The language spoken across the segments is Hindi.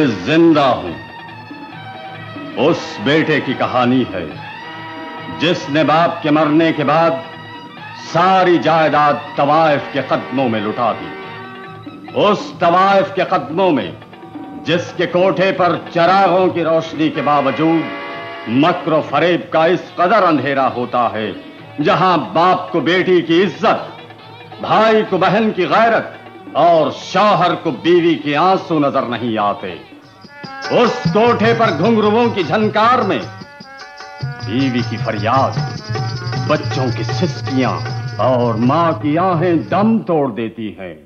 जिंदा हूं। उस बेटे की कहानी है जिसने बाप के मरने के बाद सारी जायदाद तवाइफ के कदमों में लुटा दी। उस तवाइफ के कदमों में जिसके कोठे पर चरागों की रोशनी के बावजूद मक्र फरेब का इस कदर अंधेरा होता है, जहां बाप को बेटी की इज्जत, भाई को बहन की गैरत और शौहर को बीवी के आंसू नजर नहीं आते। उस कोठे पर घुंघरुओं की झनकार में बीवी की फरियाद, बच्चों की सिसकियां और मां की आहें दम तोड़ देती हैं।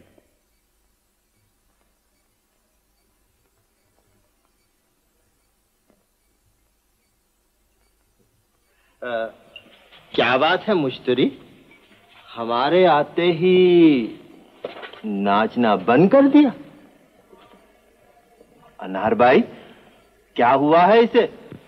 क्या बात है मुश्तरी, हमारे आते ही नाचना बंद कर दिया? अनहर भाई, क्या हुआ है इसे?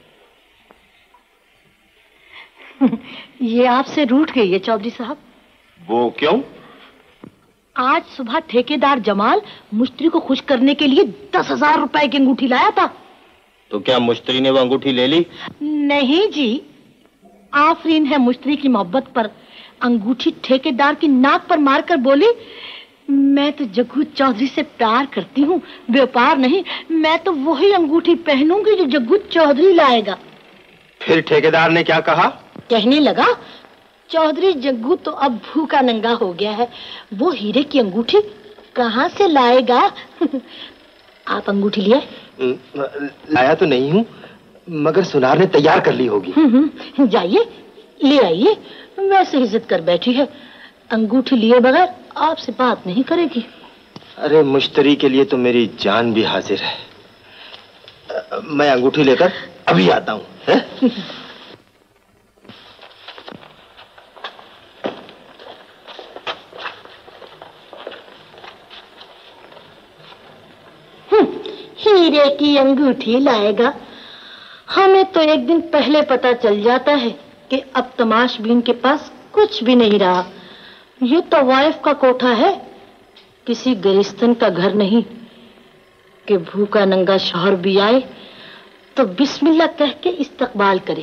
ये आपसे रूठ गई है चौधरी साहब। वो क्यों? आज सुबह ठेकेदार जमाल मुश्तरी को खुश करने के लिए 10,000 रुपए की अंगूठी लाया था। तो क्या मुश्तरी ने वो अंगूठी ले ली? नहीं जी, आफरीन है मुश्तरी की मोहब्बत पर। अंगूठी ठेकेदार की नाक पर मारकर बोली, मैं तो जग्गू चौधरी से प्यार करती हूँ, व्यापार नहीं। मैं तो वही अंगूठी पहनूंगी जो जग्गू चौधरी लाएगा। फिर ठेकेदार ने क्या कहा? कहने लगा, चौधरी जग्गू तो अब भूखा नंगा हो गया है, वो हीरे की अंगूठी कहाँ से लाएगा? आप अंगूठी लिए? लाया तो नहीं हूँ, मगर सुनार ने तैयार कर ली होगी। जाइए ले आइए, वैसे ही जिद कर बैठी है, अंगूठी लिए बगैर आपसे बात नहीं करेगी। अरे मुश्तरी के लिए तो मेरी जान भी हाजिर है। मैं अंगूठी लेकर अभी आता हूँ। हीरे की अंगूठी लाएगा। हमें तो एक दिन पहले पता चल जाता है कि अब तमाशबीन के पास कुछ भी नहीं रहा। ये तो वाइफ का कोठा है, किसी गरिस्तन का घर नहीं कि भूखा नंगा शौहर भी आए तो बिस्मिल्लाह कह के इस्तकबाल करे।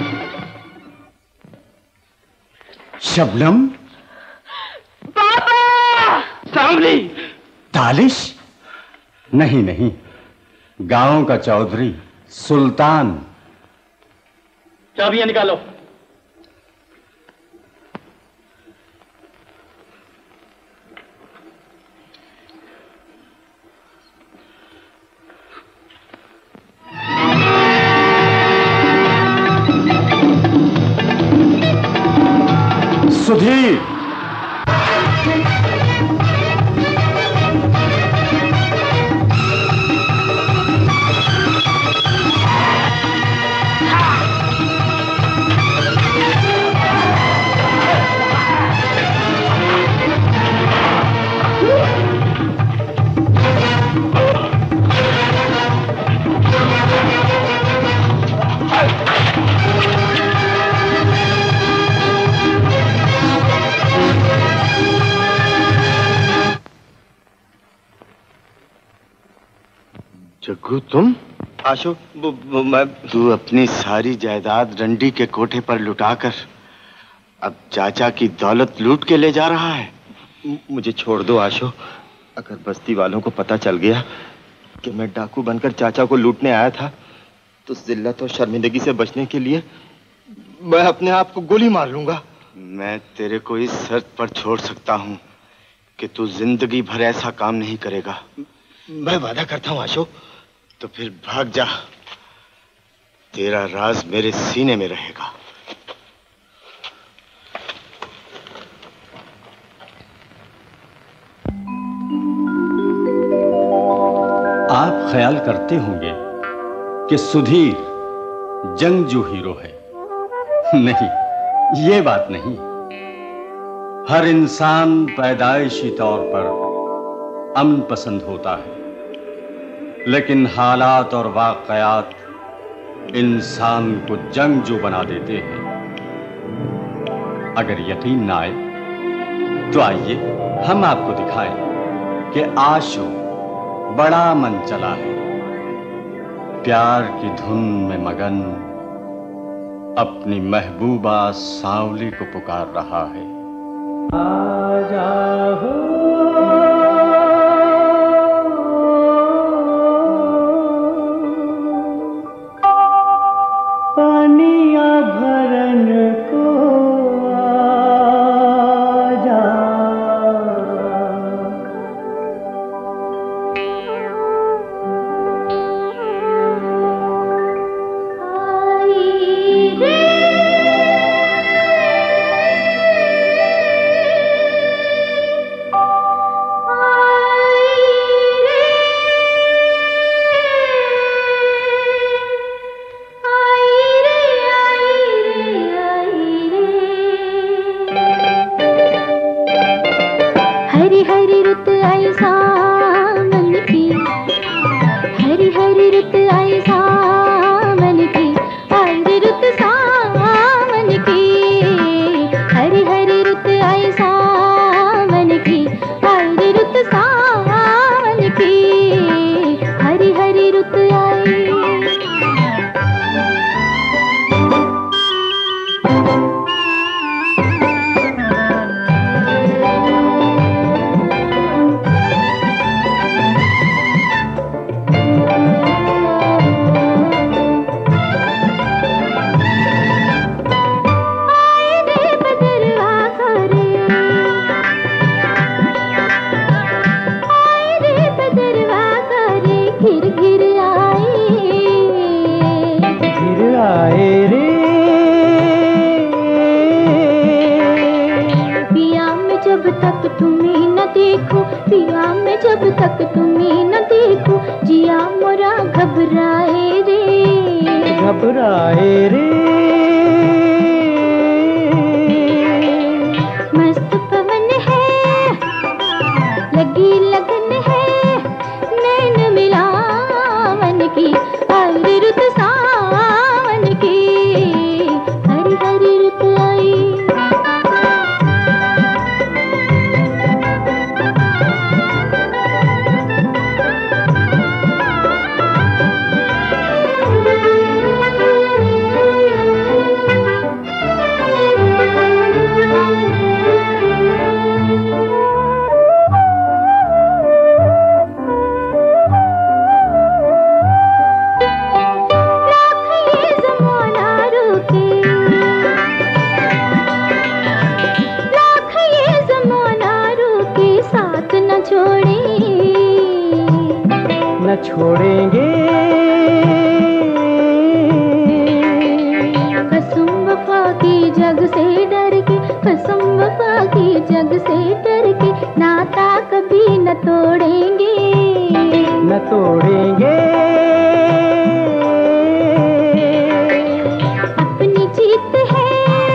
शबनम, पापा! सालिश? नहीं नहीं, गांव का चौधरी सुल्तान। चाबियां निकालो। सुधीर, जग्गू तुम? आशु, तू अपनी सारी जायदाद रंडी के कोठे पर लुटाकर अब चाचा की दौलत लूट के ले जा रहा है। मुझे छोड़ दो आशु। अगर बस्ती वालों को पता चल गया कि मैं डाकू बनकर चाचा को लूटने आया था तो जिल्लत और शर्मिंदगी से बचने के लिए मैं अपने आप को गोली मार लूंगा। मैं तेरे को इस शर्त पर छोड़ सकता हूं कि तू जिंदगी भर ऐसा काम नहीं करेगा। मैं वादा करता हूं आशु। तो फिर भाग जा, तेरा राज मेरे सीने में रहेगा। आप ख्याल करते होंगे कि सुधीर जंगजू हीरो है। नहीं, ये बात नहीं। हर इंसान पैदाइशी तौर पर अमन पसंद होता है, लेकिन हालात और वाकयात इंसान को जंगजू बना देते हैं। अगर यकीन ना आए तो आइए हम आपको दिखाएं कि आशु बड़ा मन चला है, प्यार की धुन में मगन अपनी महबूबा सांवली को पुकार रहा है। आजा हो पानिया भरन को आजा, छोड़ेंगे। कसम वफा की जग से डर के, कसम वफा की जग से डर के, नाता कभी न तोड़ेंगे, न तोड़ेंगे। अपनी जीत है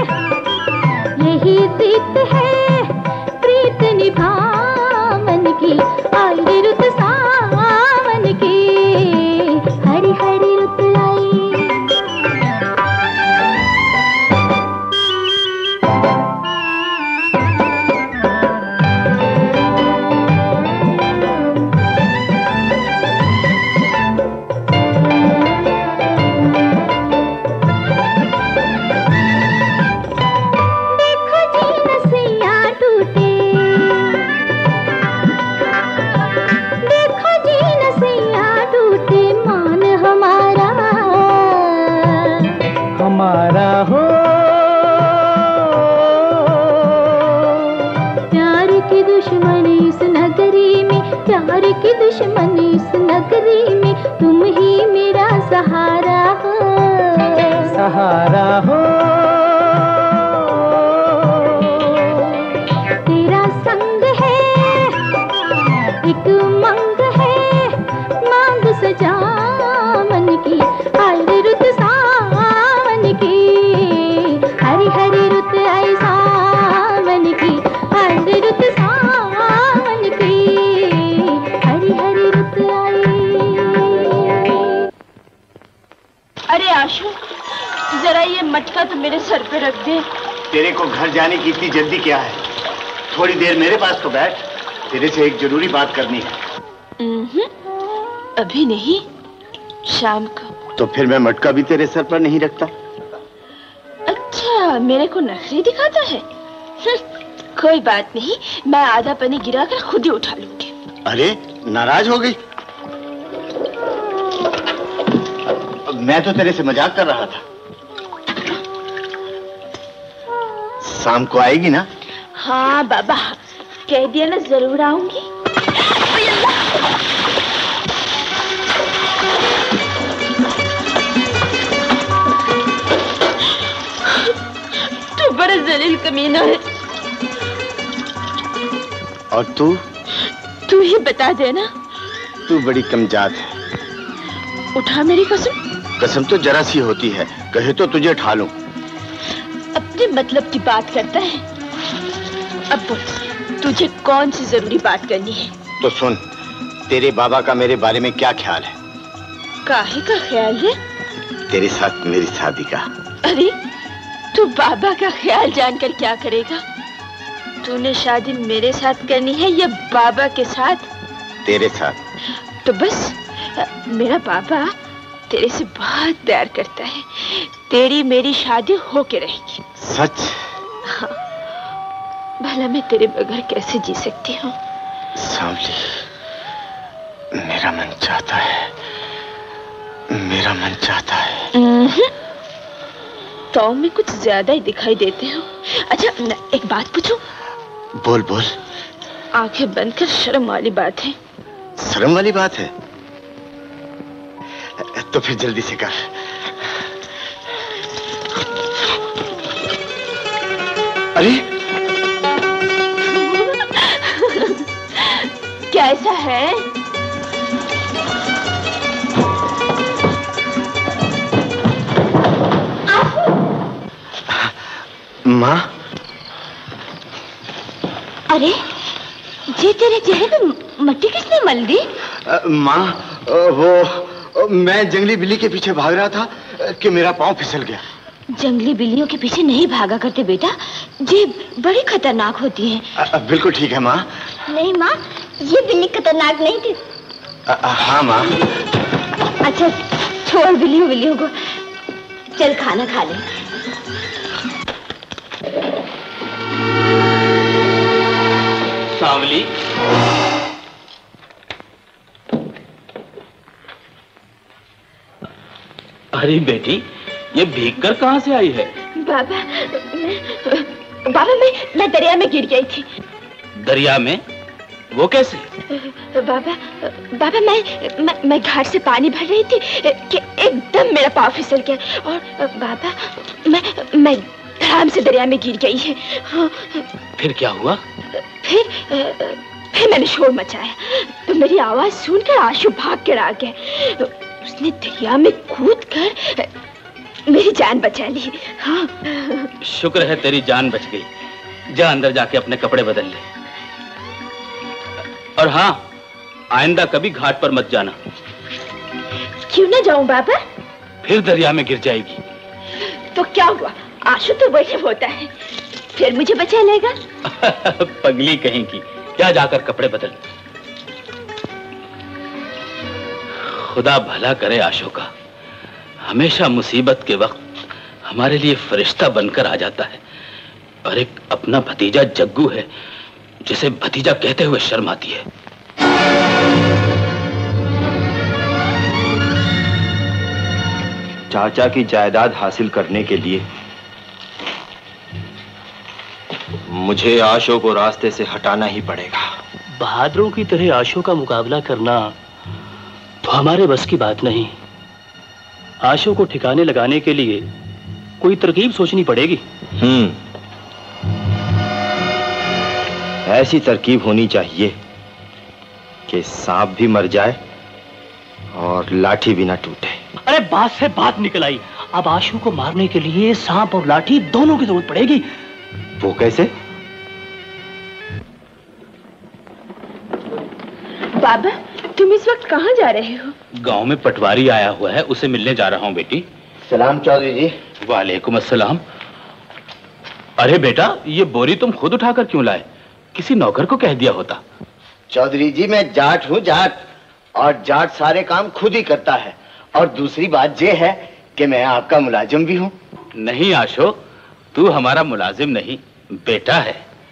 यही प्रीत है, प्रीत निभा मन की, आई रुत सावन की, हरी हरी रुत आई। हमारा हो प्यार की दुश्मनी इस नगरी में, प्यार की दुश्मनी इस नगरी में, तुम ही मेरा सहारा हो, सहारा हो। तेरा संग है एक मंग है, मांग सजा मन की, आई रुत सावन की, हरी हरी रुत आई सावन की, हरी रुत सावन की, हरी हरी रुत आई। अरे आशु, जरा ये मटका तो मेरे सर पे रख दे। तेरे को घर जाने की इतनी जल्दी क्या है? थोड़ी देर मेरे पास तो बैठ, तेरे से एक जरूरी बात करनी है। अभी नहीं, शाम को। तो फिर मैं मटका भी तेरे सर पर नहीं रखता। अच्छा, मेरे को नखरे दिखाता है। कोई बात नहीं, मैं आधा पानी गिराकर खुद ही उठा लूंगी। अरे नाराज हो गई? मैं तो तेरे से मजाक कर रहा था। शाम को आएगी ना? हाँ बाबा, कह दिया ना, जरूर आऊंगी। तू बड़ा जलील कमीना है। और तू? तू ही बता देना। तू बड़ी कमजात है। उठा मेरी कसम। कसम तो जरा सी होती है, कहे तो तुझे ठा लूं। अपने मतलब की बात करता है। अब बोल, तुझे कौन सी जरूरी बात करनी है? तो सुन, तेरे बाबा का मेरे बारे में क्या ख्याल है? काहे का ख्याल है? तेरे साथ मेरी शादी का। अरे, तू बाबा का ख्याल जानकर क्या करेगा? तूने शादी मेरे साथ करनी है या बाबा के साथ? तेरे साथ। तो बस, मेरा बाबा तेरे से बहुत प्यार करता है। तेरी मेरी शादी होके रहेगी। सच? हाँ। भला मैं तेरे बगैर कैसे जी सकती हूँ? सांवली, मेरा मन चाहता है, मेरा मन चाहता है। तो में कुछ ज्यादा ही दिखाई देते हो। अच्छा, एक बात पूछूं? बोल बोल। आंखें बंद कर, शर्म वाली बात है। शर्म वाली बात है? तो फिर जल्दी से कर। अरे कैसा है? माँ। अरे, ये तेरे चेहरे पे मट्टी किसने मल दी? माँ, वो मैं जंगली बिल्ली के पीछे भाग रहा था कि मेरा पाँव फिसल गया। जंगली बिल्लियों के पीछे नहीं भागा करते बेटा, ये बड़ी खतरनाक होती हैं। बिल्कुल ठीक है माँ। नहीं माँ, ये बिल्ली खतरनाक नहीं थी। हाँ माँ। अच्छा, छोड़ बिल्लियों को, चल खाना खा ले। सांवली, अरे बेटी, ये भीग कर कहाँ से आई है? बाबा, मैं दरिया में गिर गई थी। दरिया में? वो कैसे? बाबा मैं घाट से पानी भर रही थी कि एकदम मेरा पाँव फिसल गया और बाबा मैं धड़ाम से दरिया में गिर गई है। हाँ। फिर क्या हुआ? फिर मैंने शोर मचाया तो मेरी आवाज सुनकर आशु भाग कर आ गया। उसने दरिया में कूदकर मेरी जान बचा ली। हाँ। शुक्र है तेरी जान बच गई। जा अंदर जाके अपने कपड़े बदल ले। और हाँ, आइंदा कभी घाट पर मत जाना। क्यों ना जाऊं बाबा? फिर दरिया में गिर जाएगी। तो क्या हुआ, आशु तो वही होता है, फिर मुझे बचा लेगा। पगली कहीं की, क्या जाकर कपड़े बदल। खुदा भला करे आशु का, हमेशा मुसीबत के वक्त हमारे लिए फरिश्ता बनकर आ जाता है। और एक अपना भतीजा जग्गू है जिसे भतीजा कहते हुए शर्म आती है। चाचा की जायदाद हासिल करने के लिए मुझे आशो को रास्ते से हटाना ही पड़ेगा। बहादुरों की तरह आशो का मुकाबला करना तो हमारे बस की बात नहीं। आशो को ठिकाने लगाने के लिए कोई तरकीब सोचनी पड़ेगी। ऐसी तरकीब होनी चाहिए कि सांप भी मर जाए और लाठी भी ना टूटे। अरे बात से बात निकल आई। अब आशु को मारने के लिए सांप और लाठी दोनों की जरूरत पड़ेगी। वो कैसे? बाबा, तुम इस वक्त कहाँ जा रहे हो? गांव में पटवारी आया हुआ है, उसे मिलने जा रहा हूँ बेटी। सलाम चौधरी जी। वालेकुम अस्सलाम। अरे बेटा, ये बोरी तुम खुद उठाकर क्यों लाए? किसी नौकर को कह दिया होता। चौधरी जी, मैं जाट हूँ, जाट, और जाट सारे काम खुद ही करता है। और दूसरी बात ये है कि मैं आपका मुलाजिम भी हूँ। नहीं आशो, तू हमारा मुलाजिम नहीं, बेटा है।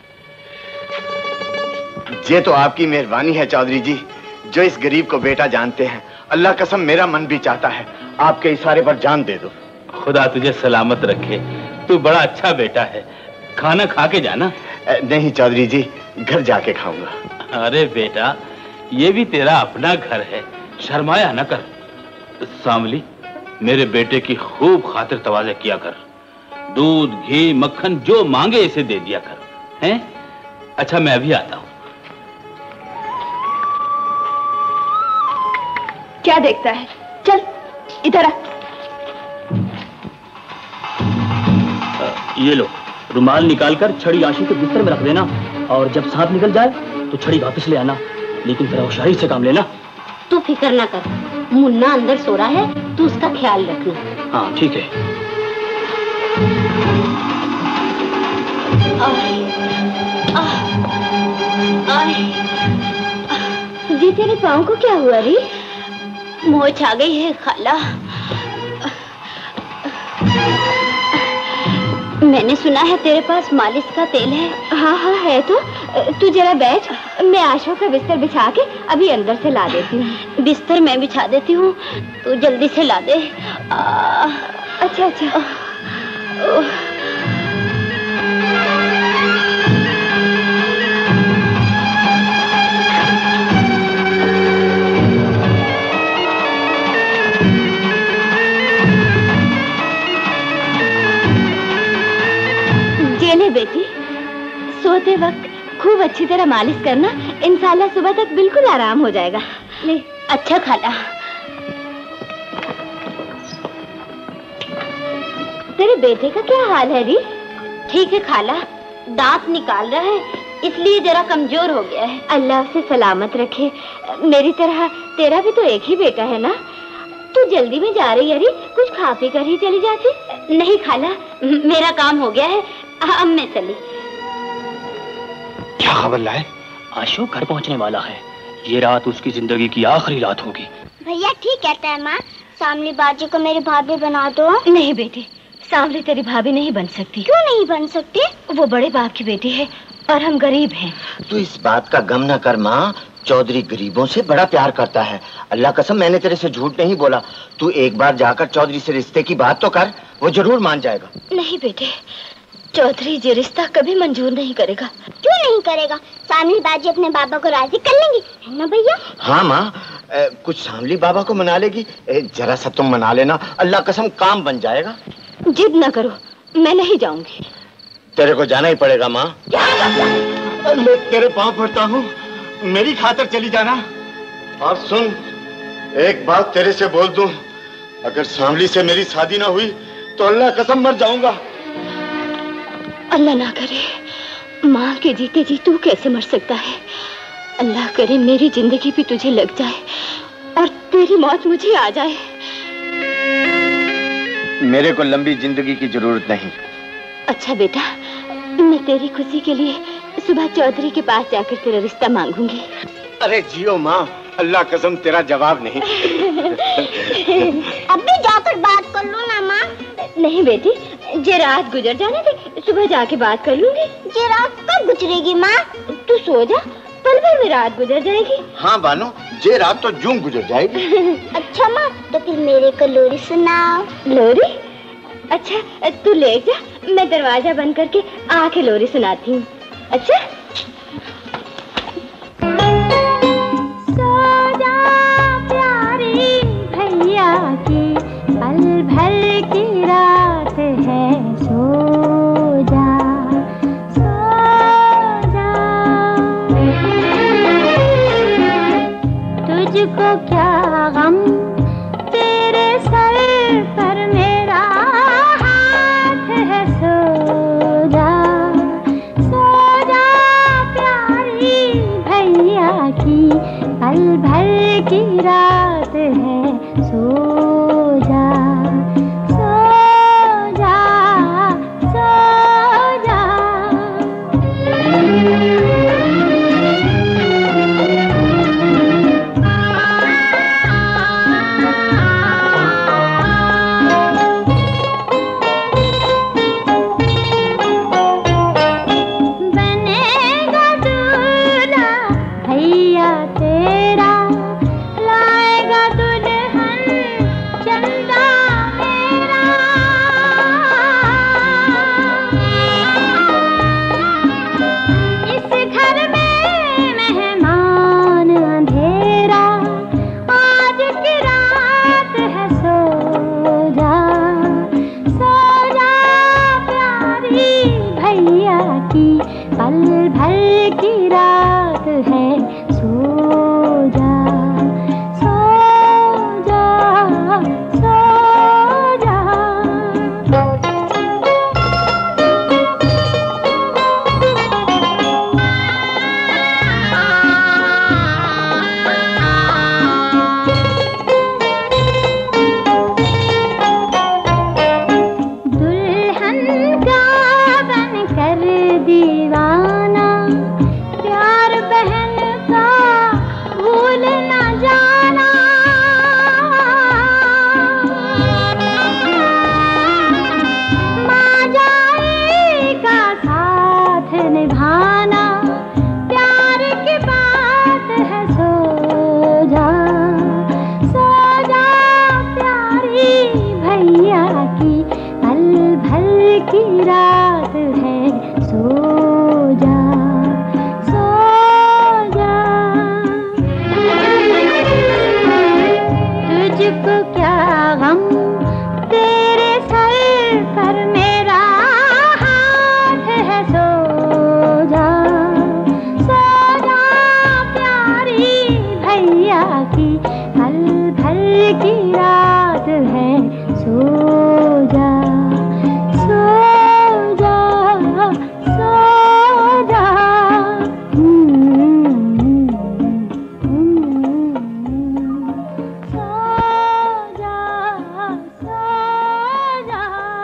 ये तो आपकी मेहरबानी है चौधरी जी, जो इस गरीब को बेटा जानते हैं। अल्लाह कसम मेरा मन भी चाहता है आपके इशारे पर जान दे दो। खुदा तुझे सलामत रखे, तू बड़ा अच्छा बेटा है। खाना खा के जाना। नहीं चौधरी जी, घर जाके खाऊंगा। अरे बेटा, ये भी तेरा अपना घर है, शर्माया न कर। सांवली, मेरे बेटे की खूब खातिर तवाज़े किया कर। दूध, घी, मक्खन जो मांगे इसे दे दिया कर, हैं? अच्छा, मैं अभी आता हूं। क्या देखता है? चल इधर आ। ये लो, रुमाल निकालकर छड़ी आशु के बिस्तर में रख देना, और जब सांप निकल जाए तो छड़ी वापस ले आना, लेकिन फिर होशियारी से काम लेना। तू फिक्र ना कर, मुन्ना अंदर सो रहा है, तू उसका ख्याल रखना। हाँ ठीक है। जी, तेरे पाँव को क्या हुआ री? मोच आ गई है खाला। मैंने सुना है तेरे पास मालिश का तेल है। हाँ हाँ है तो। तू जरा बैठ, मैं आशा का बिस्तर बिछा के अभी अंदर से ला देती हूँ। बिस्तर मैं बिछा देती हूँ, तू जल्दी से ला दे। अच्छा अच्छा। जेने बेटी, सोते वक्त खूब अच्छी तरह मालिश करना, इंशाल्लाह सुबह तक बिल्कुल आराम हो जाएगा। ले। अच्छा खाला। तेरे बेटे का क्या हाल है री? ठीक है खाला, दांत निकाल रहा है, इसलिए जरा कमजोर हो गया है। अल्लाह उसे सलामत रखे। मेरी तरह तेरा भी तो एक ही बेटा है ना? तू जल्दी में जा रही है री, कुछ खा पी कर ही चली जाती। नहीं खाला, मेरा काम हो गया है, अब मैं चली। क्या खबर लाए? आशु घर पहुंचने वाला है। ये रात उसकी जिंदगी की आखिरी रात होगी। भैया ठीक कहता है माँ, सांवली बाजी को मेरी भाभी बना दो। नहीं बेटी, सांवली तेरी भाभी नहीं बन सकती। क्यों नहीं बन सकती? वो बड़े बाप की बेटी है और हम गरीब हैं। तू इस बात का गम न कर माँ, चौधरी गरीबों से बड़ा प्यार करता है। अल्लाह कसम मैंने तेरे से झूठ नहीं बोला। तू एक बार जाकर चौधरी से रिश्ते की बात तो कर, वो जरूर मान जाएगा। नहीं बेटे, चौधरी ये रिश्ता कभी मंजूर नहीं करेगा। क्यों नहीं करेगा? सामली बाजी अपने बाबा को राजी कर लेंगी, है ना भैया? हाँ माँ, कुछ सामली बाबा को मना लेगी। जरा सा तुम मना लेना, अल्लाह कसम काम बन जाएगा। जिद न करो, मैं नहीं जाऊंगी। तेरे को जाना ही पड़ेगा माँ। मैं तेरे पाँव पड़ता हूँ, मेरी खातिर चली जाना। और सुन, एक बात तेरे से बोल दूं, अगर सामली से मेरी शादी ना हुई तो अल्लाह कसम मर जाऊंगा। अल्लाह ना करे, माँ के जीते जी तू कैसे मर सकता है? अल्लाह करे मेरी जिंदगी भी तुझे लग जाए और तेरी मौत मुझे आ जाए। मेरे को लंबी जिंदगी की जरूरत नहीं। अच्छा बेटा, मैं तेरी खुशी के लिए सुबह चौधरी के पास जाकर तेरा रिश्ता मांगूंगी। अरे जियो माँ, अल्लाह कसम तेरा जवाब नहीं। अभी जाकर बात कर लो ना माँ। नहीं बेटी, ये रात गुजर जाने दे, सुबह जाके बात कर लूंगी। ये रात कब गुजरेगी माँ? तू सो जा, पल भर में रात गुजर जाएगी। हाँ बानो, ये रात तो यूं गुजर जाएगी। अच्छा माँ, तो फिर मेरे को लोरी सुनाओ। लोरी? अच्छा तू लेट जा, मैं दरवाजा बंद करके आके लोरी सुनाती हूँ। अच्छा? सो जा प्यारी भैया की, पल भर की रात है, सो जा, सो जा। तुझको क्या गम, तेरे सर पर मेरा हाथ है, सो जा, सो जा प्यारी भैया की, पल भर की रात है, सो जा, सो जा, सो जा। बनेगा दूल्हा भैया तेरा, लाएगा दुल्हन चंदा मेरा। इस घर में मेहमान अंधेरा, आज की रात है, सो जा, सो जा प्यारी भैया की, पल भर की रात है, सो जा, सो जा, सो जा। दुल्हन का बनकर दीवाना, प्यार बहन का भूल न जाना। माँ जाए का साथ निभाना, प्यार की बात है, सो जा, सो जा प्यारी भैया की, पल भर की रात है, सो जा, सो जा। तुझको क्या गम, तेरे सर पर मेरा हाथ है, सो जा, सो जा प्यारी भैया की, पल भर की रात है, सो जा, सो जा, सो जा। सो जा, सो जा।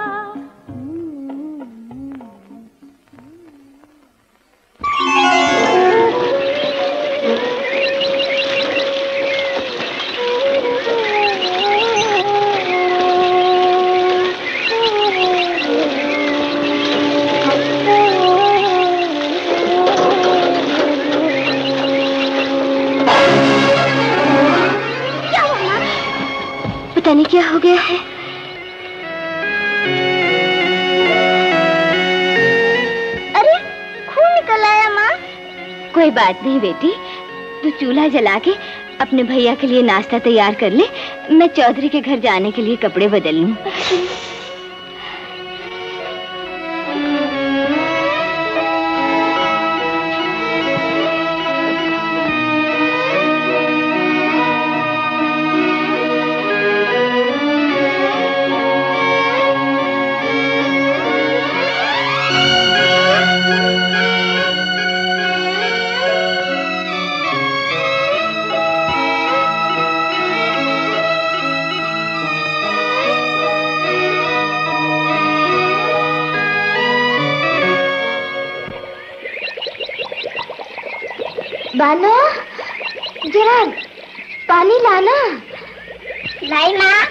पता नहीं क्या हो गया है। कोई बात नहीं बेटी, तू चूल्हा जला के अपने भैया के लिए नाश्ता तैयार कर ले। मैं चौधरी के घर जाने के लिए कपड़े बदल लूं। बानो, जरा पानी लाना। लाई माँ।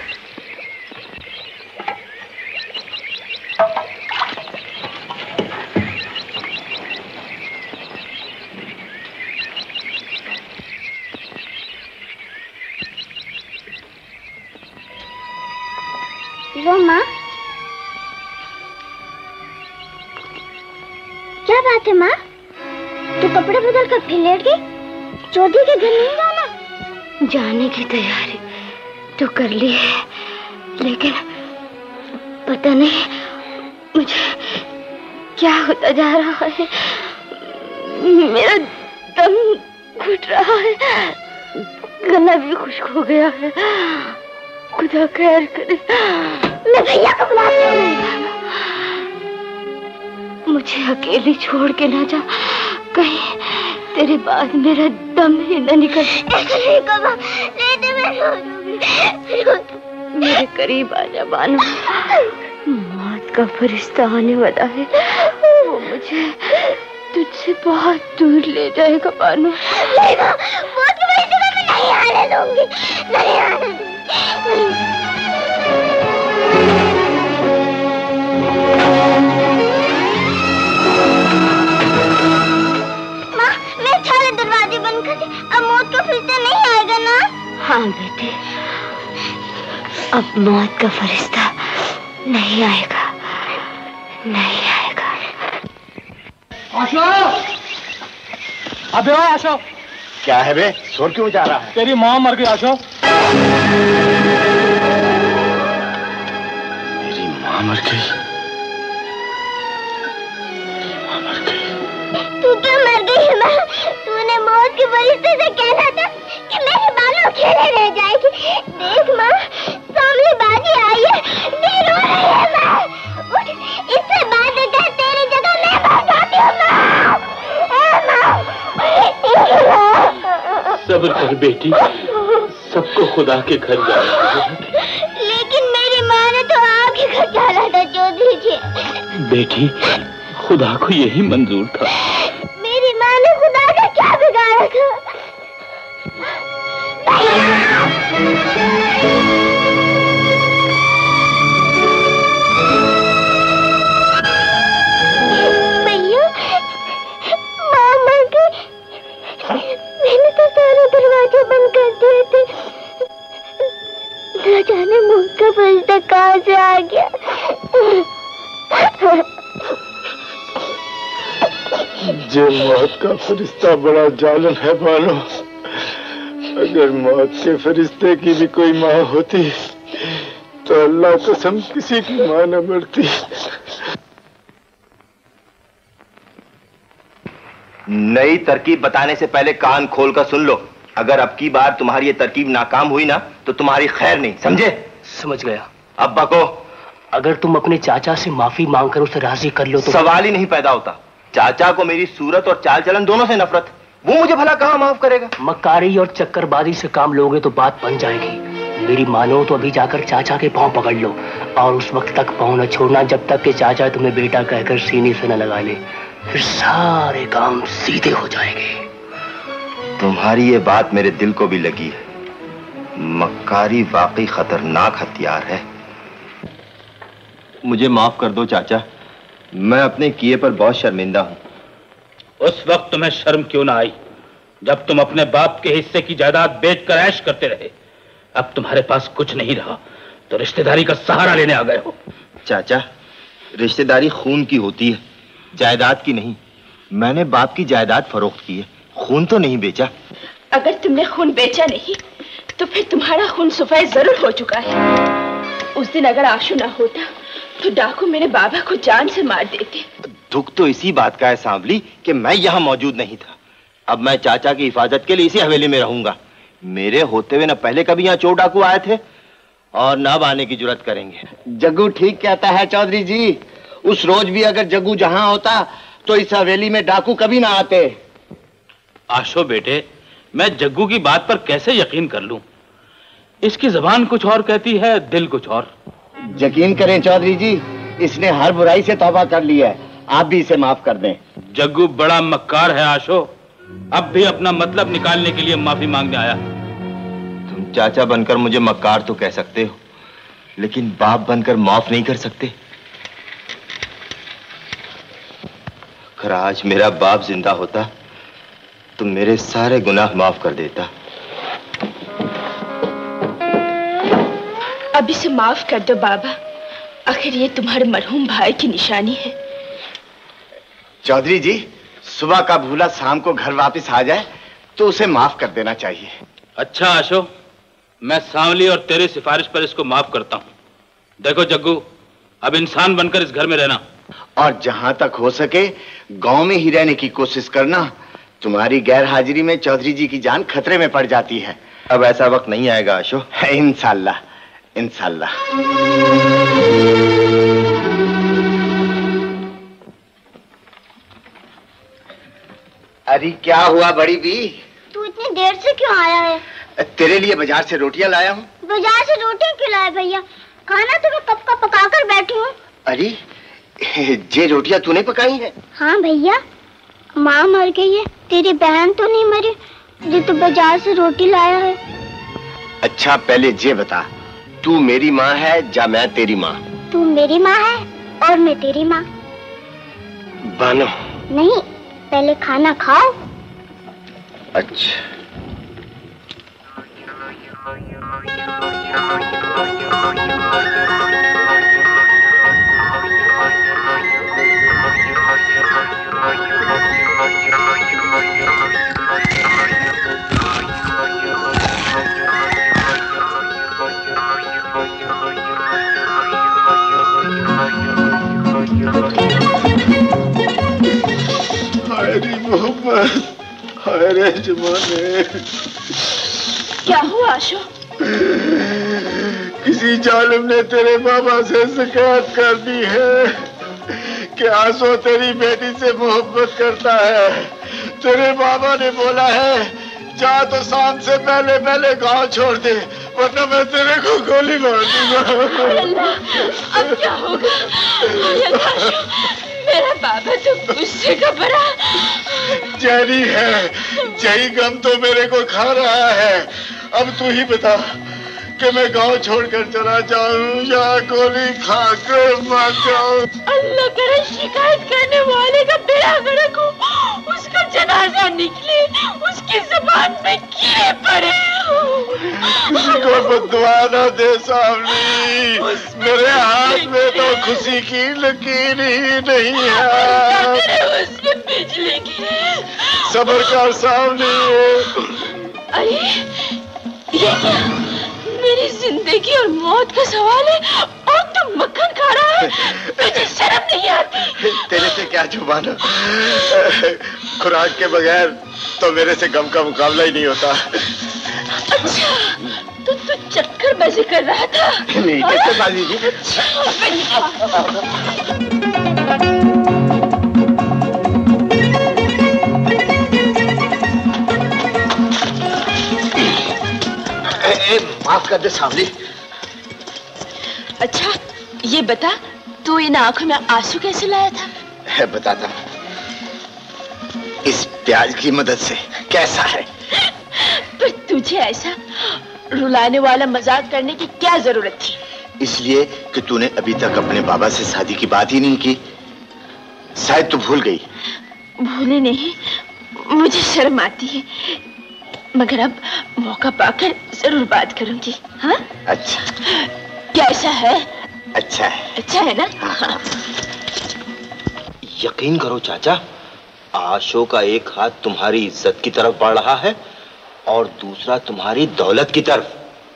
लो माँ। क्या बात है माँ? तू कपड़े बदल कर फिर लेट गई? चौधरी के घर नहीं जाना? जाने की तैयारी तो कर ली है, लेकिन पता नहीं मुझे क्या होता जा रहा है। मेरा दम घुट रहा है, गला भी खुश्क हो गया है। खुदा खैर करे। मैं भैया को बुलाती हूँ। मुझे अकेली छोड़ के ना जा, कहीं तेरे बाद मेरा दम ही न निकल। मेरे करीब आ जा बानो, मौत का फरिश्ता आने वाला है। वो मुझे तुझसे बहुत दूर ले जाएगा बानो। मौत के फरिश्ते को मैं नहीं आने दूंगी, नहीं आने दूंगी। दरवाजे बंद कर दे, अब मौत का फरिश्ता नहीं आएगा ना? हाँ बेटे, अब मौत का फरिश्ता नहीं आएगा, नहीं आएगा। आशो, अबे आशो। क्या है बे? शोर क्यों जा रहा है? तेरी माँ मर गई आशो। मेरी माँ मर गई? तू क्यों मर गई माँ? तूने मौत के फरिश्ते से कहना था कि मेरे बालों अकेले रह जाएगी। देख माँ, सामने बाजी आई है, नहीं रो रही है माँ। उठ, इससे बातें कर, तेरी जगह मैं मर जाती हूँ माँ। सब्र कर बेटी, सबको खुदा के घर जाना है। लेकिन मेरी माँ ने तो आपके घर जाना था चौधरी जी। बेटी, खुदा को यही मंजूर था। मेरी माँ ने खुदा का क्या बिगाड़ा था? भैया, माँ मर गई। मैंने तो सारे दरवाजे बंद कर दिए थे। न जाने मौत का फरिश्ता कहाँ से आ गया। जो मौत का फरिश्ता बड़ा जालिम है बानो। अगर मौत के फरिश्ते की भी कोई माँ होती तो अल्लाह कसम किसी की माँ न मरती। नई तरकीब बताने से पहले कान खोल कर सुन लो। अगर अब की बार तुम्हारी ये तरकीब नाकाम हुई ना तो तुम्हारी खैर नहीं, समझे? समझ गया। अब बको। अगर तुम अपने चाचा से माफी मांगकर उसे राजी कर लो तो सवाल ही नहीं पैदा होता। चाचा को मेरी सूरत और चाल चलन दोनों से नफरत, वो मुझे भला कहाँ माफ करेगा? मक्कारी और चक्करबाजी से काम लोगे तो बात बन जाएगी। मेरी मानो तो अभी जाकर चाचा के पांव पकड़ लो और उस वक्त तक पांव न छोड़ना जब तक कि चाचा तुम्हें बेटा कहकर सीने से न लगा ले। फिर सारे काम सीधे हो जाएंगे। तुम्हारी ये बात मेरे दिल को भी लगी है। मक्कारी वाकई खतरनाक हथियार है। मुझे माफ कर दो चाचा, मैं अपने किए पर बहुत शर्मिंदा हूं। उस वक्त तुम्हें शर्म क्यों ना आई जब तुम अपने बाप के हिस्से की जायदाद बेचकर ऐश करते रहे। अब तुम्हारे पास कुछ नहीं रहा तो रिश्तेदारी का सहारा लेने आ गए हो। चाचा, रिश्तेदारी खून की होती है, जायदाद की नहीं। मैंने बाप की जायदाद फरोख्त की है, खून तो नहीं बेचा। अगर तुमने खून बेचा नहीं तो फिर तुम्हारा खून सफाई जरूर हो चुका है। उस दिन अगर आशु ना होता तो डाकू मेरे बाबा को जान से मार देते। दुख तो इसी बात का है सांवली कि मैं यहाँ मौजूद नहीं था। अब मैं चाचा की हिफाजत के लिए इसी हवेली में रहूंगा। मेरे होते हुए न पहले कभी यहाँ चोर डाकू आए थे और न अब आने की जुर्रत करेंगे। जग्गू ठीक कहता है चौधरी जी। उस रोज भी अगर जग्गू जहां होता तो इस हवेली में डाकू कभी ना आते। आशो बेटे, मैं जग्गू की बात पर कैसे यकीन कर लूं? इसकी जबान कुछ और कहती है, दिल कुछ और। यकीन करें चौधरी जी, इसने हर बुराई से तौबा कर ली है। आप भी इसे माफ कर दें। जग्गू बड़ा मक्कार है आशो, अब भी अपना मतलब निकालने के लिए माफी मांगने आया। तुम चाचा बनकर मुझे मक्कार तो कह सकते हो, लेकिन बाप बनकर माफ नहीं कर सकते। अगर आज मेरा बाप जिंदा होता तो मेरे सारे गुनाह माफ कर देता। अब इसे माफ कर दो बाबा, आखिर ये तुम्हारे मरहूम भाई की निशानी है। चौधरी जी, सुबह का भूला शाम को घर वापस आ जाए तो उसे माफ कर देना चाहिए। अच्छा आशो, मैं सांवली और तेरी सिफारिश पर इसको माफ करता हूँ। देखो जग्गू, अब इंसान बनकर इस घर में रहना और जहां तक हो सके गांव में ही रहने की कोशिश करना। तुम्हारी गैर हाजिरी में चौधरी जी की जान खतरे में पड़ जाती है। अब ऐसा वक्त नहीं आएगा आशो। इंशाल्लाह इंशाल्लाह। अरे क्या हुआ बड़ी बी? तू इतनी देर से क्यों आया है? तेरे लिए बाजार से रोटियां लाया हूँ। बाजार से रोटियां क्यों लाए भैया? खाना तो मैं कब का पका कर बैठी हूँ। अरे ये रोटियां तूने पकाई है? हाँ भैया, माँ मर गई है, तेरी बहन तो नहीं मरी जो तू बाजार से रोटी लाया है। अच्छा पहले ये बता, तू मेरी माँ है या मैं तेरी माँ? तू मेरी माँ है और मैं तेरी माँ। बानो नहीं, पहले खाना खाओ। अच्छा। अरे जमाने। क्या हुआ आशो? किसी जालिम ने तेरे बाबा से शिकायत कर दी है कि आशो तेरी बेटी से मोहब्बत करता है। तेरे बाबा ने बोला है जा तो शाम से पहले पहले गांव छोड़ दे, वरना मैं तेरे को गोली मार दूंगा। अब क्या होगा? मेरा बाबा तो गुस्से का भरा जहरी है, यही गम तो मेरे को खा रहा है। अब तू ही बता कि मैं गांव छोड़कर चला जाऊं या गोली खाकर मर जाऊं। अल्लाह करे शिकायत करने वाले का बेड़ा गर्क हो, उसका जनाजा निकले, उसकी जुबान में कीड़े पड़े। किसी को बददुआ ना दे सांवली, मेरे हाथ में तो खुशी की लकीर ही नहीं है। उसमें बिजली गिरे। सब्र कर सांवली। अरे ये क्या? मेरी जिंदगी और मौत का सवाल है और तुम मक्खन खा रहा है? मुझे शर्म नहीं आती। तेरे से क्या छुपाना, खुराक के बगैर तो मेरे से गम का मुकाबला ही नहीं होता। अच्छा, तो तू चक्कर बाजी कर रहा था? नहीं, चक्कर बाजी जी। माफ कर दे सांवली। अच्छा ये बता, तू इन आंखों में आंसू कैसे लाया था? बताता हूँ, इस प्याज की मदद से। कैसा है? पर तुझे ऐसा रुलाने वाला मजाक करने की क्या जरूरत थी? इसलिए कि तूने अभी तक अपने बाबा से शादी की बात ही नहीं की। शायद तू भूल गई। भूली नहीं, मुझे शर्म आती है, मगर अब मौका पाकर जरूर बात करूंगी। हाँ? अच्छा। कैसा है? अच्छा है। अच्छा है ना? हाँ। यकीन करो चाचा, आशो का एक हाथ तुम्हारी इज्जत की तरफ बढ़ रहा है और दूसरा तुम्हारी दौलत की तरफ।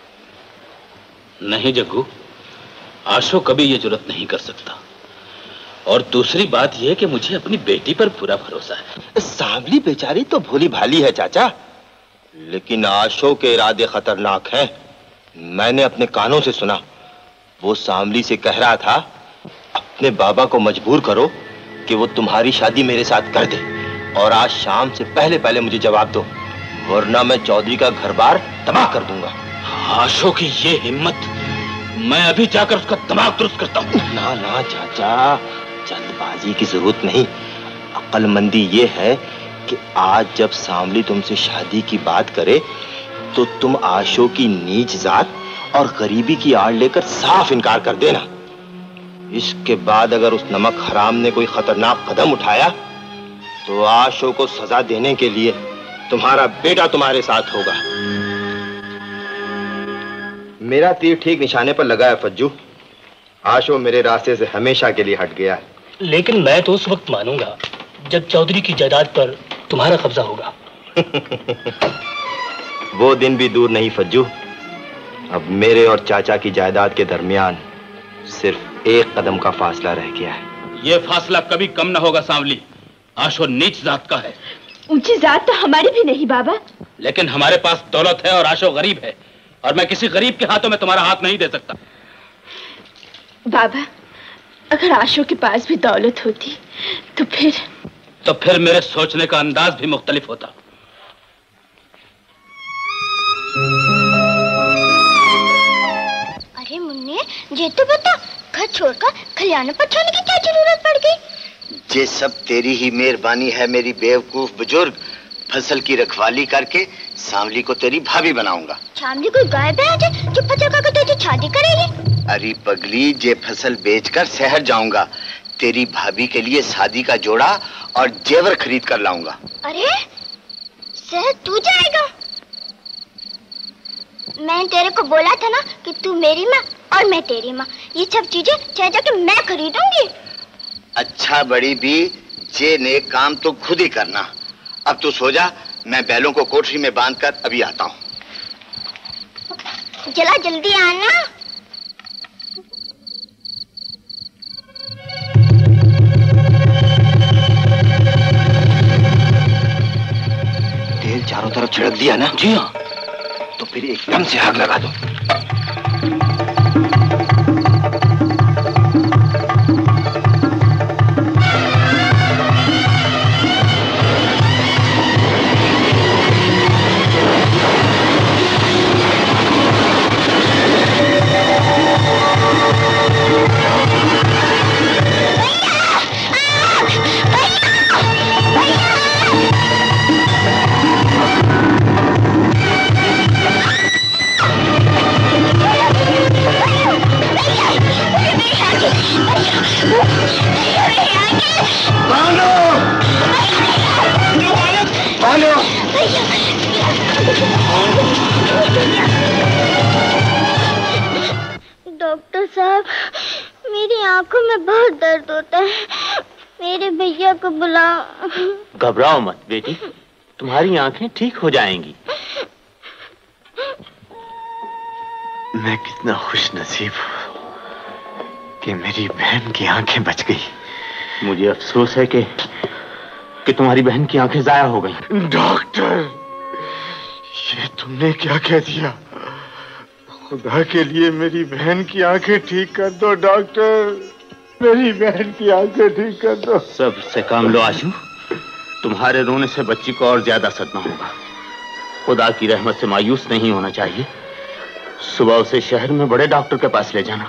नहीं जग्गू, आशो कभी ये जुर्रत नहीं कर सकता। और दूसरी बात यह कि मुझे अपनी बेटी पर पूरा भरोसा है। सांवली बेचारी तो भोली भाली है चाचा, लेकिन आशो के इरादे खतरनाक हैं। मैंने अपने कानों से सुना, वो सांवली से कह रहा था अपने बाबा को मजबूर करो कि वो तुम्हारी शादी मेरे साथ कर दे, और आज शाम से पहले पहले मुझे जवाब दो, वरना मैं चौधरी का घर बार तबाह कर दूंगा। आशो की ये हिम्मत, मैं अभी जाकर उसका दिमाग दुरुस्त करता हूँ। ना ना चाचा, जल्दबाजी की जरूरत नहीं। अक्लमंदी ये है कि आज जब सांवली तुमसे शादी की बात करे तो तुम आशो की नीच जात और गरीबी की आड़ लेकर साफ इनकार कर देना। इसके बाद अगर उस नमक हराम ने कोई खतरनाक कदम उठाया तो आशो को सजा देने के लिए तुम्हारा बेटा तुम्हारे साथ होगा। मेरा तीर ठीक निशाने पर लगा है फज्जू। आशो मेरे रास्ते से हमेशा के लिए हट गया है। लेकिन मैं तो उस वक्त मानूंगा जब चौधरी की जायदाद पर तुम्हारा कब्जा होगा। वो दिन भी दूर नहीं फज्जू। अब मेरे और चाचा की जायदाद के दरमियान सिर्फ एक कदम का फासला रह गया है। ये फासला कभी कम ना होगा सांवली। आशो नीच जात का है। ऊंची जात तो हमारी भी नहीं बाबा। लेकिन हमारे पास दौलत है और आशो गरीब है, और मैं किसी गरीब के हाथों में तुम्हारा हाथ नहीं दे सकता। बाबा, अगर आशो के पास भी दौलत होती तो फिर मेरे सोचने का अंदाज भी मुख्तलिफ होता। अरे मुन्ने, ये तो बता, घर छोड़कर खलियान पर छोड़ने की क्या जरूरत पड़ गई? ये सब तेरी ही मेहरबानी है मेरी बेवकूफ बुजुर्ग। फसल की रखवाली करके सांवली को तेरी भाभी बनाऊंगा। सांवली कोई गाय बैल है जो फसल का तेरी शादी करेगी? अरे पगली, जे फसल बेचकर शहर जाऊंगा, तेरी भाभी के लिए शादी का जोड़ा और जेवर खरीद कर लाऊंगा। अरे शहर तू जाएगा? मैंने तेरे को बोला था ना कि तू मेरी माँ और मैं तेरी माँ। ये सब चीजें चाहे जाके मैं खरीदूंगी। अच्छा बड़ी बी, जे नेक काम तो खुद ही करना। अब तू सो जा, मैं बैलों को कोठरी में बांधकर अभी आता हूँ। जला जल्दी आना। तेल चारों तरफ छिड़क दिया ना? जी हाँ। तो फिर एकदम से आग लगा दो। डॉक्टर साहब, मेरी आंखों में बहुत दर्द होता है, मेरे भैया को बुलाओ। घबराओ मत बेटी, तुम्हारी आंखें ठीक हो जाएंगी। मैं कितना खुश नसीब हूँ कि मेरी बहन की आंखें बच गई। मुझे अफसोस है कि तुम्हारी बहन की आंखें जाया हो गई। डॉक्टर, ये तुमने क्या कह दिया? खुदा के लिए मेरी बहन की आंखें ठीक कर दो डॉक्टर, मेरी बहन की आंखें ठीक कर दो। सब से काम लो आशु, तुम्हारे रोने से बच्ची को और ज्यादा सदमा होगा। खुदा की रहमत से मायूस नहीं होना चाहिए। सुबह उसे शहर में बड़े डॉक्टर के पास ले जाना।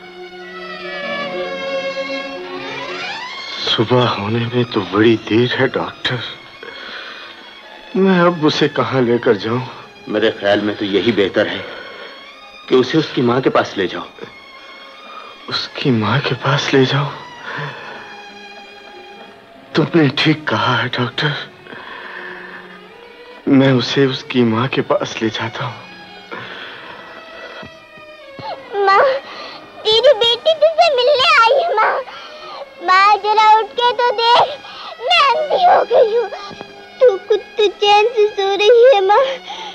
सुबह होने में तो बड़ी देर है डॉक्टर, मैं अब उसे कहाँ लेकर जाऊं? मेरे ख्याल में तो यही बेहतर है कि उसे उसकी माँ के पास ले जाओ। उसकी माँ के पास ले जाओ? तुमने ठीक कहा है डॉक्टर, मैं उसे उसकी माँ के पास ले जाता हूँ। माँ, तेरी बेटी तुझसे मिलने आई है। माँ, माँ जरा उठ के तो देख, मैं अंधी हो गई तो चैन से सो रही है माँ,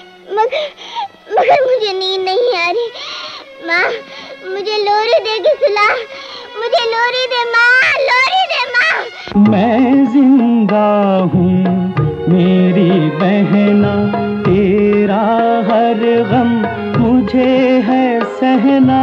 मगर मुझे नींद नहीं आ रही। माँ मुझे लोरी दे के सुला, मुझे लोरी दे माँ, लोरी दे माँ। मैं जिंदा हूँ मेरी बहना, तेरा हर गम मुझे है सहना।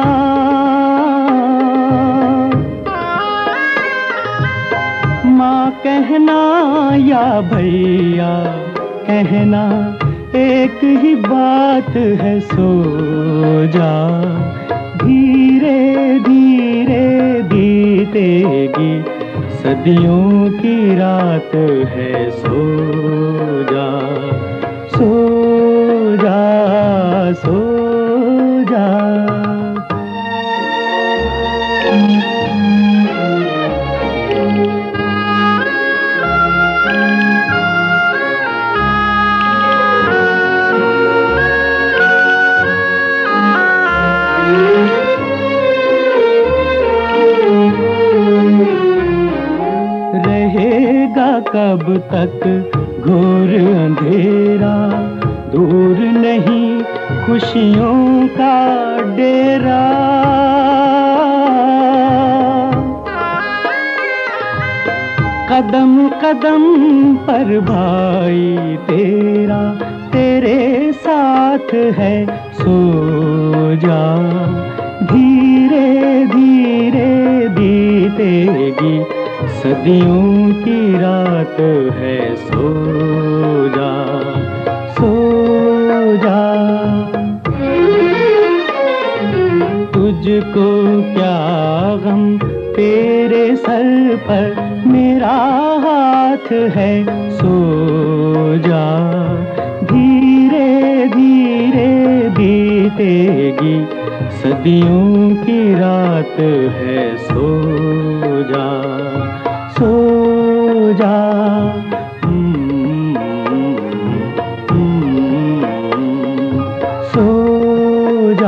माँ कहना या भैया कहना, एक ही बात है सो जा। धीरे धीरे बीतेगी सदियों की रात है, सो जा सो जा सो जा। रहेगा कब तक घोर अंधेरा, दूर नहीं खुशियों का डेरा। कदम कदम पर भाई तेरा, तेरे साथ है सो जा। धीरे धीरे बीतेगी सदियों की रात है, सो जा सो जा। तुझको क्या गम, तेरे सर पर मेरा हाथ है, सो जा। धीरे धीरे बीतेगी सदियों की रात है, सो जा सो जा। सो जा।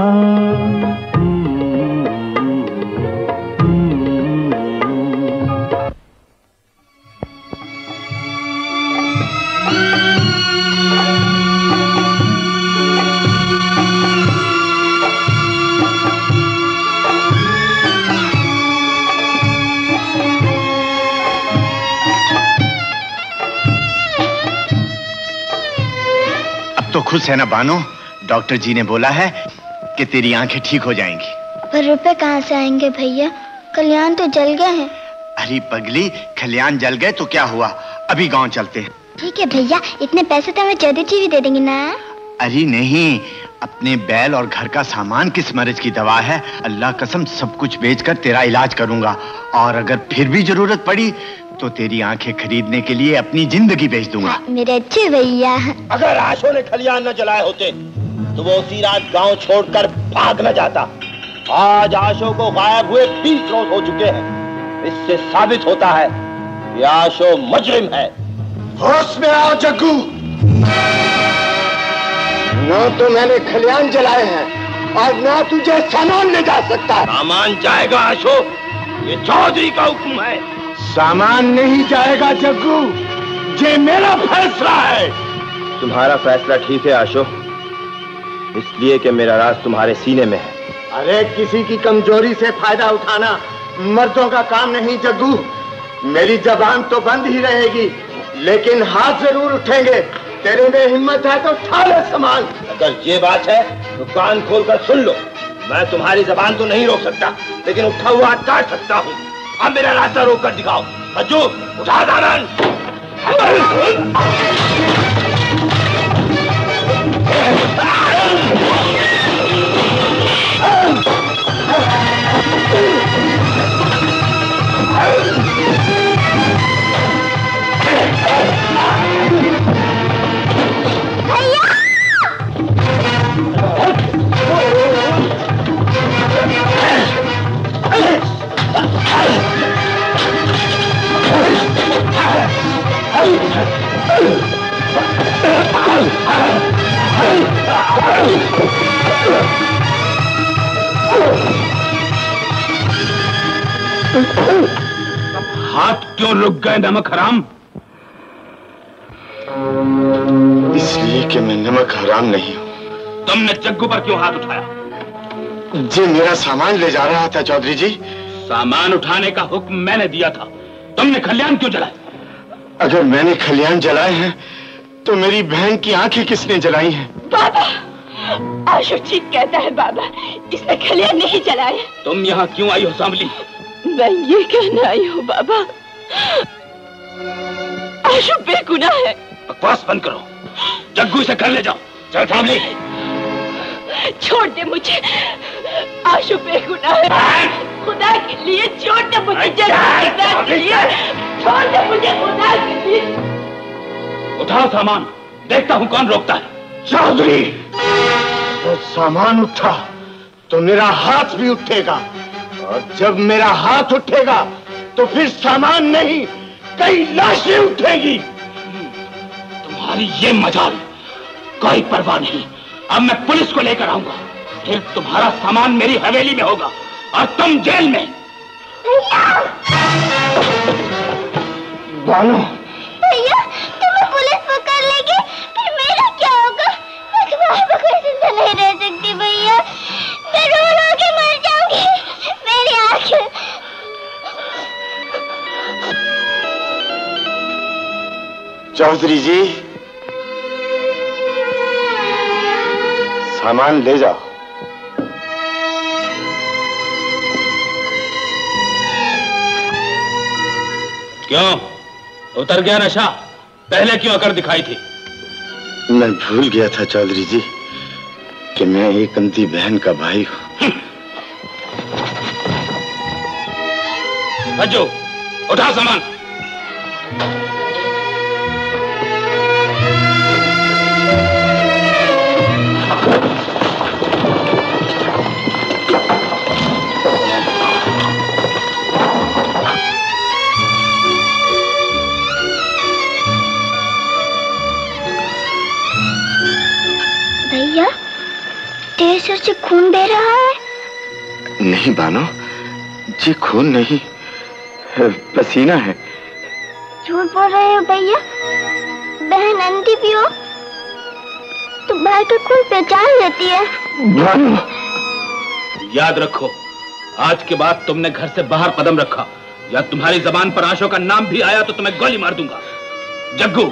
तो खुश है ना बानो? डॉक्टर जी ने बोला है कि तेरी आंखें ठीक हो जाएंगी। पर रुपए कहाँ से आएंगे भैया? कल्याण तो जल गए हैं। अरे पगली, कल्याण जल गए तो क्या हुआ, अभी गांव चलते हैं। ठीक है भैया, इतने पैसे तो हमें चौधरी भी दे देंगे ना? अरे नहीं, अपने बैल और घर का सामान किस मर्ज की दवा है। अल्लाह कसम सब कुछ बेचकर तेरा इलाज करूंगा, और अगर फिर भी जरूरत पड़ी तो तेरी आंखें खरीदने के लिए अपनी जिंदगी बेच दूंगा। मेरे अच्छे भैया। अगर आशो ने खलियान न जलाए होते तो वो उसी रात गांव छोड़कर भाग न जाता। आज आशो को गायब हुए 20 रोज हो चुके हैं। इससे साबित होता है कि आशो मुजरिम है। होश में आओ जग्गू, न तो मैंने खलियान जलाए हैं और न तुझे सामान ले जा सकता। सामान जाएगा आशो, ये चौधरी का हुक्म है। सामान नहीं जाएगा जग्गू, ये मेरा फैसला है। तुम्हारा फैसला ठीक है आशो, इसलिए कि मेरा राज तुम्हारे सीने में है। अरे किसी की कमजोरी से फायदा उठाना मर्दों का काम नहीं जग्गू। मेरी जबान तो बंद ही रहेगी, लेकिन हाथ जरूर उठेंगे। तेरे में हिम्मत है तो उठा ले सामान। अगर ये बात है तो कान खोलकर सुन लो। मैं तुम्हारी जबान तो नहीं रोक सकता, लेकिन उठा हुआ हाथ काट सकता हूँ। अब मेरा रास्ता रोक कर दिखाओ। सज्जू, उठा दामन। हाथ क्यों रुक गए नमक हराम? कि मैं नमक हराम नहीं हूँ। तुमने जग्गू पर क्यों हाथ उठाया? जी मेरा सामान ले जा रहा था चौधरी जी। सामान उठाने का हुक्म मैंने दिया था, तुमने खलियान क्यों जलाए? अगर मैंने खलियान जलाए हैं तो मेरी बहन की आंखें किसने जलाई हैं? बाबा, आशु ठीक कहता है बाबा, इसने खलियान नहीं जलाए। तुम यहाँ क्यों आई हो सांवली? मैं ये कहने आई हूँ बाबा, आशु बेगुनाह है। बकवास बंद करो, जग्गू से घर ले जाओ। चल सांवली। छोड़ दे मुझे, आशु बेगुनाह है। खुदा के लिए छोड़ दे मुझे, खुदा के लिए छोड़ दे मुझे, खुदा के लिए। उठाओ सामान, देखता हूँ कौन रोकता है। चौधरी, तो सामान उठा तो मेरा हाथ भी उठेगा, और जब मेरा हाथ उठेगा तो फिर सामान नहीं कई लाशें उठेगी। तुम्हारी ये मजाल, कोई परवाह नहीं। अब मैं पुलिस को लेकर आऊंगा, फिर तुम्हारा सामान मेरी हवेली में होगा और तुम जेल में। बानो, भैया तुम्हें पुलिस पकड़ लेगी, फिर मेरा क्या होगा? मैं तुम्हारे बगैर जिंदा नहीं रह सकती भैया, मैं रो रो के मर जाऊंगी। मेरी आंखें। चौधरी जी, सामान ले जाओ। क्यों उतर गया नशा? पहले क्यों अकड़ दिखाई थी? मैं भूल गया था चौधरी जी कि मैं एक अंधी बहन का भाई हूँ। भज्जू, उठा सामान। भैया, तेरे सिर से खून बह रहा है। नहीं बानो, ये खून नहीं, पसीना है। झूठ बोल रहे हो भैया, बहन अंधी भी हो तो भाई का खून पहचान लेती है। बानो, याद रखो, आज के बाद तुमने घर से बाहर कदम रखा या तुम्हारी जबान पर आशो का नाम भी आया तो तुम्हें गोली मार दूंगा। जग्गू,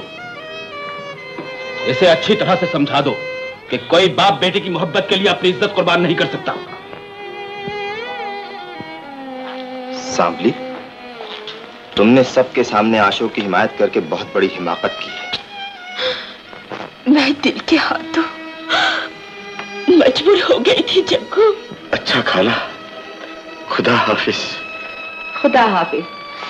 इसे अच्छी तरह से समझा दो कि कोई बाप बेटे की मोहब्बत के लिए अपनी इज्जत कुर्बान नहीं कर सकता। सांवली, तुमने सबके सामने आशो की हिमायत करके बहुत बड़ी हिमाकत की है। मैं दिल के हाथों मजबूर हो गई थी जग्गू। अच्छा खाला, खुदा हाफिज। खुदा हाफिज।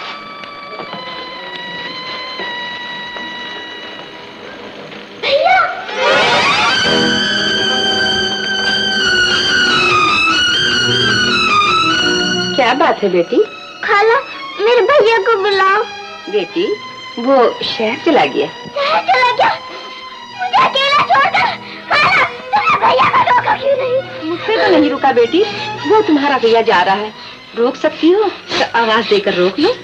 क्या बात है बेटी? खाला, मेरे भैया को बुलाओ। बेटी, वो शहर चला गया। शहर चला गया? मुझे अकेला छोड़कर। खाला, तुम्हारे भैया का रोका क्यों नहीं? मुझसे तो नहीं रुका बेटी, वो तुम्हारा भैया जा रहा है। रोक सकती हो तो आवाज देकर रोक लो।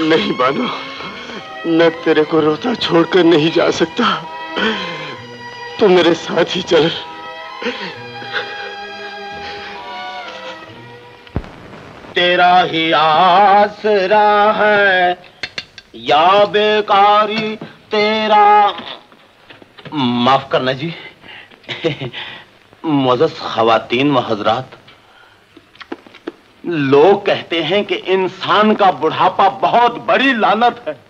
नहीं बानो, मैं तेरे को रोता छोड़कर नहीं जा सकता। तू मेरे साथ ही चल। तेरा ही आसरा है या बेकारी तेरा। माफ करना जी। मुअज़्ज़ज़ ख़वातीन व हज़रात, लोग कहते हैं कि इंसान का बुढ़ापा बहुत बड़ी लानत है,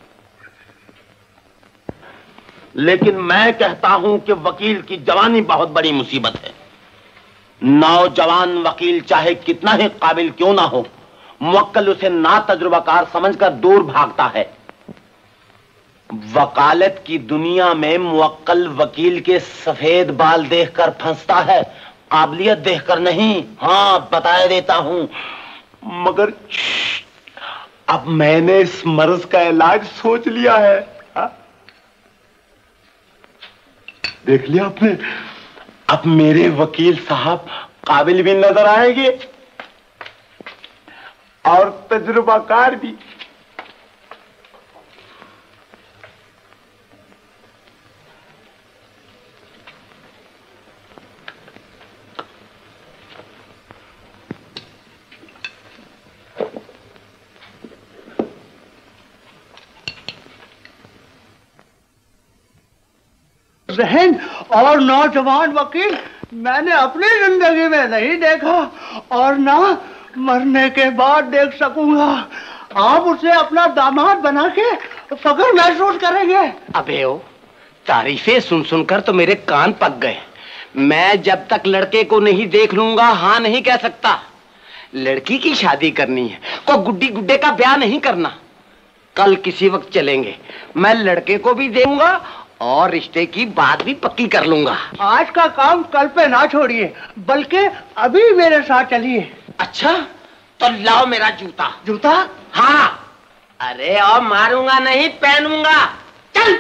लेकिन मैं कहता हूं कि वकील की जवानी बहुत बड़ी मुसीबत है। नौजवान वकील चाहे कितना ही काबिल क्यों ना हो, मुवक्किल उसे ना तजुर्बाकार समझकर दूर भागता है। वकालत की दुनिया में मुवक्किल वकील के सफेद बाल देखकर फंसता है, काबिलियत देखकर नहीं। हाँ, बता देता हूं, मगर अब मैंने इस मर्ज का इलाज सोच लिया है। हा? देख लिया आपने? अब मेरे वकील साहब काबिल भी नजर आएंगे और तजुर्बाकार भी। जहन और नौजवान वकील मैंने अपनी जिंदगी में नहीं देखा और ना मरने के बाद देख सकूंगा। आप उसे अपना दामाद बना के फख्र महसूस करेंगे। अबे ओ, तारीफें सुन सुनकर तो मेरे कान पक गए। मैं जब तक लड़के को नहीं देख लूंगा हाँ नहीं कह सकता। लड़की की शादी करनी है, कोई गुड्डी गुड्डे का ब्याह नहीं करना। कल किसी वक्त चलेंगे, मैं लड़के को भी दूंगा और रिश्ते की बात भी पक्की कर लूंगा। आज का काम कल पे ना छोड़िए, बल्कि अभी मेरे साथ चलिए। अच्छा, तो लाओ मेरा जूता। जूता? हाँ। अरे और मारूंगा नहीं, पहनूंगा। चल।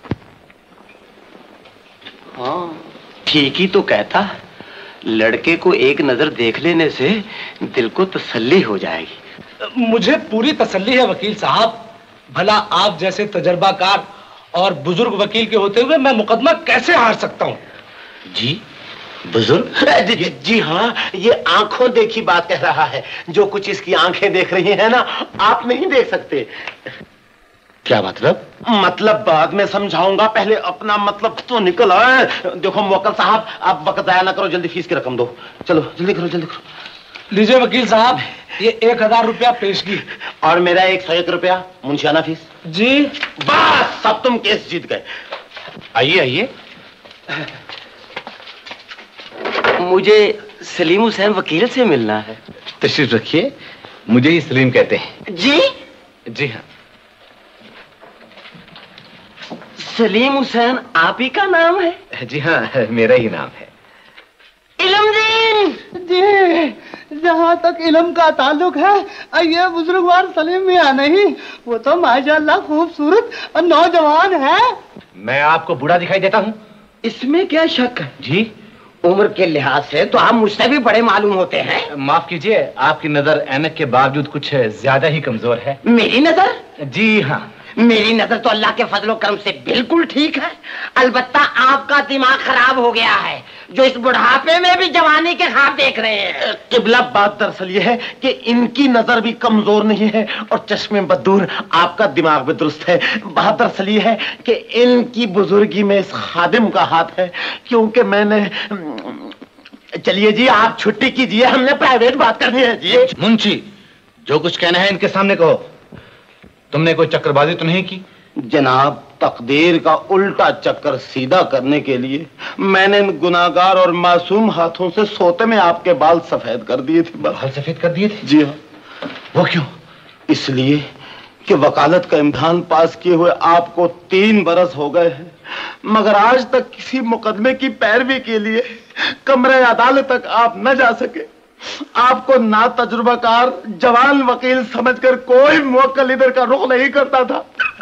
हाँ, ठीक ही तो कहता। लड़के को एक नजर देख लेने से दिल को तसल्ली हो जाएगी। मुझे पूरी तसल्ली है वकील साहब। भला आप जैसे तजर्बाकार और बुजुर्ग वकील के होते हुए मैं मुकदमा कैसे हार सकता हूँ? जी बुजुर्ग? जी हाँ, ये आंखों देखी बात कह रहा है। जो कुछ इसकी आंखें देख रही हैं ना, आप नहीं देख सकते। क्या मतलब? मतलब बाद में समझाऊंगा, पहले अपना मतलब तो निकल आए। देखो मुवक्किल साहब, आप वक्त जाया ना करो, जल्दी फीस की रकम दो। चलो जल्दी करो, जल्दी करो। लीजिए वकील साहब, ये 1000 रुपया पेशगी और मेरा 101 रुपया मुंशियाना फीस। जी बस, सब तुम केस जीत गए। आइए आइए। मुझे सलीम हुसैन वकील से मिलना है। तशरीफ रखिए, मुझे ही सलीम कहते हैं। जी जी हाँ। सलीम हुसैन आप ही का नाम है? जी हाँ, मेरा ही नाम है। इल्मदीन जी, जहाँ तक इल्म का ताल्लुक है, ये बुजुर्गवार सलीम मियां नहीं, वो तो माशाअल्लाह खूबसूरत और नौजवान है। मैं आपको बूढ़ा दिखाई देता हूँ? इसमें क्या शक है? जी, उम्र के लिहाज से तो आप मुझसे भी बड़े मालूम होते हैं। माफ कीजिए, आपकी नजर ऐनक के बावजूद कुछ ज्यादा ही कमजोर है। मेरी नजर? जी हाँ, मेरी नजर तो अल्लाह के फजलो करम से बिल्कुल ठीक है। अलबत्ता आपका दिमाग खराब हो गया है, जो इस बुढ़ापे में भी जवानी के ख्वाब देख रहे हैं। किबला, बात दरअसल ये है कि इनकी नजर भी कमजोर नहीं है और चश्मे बदूर, आपका दिमाग भी दुरुस्त है। बात दरअसल ये है कि इनकी बुजुर्गी में इस खादिम का हाथ है, क्योंकि मैंने... चलिए जी, आप छुट्टी कीजिए, हमने प्राइवेट बात करनी है जी। मुंशी, जो कुछ कहना है इनके सामने कहो। तुमने कोई चक्करबाजी तो नहीं की? जनाब, तकदीर का उल्टा चक्कर सीधा करने के लिए मैंने इन गुनाहगार और मासूम हाथों से सोते में आपके बाल सफेद कर दिए थे। बाल सफेद कर दिए थे? जी हाँ। वो क्यों? इसलिए कि वकालत का इम्तिहान पास किए हुए आपको 3 बरस हो गए हैं, मगर आज तक किसी मुकदमे की पैरवी के लिए कमरे अदालत तक आप न जा सके। आपको ना तजुर्बाकार जवान वकील समझकर कोई मुवक्किल इधर का रुख नहीं करता था।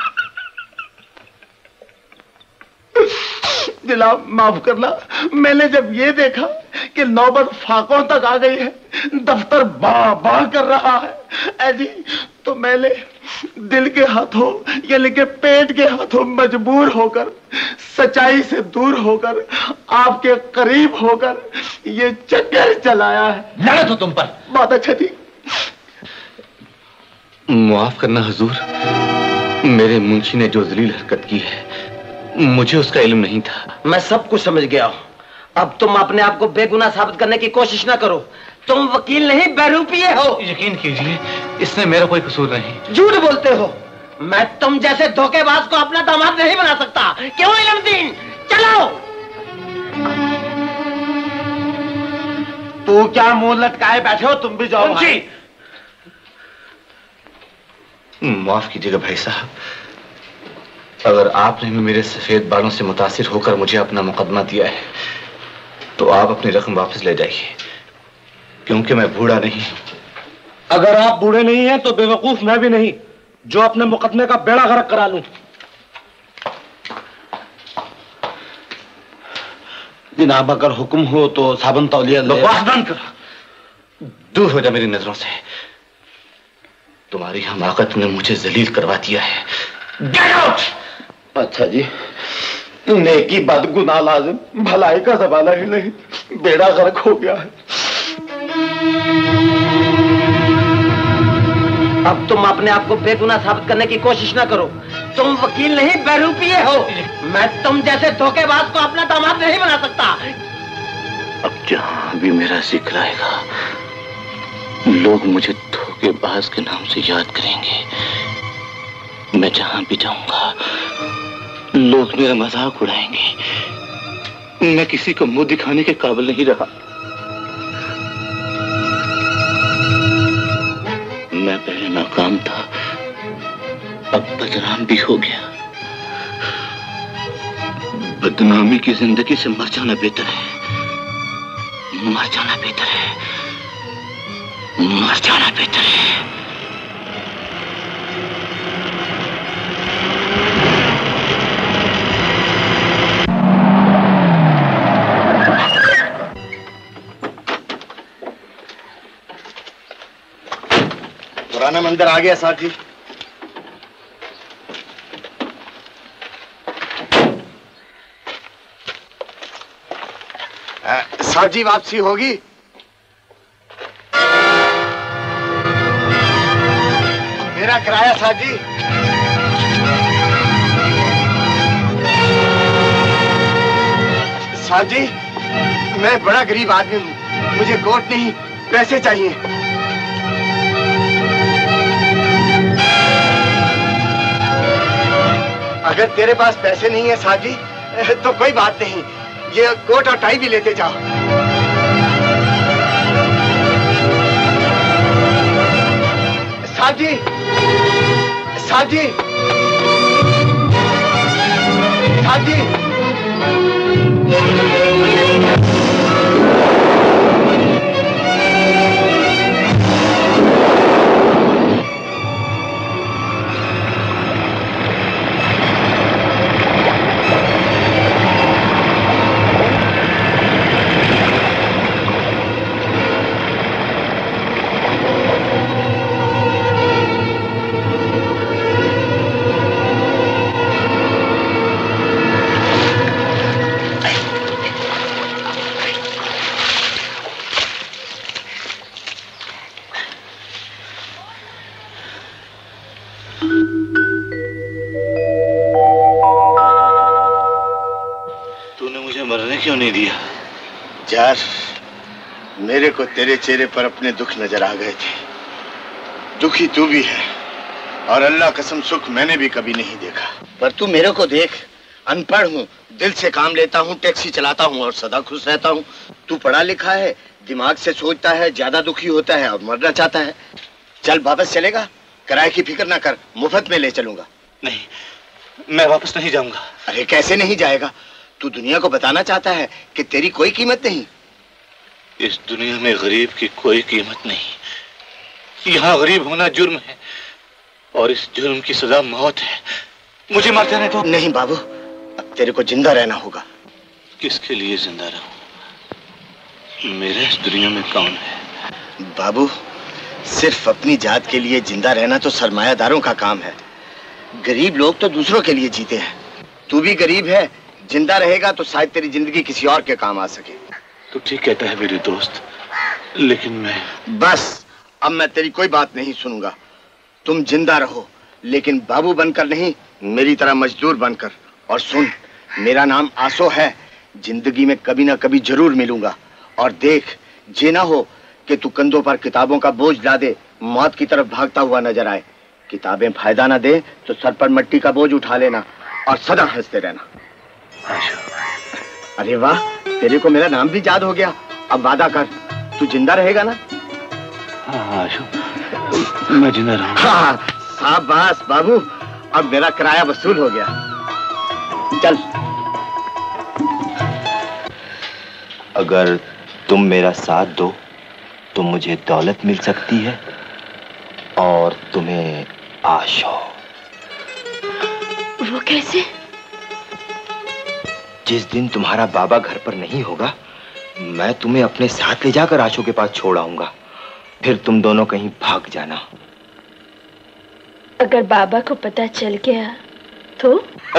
जनाब माफ करना, मैंने जब ये देखा कि नौबत फाकों तक आ गई है, दफ्तर बा कर रहा है, ऐसी तो मैंने दिल के हाथों यानी कि पेट के हाथों मजबूर होकर, सच्चाई से दूर होकर, आपके करीब होकर ये चक्कर चलाया है। लगा तो तुम पर। बहुत अच्छा थी। माफ करना हुजूर, मेरे मुंशी ने जो जलील हरकत की है मुझे उसका इल्म नहीं था। मैं सब कुछ समझ गया हूं। अब तुम अपने आप को बेगुनाह साबित करने की कोशिश ना करो। तुम वकील नहीं बहरूपिये हो। यकीन कीजिए इसने मेरा कोई कसूर नहीं। झूठ बोलते हो। मैं तुम जैसे धोखेबाज को अपना दामाद नहीं बना सकता। क्यों इल्मुद्दीन? चलो। तू क्या मुंह लटकाए बैठे हो? तुम भी जाओ भाई। माफ कीजिएगा भाई साहब, अगर आपने मेरे सफेद बालों से मुतासिर होकर मुझे अपना मुकदमा दिया है तो आप अपनी रकम वापस ले जाइए, क्योंकि मैं बूढ़ा नहीं। अगर आप बूढ़े नहीं हैं तो बेवकूफ मैं भी नहीं जो अपने मुकदमे का बेड़ा गर्क करा लूं। जनाब अगर हुक्म हो तो साबुन तौलिया बकवास बंद कर, दूर हो जा मेरी नजरों से। तुम्हारी हमाकत ने मुझे जलील करवा दिया है। Get out! अच्छा जी, नेकी बदगुनाह लाजिम, भलाई का जमाना ही नहीं, बेड़ा गर्क हो गया है। अब तुम अपने आप को बेगुनाह साबित करने की कोशिश ना करो। तुम वकील नहीं बहरूपिये हो। मैं तुम जैसे धोखेबाज को अपना दामाद नहीं बना सकता। अब जहां भी मेरा जिक्र आएगा लोग मुझे धोखेबाज के नाम से याद करेंगे। मैं जहां भी जाऊंगा लोग मेरा मजाक उड़ाएंगे। मैं किसी को मुंह दिखाने के काबिल नहीं रहा। मैं पहले नाकाम था, अब बदनाम भी हो गया। बदनामी की जिंदगी से मर जाना बेहतर है। मर जाना बेहतर है। मर जाना बेहतर है। पुराना मंदिर आ गया साहब जी। साहब जी वापसी होगी? मेरा किराया साहब जी। साहब जी मैं बड़ा गरीब आदमी हूँ, मुझे कोट नहीं पैसे चाहिए। अगर तेरे पास पैसे नहीं है साहब जी तो कोई बात नहीं, ये कोट और टाई भी लेते जाओ। साहब जी, साहब जी, साहब जी। क्यों नहीं दिया? यार मेरे को तेरे चेहरे पर अपने दुख नजर आ गए थे। दुखी तू भी है और अल्लाह कसम सुख मैंने भी कभी नहीं देखा। पर तू मेरे को देख, अनपढ़ हूँ, दिल से काम लेता हूँ, टैक्सी चलाता हूँ और सदा खुश रहता हूँ। तू पढ़ा लिखा है, दिमाग से सोचता है, ज्यादा दुखी होता है और मरना चाहता है। चल वापस चलेगा? किराए की फिक्र ना कर, मुफ्त में ले चलूंगा। नहीं, मैं वापस नहीं जाऊंगा। अरे कैसे नहीं जाएगा? तू दुनिया को बताना चाहता है कि तेरी कोई कीमत नहीं। इस दुनिया में गरीब की कोई कीमत नहीं। यहाँ गरीब होना जुर्म है और इस जुर्म की सजा मौत है। मुझे मर जाने दो। नहीं बाबू, अब तेरे को जिंदा रहना होगा। किसके लिए जिंदा रहूं? मेरा इस दुनिया में कौन है? बाबू सिर्फ अपनी जात के लिए जिंदा रहना तो सरमायादारों का काम है। गरीब लोग तो दूसरों के लिए जीते हैं। तू भी गरीब है, जिंदा रहेगा तो शायद तेरी जिंदगी किसी और के काम आ सके। तू ठीक कहता है मेरे दोस्त, लेकिन मैं... बस अब मैं तेरी कोई बात नहीं सुनूंगा। तुम जिंदा रहो, लेकिन बाबू बनकर नहीं, मेरी तरह मजदूर बनकर। और सुन, मेरा नाम आसो है। जिंदगी में कभी ना कभी जरूर मिलूंगा। और देख, ये ना हो कि तू कंधों पर किताबों का बोझ ला दे, मौत की तरफ भागता हुआ नजर आए। किताबें फायदा ना दे तो सर पर मिट्टी का बोझ उठा लेना और सदा हंसते रहना। अरे वाह, तेरे को मेरा नाम भी याद हो गया। अब वादा कर, तू जिंदा रहेगा ना? हाँ आशु, मैं जिंदा रहूंगा। हाँ, शाबाश बाबू, अब मेरा किराया वसूल हो गया। चल। अगर तुम मेरा साथ दो तो मुझे दौलत मिल सकती है और तुम्हें आशो। वो कैसे? जिस दिन तुम्हारा बाबा घर पर नहीं होगा, मैं तुम्हें अपने साथ ले जाकर आशो के पास छोड़ आऊंगा। फिर तुम दोनों कहीं भाग जाना। अगर बाबा को पता चल गया तो?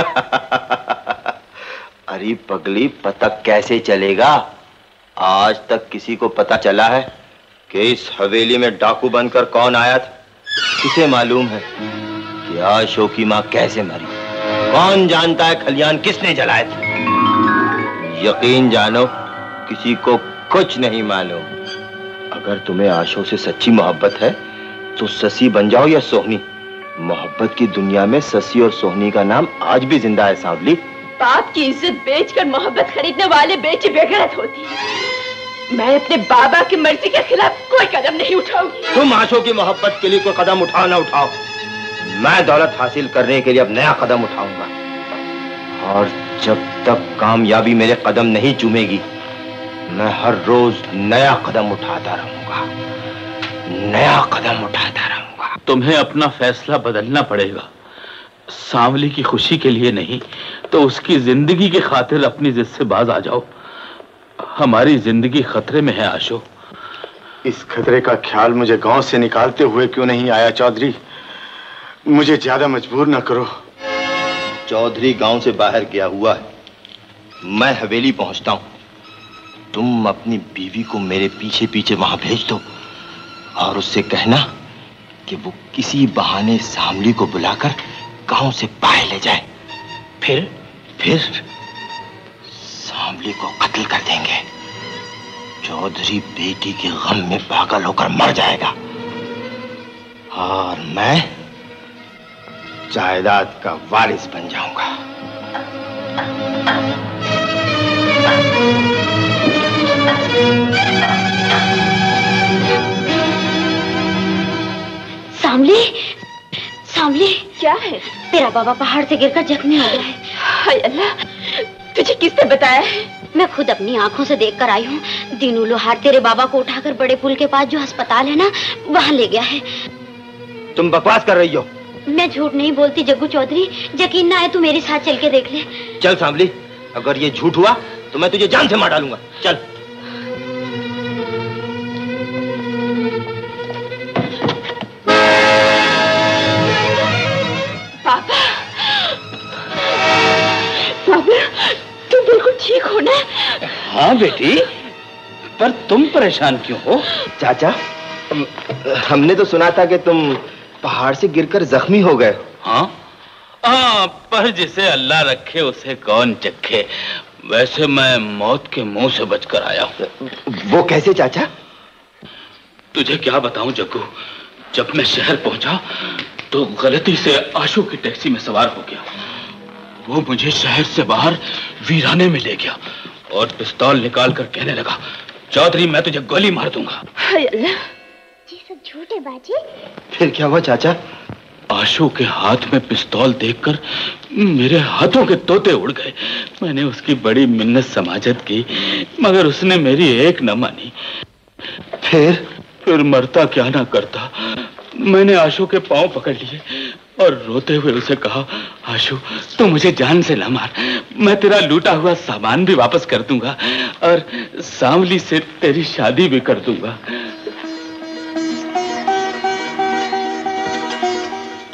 अरे पगली, पता कैसे चलेगा? आज तक किसी को पता चला है कि इस हवेली में डाकू बनकर कौन आया था? किसे मालूम है कि आशो की मां कैसे मरी? कौन जानता है खलियान किसने जलाए थे? यकीन जानो, किसी को कुछ नहीं मालूम। अगर तुम्हें आशो से सच्ची मोहब्बत है तो ससी बन जाओ या सोहनी। मोहब्बत की दुनिया में ससी और सोहनी का नाम आज भी जिंदा है सांवली। बाप की इज्जत बेचकर मोहब्बत खरीदने वाले बेचे बेगैरत होती है। मैं अपने बाबा की मर्जी के खिलाफ कोई कदम नहीं उठाऊंगी। तुम आशो की मोहब्बत के लिए कोई कदम उठाओ ना उठाओ, मैं दौलत हासिल करने के लिए अब नया कदम उठाऊंगा। और जब तक कामयाबी मेरे कदम नहीं चूमेगी, मैं हर रोज नया कदम उठाता रहूंगा, नया कदम उठाता रहूंगा। तुम्हें अपना फैसला बदलना पड़ेगा। सांवली की खुशी के लिए नहीं तो उसकी जिंदगी की खातिर अपनी जिद से बाज आ जाओ। हमारी जिंदगी खतरे में है आशो। इस खतरे का ख्याल मुझे गांव से निकालते हुए क्यों नहीं आया चौधरी? मुझे ज्यादा मजबूर ना करो। चौधरी गांव से बाहर गया हुआ है, मैं हवेली पहुंचता हूं। तुम अपनी बीवी को मेरे पीछे पीछे वहां भेज दो और उससे कहना कि वो किसी बहाने सांवली को बुलाकर गांव से बाहर ले जाए। फिर सांवली को कत्ल कर देंगे। चौधरी बेटी के गम में पागल होकर मर जाएगा और मैं जायदाद का वारिस बन जाऊंगा। सांवली, सांवली, क्या है? तेरा बाबा पहाड़ से गिरकर जख्मी हो गया है। हाय अल्लाह, तुझे किसने बताया है? मैं खुद अपनी आंखों से देखकर आई हूँ। दीनू लोहार तेरे बाबा को उठाकर बड़े पुल के पास जो अस्पताल है ना, वहाँ ले गया है। तुम बकवास कर रही हो। मैं झूठ नहीं बोलती जग्गू चौधरी, यकीन ना आए तो मेरे साथ चल के देख ले। चल सांवली, अगर ये झूठ हुआ तो मैं तुझे जान से मार डालूंगा। चल। पापा, पापा, तुम बिल्कुल ठीक हो ना? हाँ बेटी, पर तुम परेशान क्यों हो? चाचा, हमने तो सुना था कि तुम पहाड़ से गिरकर जख्मी हो गए। हाँ, पर जिसे अल्लाह रखे उसे कौन चखे। वैसे मैं मौत के मुंह से बचकर आया हूँ। वो कैसे चाचा? तुझे क्या बताऊं जग्गू, जब मैं शहर पहुंचा तो गलती से आशु की टैक्सी में सवार हो गया। वो मुझे शहर से बाहर वीराने में ले गया और पिस्तौल निकाल कर कहने लगा, चौधरी मैं तुझे गोली मार दूंगा। हाय अल्लाह, ये सब झूठे बाजी। फिर क्या हुआ चाचा? आशु के हाथ में पिस्तौल देखकर मेरे हाथों के तोते उड़ गए। मैंने उसकी बड़ी मिन्नत समाजत की, मगर उसने मेरी एक न मानी। फिर मरता क्या ना करता, मैंने आशु के पांव पकड़ लिए और रोते हुए उसे कहा, आशु तू मुझे जान से न मार, मैं तेरा लूटा हुआ सामान भी वापस कर दूंगा और सांवली से तेरी शादी भी कर दूंगा।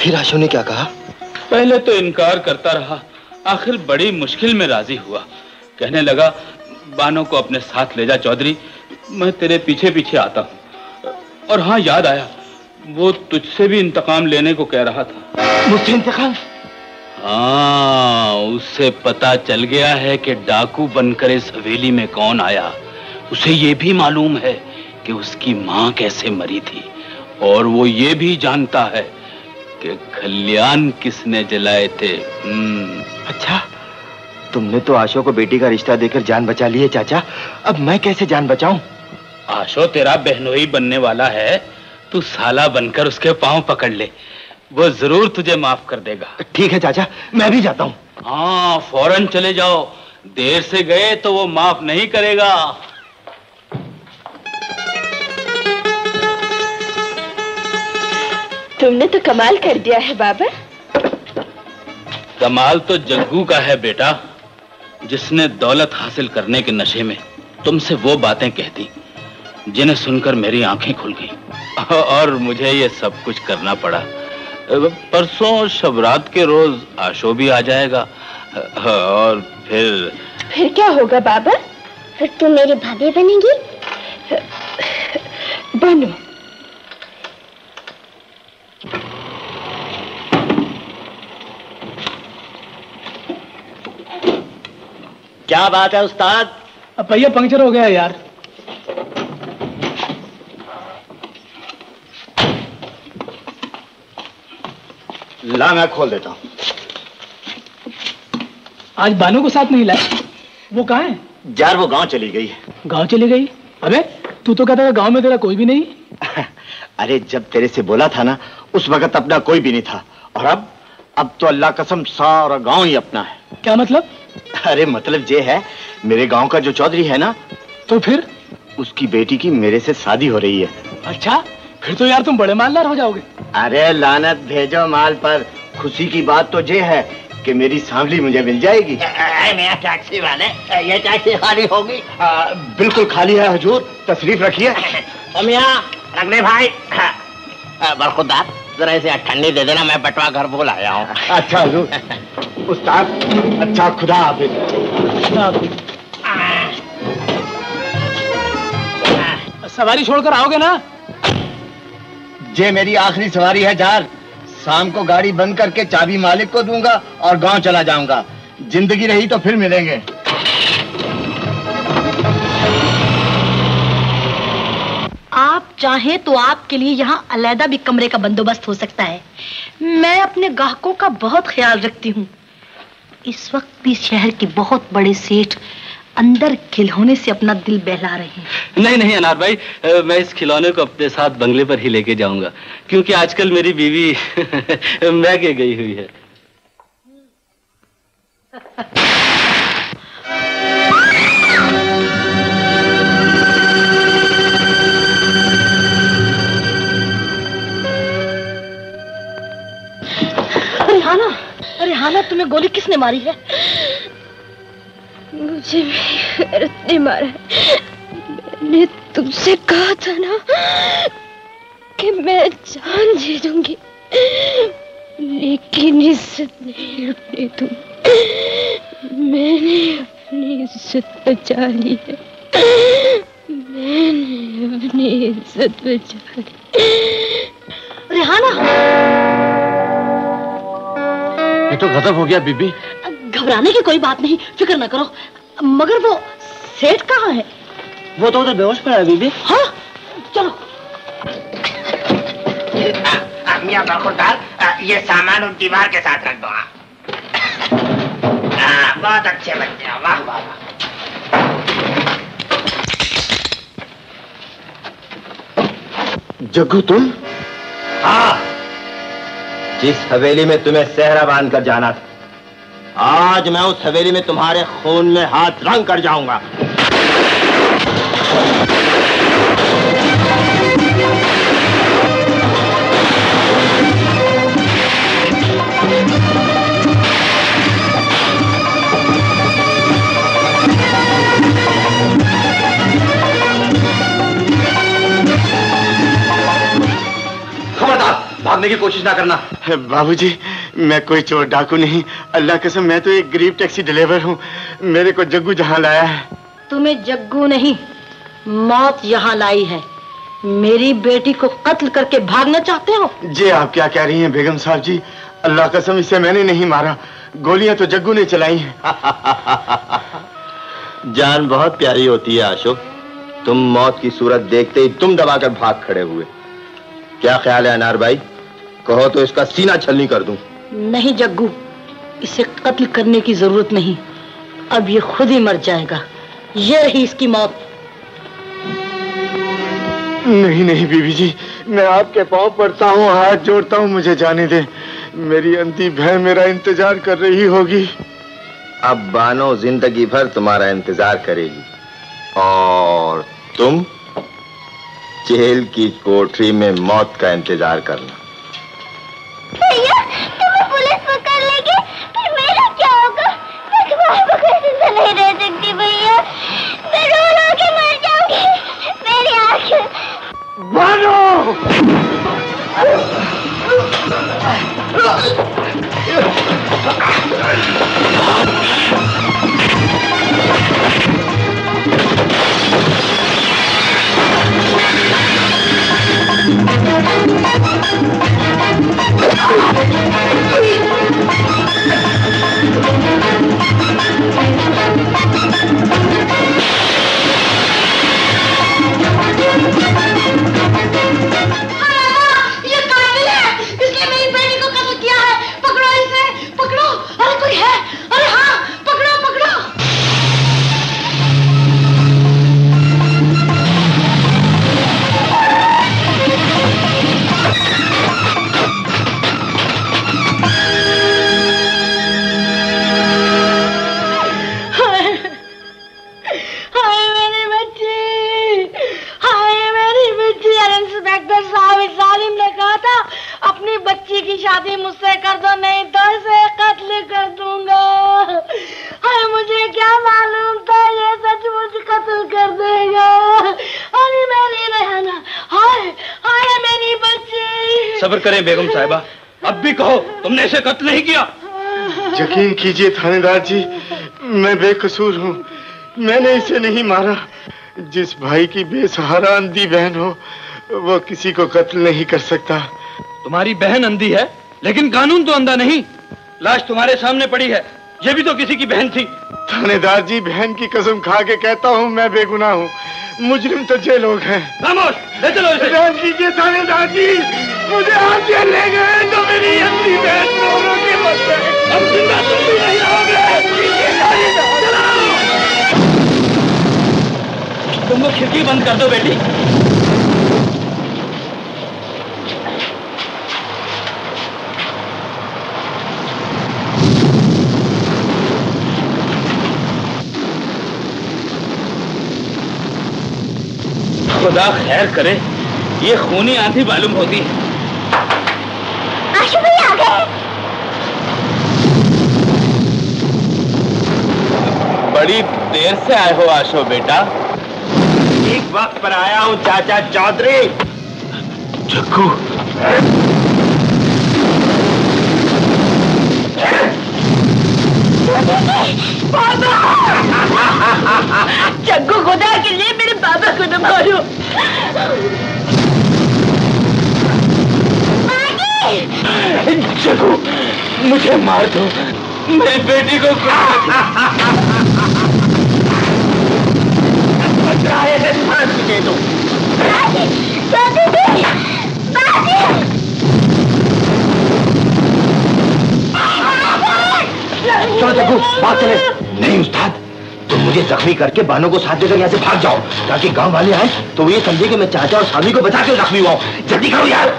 फिर आशु ने क्या कहा? पहले तो इनकार करता रहा, आखिर बड़ी मुश्किल में राजी हुआ। कहने लगा, बानो को अपने साथ ले जा चौधरी, मैं तेरे पीछे पीछे आता हूँ। और हाँ, याद आया, वो तुझसे भी इंतकाम लेने को कह रहा था। मुझसे इंतकाम? हाँ, उससे पता चल गया है कि डाकू बनकर इस हवेली में कौन आया। उसे ये भी मालूम है कि उसकी माँ कैसे मरी थी, और वो ये भी जानता है कि खलियान किसने जलाए थे। अच्छा, तुमने तो आशो को बेटी का रिश्ता देकर जान बचा ली है चाचा, अब मैं कैसे जान बचाऊं? आशो तेरा बहनोई बनने वाला है, तू साला बनकर उसके पांव पकड़ ले, वो जरूर तुझे माफ कर देगा। ठीक है चाचा, मैं भी जाता हूँ। हाँ, फौरन चले जाओ, देर से गए तो वो माफ नहीं करेगा। तुमने तो कमाल कर दिया है बाबा। कमाल तो जग्गू का है बेटा, जिसने दौलत हासिल करने के नशे में तुमसे वो बातें कह दी जिन्हें सुनकर मेरी आंखें खुल गईं, और मुझे ये सब कुछ करना पड़ा। परसों शबरात के रोज आशो भी आ जाएगा, और फिर क्या होगा बाबा? फिर तू मेरी भाभी बनेगी? बनो। क्या बात है उस्ताद? पहिया पंक्चर हो गया यार। ला, मैं खोल देता हूँ। आज बानू को साथ नहीं लाए? वो कहाँ है? यार वो गांव चली गई है। गांव चली गई? अबे तू तो कहता था गांव में तेरा कोई भी नहीं। अरे जब तेरे से बोला था ना, उस वक्त अपना कोई भी नहीं था, और अब तो अल्लाह कसम सारा गांव ही अपना है। क्या मतलब? अरे मतलब ये है, मेरे गांव का जो चौधरी है ना, तो फिर उसकी बेटी की मेरे से शादी हो रही है। अच्छा, फिर तो यार तुम बड़े मालदार हो जाओगे। अरे लानत भेजो माल पर, खुशी की बात तो ये है कि मेरी सांवली मुझे मिल जाएगी। मेरा टैक्सी वाले, ये टैक्सी खाली होगी? बिल्कुल खाली है हुजूर, तशरीफ रखिए। मियां रखने भाई, बरखुरदार जरा इसे ठंडी दे देना, मैं बटवा घर भूल आया हूँ। अच्छा हुजूर। उस्ताद अच्छा, खुदा हाफिज। सवारी छोड़कर आओगे ना? ये मेरी आखिरी सवारी है जार, शाम को गाड़ी बंद करके चाबी मालिक को दूंगा और गांव चला जाऊंगा। जिंदगी रही तो फिर मिलेंगे। आप चाहें तो आपके लिए यहाँ अलहदा भी कमरे का बंदोबस्त हो सकता है। मैं अपने ग्राहकों का बहुत ख्याल रखती हूँ। इस वक्त भी शहर के बहुत बड़े सेठ अंदर खिलौने से अपना दिल बहला रहे हैं। नहीं नहीं अनार भाई, मैं इस खिलौने को अपने साथ बंगले पर ही लेके जाऊंगा, क्योंकि आजकल मेरी बीवी मैके गई हुई है। रिहाना, तुम्हें गोली किसने मारी है? मुझे हैरत ने मारा। मैंने तुमसे कहा था ना कि मैं जान दे दूंगी, लेकिन इज्जत नहीं लुटने दूंगी। मैंने अपनी इज्जत बचा ली है। मैंने अपनी इज्जत बचा ली। रिहाना, ये तो गजब हो गया बीबी। घबराने की कोई बात नहीं, फिक्र न करो। मगर वो सेठ कहाँ है? वो तो उधर बेहोश पड़ा है बीबी। हाँ, चलो। मियां बरखुरदार, ये सामान उन दीवार के साथ रख दो। बहुत अच्छे बच्चे हैं, वाह वाह। जग्गू तुम? हाँ, जिस हवेली में तुम्हें सेहरा बांध कर जाना था, आज मैं उस हवेली में तुम्हारे खून में हाथ रंग कर जाऊंगा। खबरदार, भागना भागने की कोशिश ना करना। बाबूजी, मैं कोई चोर डाकू नहीं, अल्लाह कसम मैं तो एक गरीब टैक्सी ड्राइवर हूँ। मेरे को जग्गू जहाँ लाया है। तुम्हें जग्गू नहीं, मौत यहाँ लाई है। मेरी बेटी को कत्ल करके भागना चाहते हो? जी आप क्या कह रही हैं बेगम साहब जी? अल्लाह कसम इसे मैंने नहीं मारा, गोलियां तो जग्गू ने चलाई हैं। जान बहुत प्यारी होती है आशो। तुम मौत की सूरत देखते ही तुम दबाकर भाग खड़े हुए। क्या ख्याल है अनार भाई? कहो तो इसका सीना छलनी कर दूं। नहीं जग्गू, इसे कत्ल करने की जरूरत नहीं। अब ये खुद ही मर जाएगा। ये रही इसकी मौत। नहीं नहीं बीबी जी, मैं आपके पांव पड़ता हूँ, हाथ जोड़ता हूँ, मुझे जाने दे। मेरी अंधी बहन मेरा इंतजार कर रही होगी। अब बानो जिंदगी भर तुम्हारा इंतजार करेगी और तुम जेल की कोठरी में मौत का इंतजार करना। भैया, तुम्हें पुलिस पकड़ लेगी, फिर मेरा क्या होगा? मैं तुम्हारे बगैर जिंदा नहीं रह सकती भैया। मैं रो रो के मर जाऊंगी। मेरी आंखें शादी मुझसे कर दो, नहीं तो इसे कत्ल कर दूंगा। हाय, मुझे क्या मालूम था ये सचमुच कत्ल कर देगा। अरे मेरी रहना, हाय हाय मेरी बच्ची। सब्र करें बेगम साहिबा, अब भी कहो तुमने इसे कत्ल नहीं किया। यकीन कीजिए थानेदार जी, मैं बेकसूर हूँ। मैंने इसे नहीं मारा। जिस भाई की बेसहारा अंधी बहन हो, वो किसी को कत्ल नहीं कर सकता। तुम्हारी बहन अंधी है, लेकिन कानून तो अंधा नहीं। लाश तुम्हारे सामने पड़ी है, ये भी तो किसी की बहन थी। थानेदार जी, बहन की कसम खा के कहता हूँ मैं बेगुनाह हूँ। मुजरिम तो ये लोग हैं। खामोश, ले चलो इसे। रहम कीजिए थानेदार जी, मुझे आप जेल ले गए तो मेरी अंधी बहन दोनों के मर गए। अब जिंदा तुम भी नहीं रहोगे। तुम वो खिड़की बंद कर दो बेटी। खुदा खैर करे, ये खूनी आंधी मालूम होती है। आशु भैया आ गए। बड़ी देर से आए हो आशो बेटा। ठीक वक्त पर आया हूँ चाचा चौधरी। जग्गू, जग्गू, खुदा के लिए मेरे बाबा को न मारो। जग्गू, मुझे मार दो, मेरी बेटी को दे दो। चलो जग्गू, बात चले। नहीं उस्ताद, तुम मुझे जख्मी करके बानों को साथ देकर यहाँ से भाग जाओ, ताकि गांव वाले आए तो ये समझे कि मैं चाचा और सामी को बचा के जख्मी हुआ हूँ। जल्दी करो यार।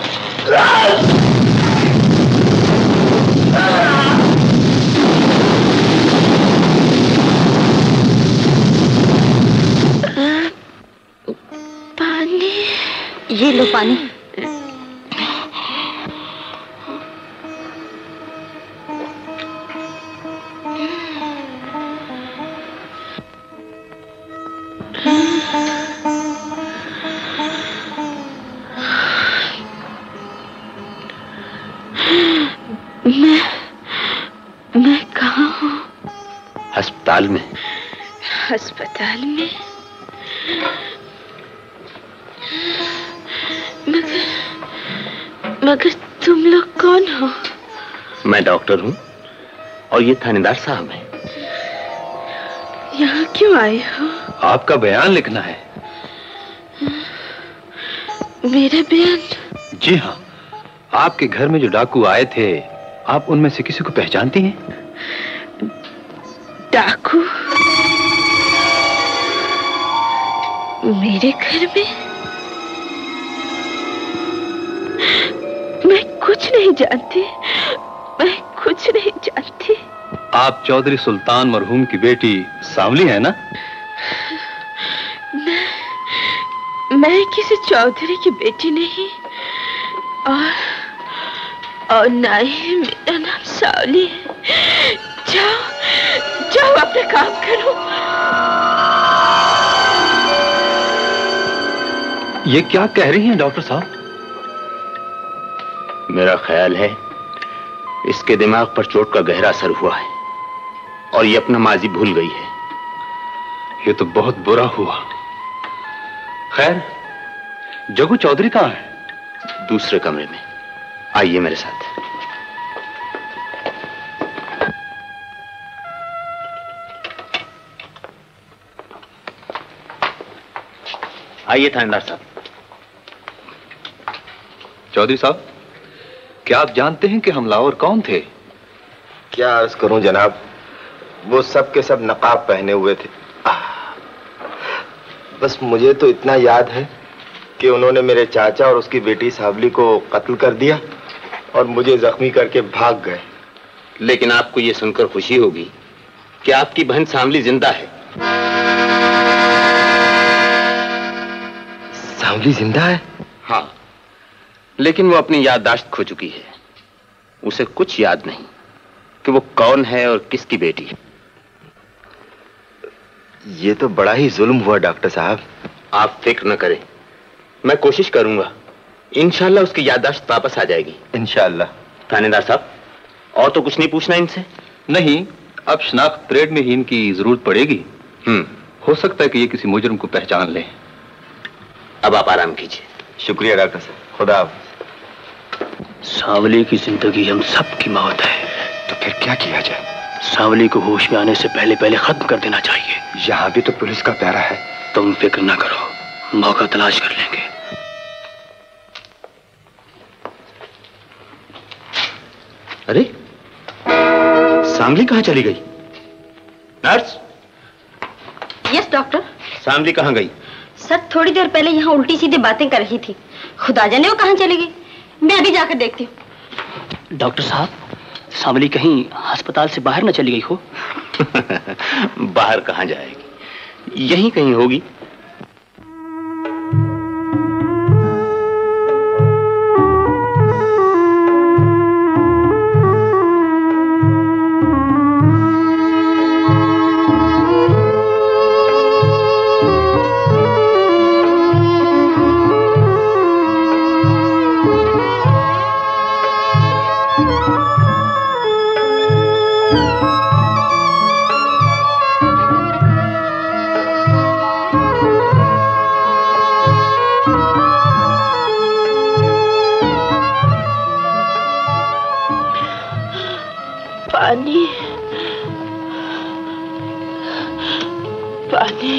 पानी, ये लो पानी। मैं कहाँ हूँ? अस्पताल में। अस्पताल में? मगर तुम लोग कौन हो? मैं डॉक्टर हूँ और ये थानेदार साहब हैं। यहाँ क्यों आए हो? आपका बयान लिखना है। मेरा बयान? जी हाँ, आपके घर में जो डाकू आए थे, आप उनमें से किसी को पहचानती हैं? डाकू? मेरे घर में? मैं कुछ नहीं जानती, मैं कुछ नहीं जानती। आप चौधरी सुल्तान मरहूम की बेटी सांवली है ना? मैं किसी चौधरी की बेटी नहीं, और ना ही मेरा नाम सांवली है। जाओ जाओ, अपना काम करो। ये क्या कह रही हैं डॉक्टर साहब? मेरा ख्याल है इसके दिमाग पर चोट का गहरा असर हुआ है और ये अपना माजी भूल गई है। ये तो बहुत बुरा हुआ। खैर, जगू चौधरी कहाँ है? दूसरे कमरे में। आइए मेरे साथ। आइए थानेदार साहब। चौधरी साहब, क्या आप जानते हैं कि हमलावर कौन थे? क्या अर्ज करूं जनाब, वो सब के सब नकाब पहने हुए थे। बस मुझे तो इतना याद है कि उन्होंने मेरे चाचा और उसकी बेटी सावली को कत्ल कर दिया और मुझे जख्मी करके भाग गए। लेकिन आपको ये सुनकर खुशी होगी कि आपकी बहन सांवली जिंदा है। सांवली जिंदा है? हाँ, लेकिन वो अपनी याददाश्त खो चुकी है। उसे कुछ याद नहीं कि वो कौन है और किसकी बेटी है। ये तो बड़ा ही जुल्म हुआ डॉक्टर साहब। आप फिक्र न करें, मैं कोशिश करूंगा। इंशाल्लाह उसकी याददाश्त वापस आ जाएगी। इंशाल्लाह। थानेदार साहब, और तो कुछ नहीं पूछना इनसे? नहीं, अब शनाख्त परेड में ही इनकी जरूरत पड़ेगी। हो सकता है कि ये किसी मुजरिम को पहचान लें। अब आप आराम कीजिए। शुक्रिया डॉक्टर साहब, खुदा हाफ़िज़। सांवली की जिंदगी हम सब की मौत है। तो फिर क्या किया जाए? सांवली को होश में आने से पहले पहले खत्म कर देना चाहिए। यहाँ भी तो पुलिस का पहरा है। तुम फिक्र ना करो, मौका तलाश कर लेंगे। अरे, सांवली कहाँ चली गई? नर्स। Yes doctor. सांवली कहाँ गई? सर, थोड़ी देर पहले यहाँ उल्टी सीधी बातें कर रही थी। खुदा जाने वो कहाँ चली गई। मैं अभी जाकर देखती हूँ। डॉक्टर साहब, सांवली कहीं अस्पताल से बाहर न चली गई हो? बाहर कहाँ जाएगी, यहीं कहीं होगी। पानी, पानी।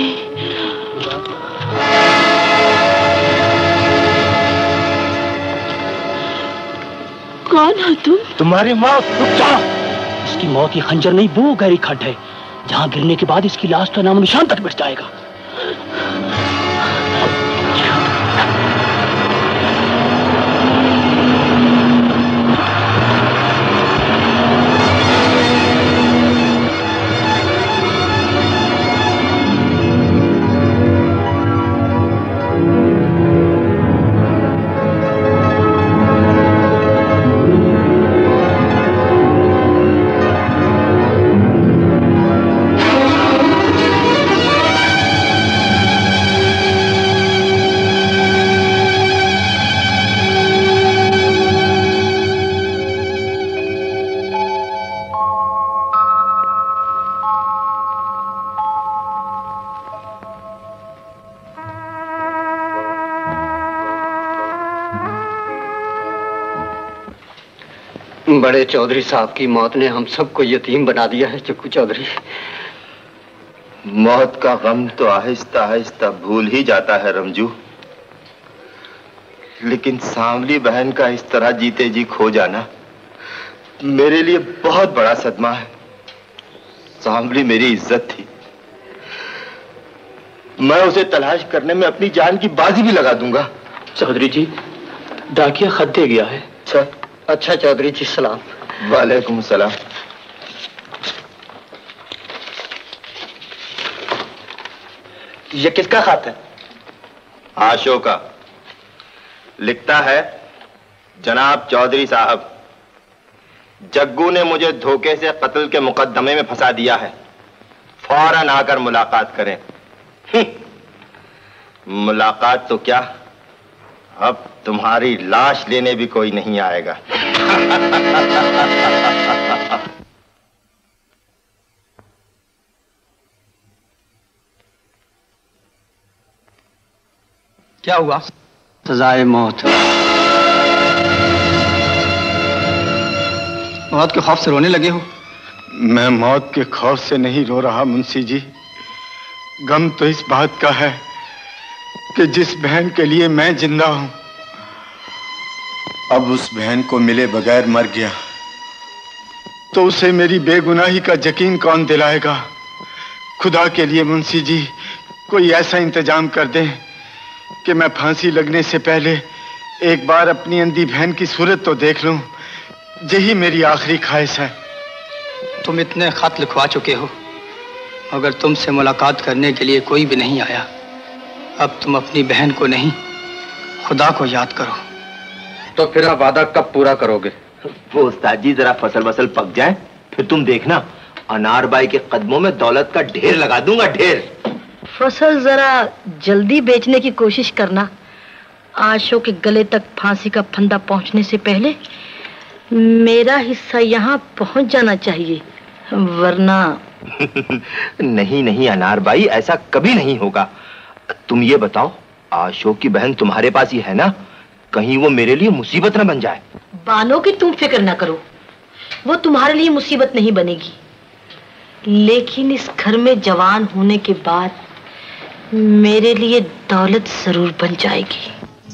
कौन हो तुम? तुम्हारी मौत। रुक जा। इसकी मौत ये खंजर नहीं, वो गहरी खड्ड है जहां गिरने के बाद इसकी लाश का नाम निशान तक मिट जाएगा। बड़े चौधरी साहब की मौत ने हम सबको यतीम बना दिया है चक्कू चौधरी। मौत का गम तो आहिस्ता आहिस्ता भूल ही जाता है रमजू, लेकिन सांवली बहन का इस तरह जीते जी खो जाना मेरे लिए बहुत बड़ा सदमा है। सांवली मेरी इज्जत थी, मैं उसे तलाश करने में अपनी जान की बाजी भी लगा दूंगा। चौधरी जी, डाकिया खत दे गया है। अच्छा चौधरी जी, सलाम। वालेकुम सलाम। ये किसका खत है? आशो का। लिखता है, जनाब चौधरी साहब, जग्गू ने मुझे धोखे से कत्ल के मुकदमे में फंसा दिया है, फौरन आकर मुलाकात करें। मुलाकात तो क्या, अब तुम्हारी लाश लेने भी कोई नहीं आएगा। क्या हुआ? सजाए मौत। मौत के खौफ से रोने लगे हो? मैं मौत के खौफ से नहीं रो रहा मुंशी जी, गम तो इस बात का है कि जिस बहन के लिए मैं जिंदा हूं, अब उस बहन को मिले बगैर मर गया, तो उसे मेरी बेगुनाही का यकीन कौन दिलाएगा? खुदा के लिए मुंशी जी, कोई ऐसा इंतजाम कर दें कि मैं फांसी लगने से पहले एक बार अपनी अंधी बहन की सूरत तो देख लूं। यही मेरी आखिरी ख्वाहिश है। तुम इतने खत लिखवा चुके हो, मगर तुमसे मुलाकात करने के लिए कोई भी नहीं आया। अब तुम अपनी बहन को नहीं, खुदा को याद करो। तो फिर आप वादा कब पूरा करोगे? वो उस्ताद जी जरा फसल वसल पक जाए, फिर तुम देखना, अनारबाई के कदमों में दौलत का ढेर लगा दूंगा, ढेर। फसल जरा जल्दी बेचने की कोशिश करना। आशो के गले तक फांसी का फंदा पहुंचने से पहले मेरा हिस्सा यहाँ पहुंच जाना चाहिए, वरना नहीं नहीं अनारबाई, ऐसा कभी नहीं होगा। तुम ये बताओ, आशो की बहन तुम्हारे पास ही है ना? कहीं वो मेरे लिए मुसीबत न बन जाए। बानो की तुम फिक्र ना करो, वो तुम्हारे लिए मुसीबत नहीं बनेगी, लेकिन इस घर में जवान होने के बाद मेरे लिए दौलत जरूर बन जाएगी।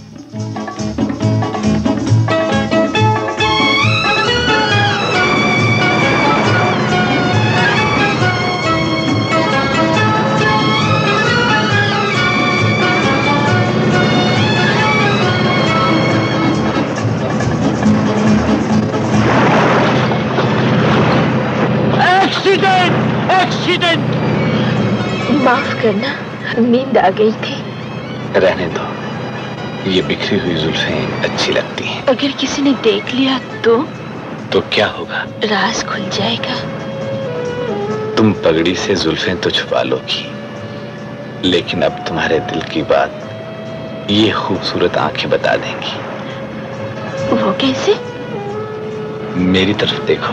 एक्सीडेंट! माफ करना, नींद आ गई थी। रहने दो, ये बिखरी हुई जुल्फें अच्छी लगती हैं। अगर किसी ने देख लिया तो क्या होगा? राज खुल जाएगा। तुम पगड़ी से जुल्फें तो छुपा लोगी, लेकिन अब तुम्हारे दिल की बात ये खूबसूरत आंखें बता देंगी। वो कैसे? मेरी तरफ देखो।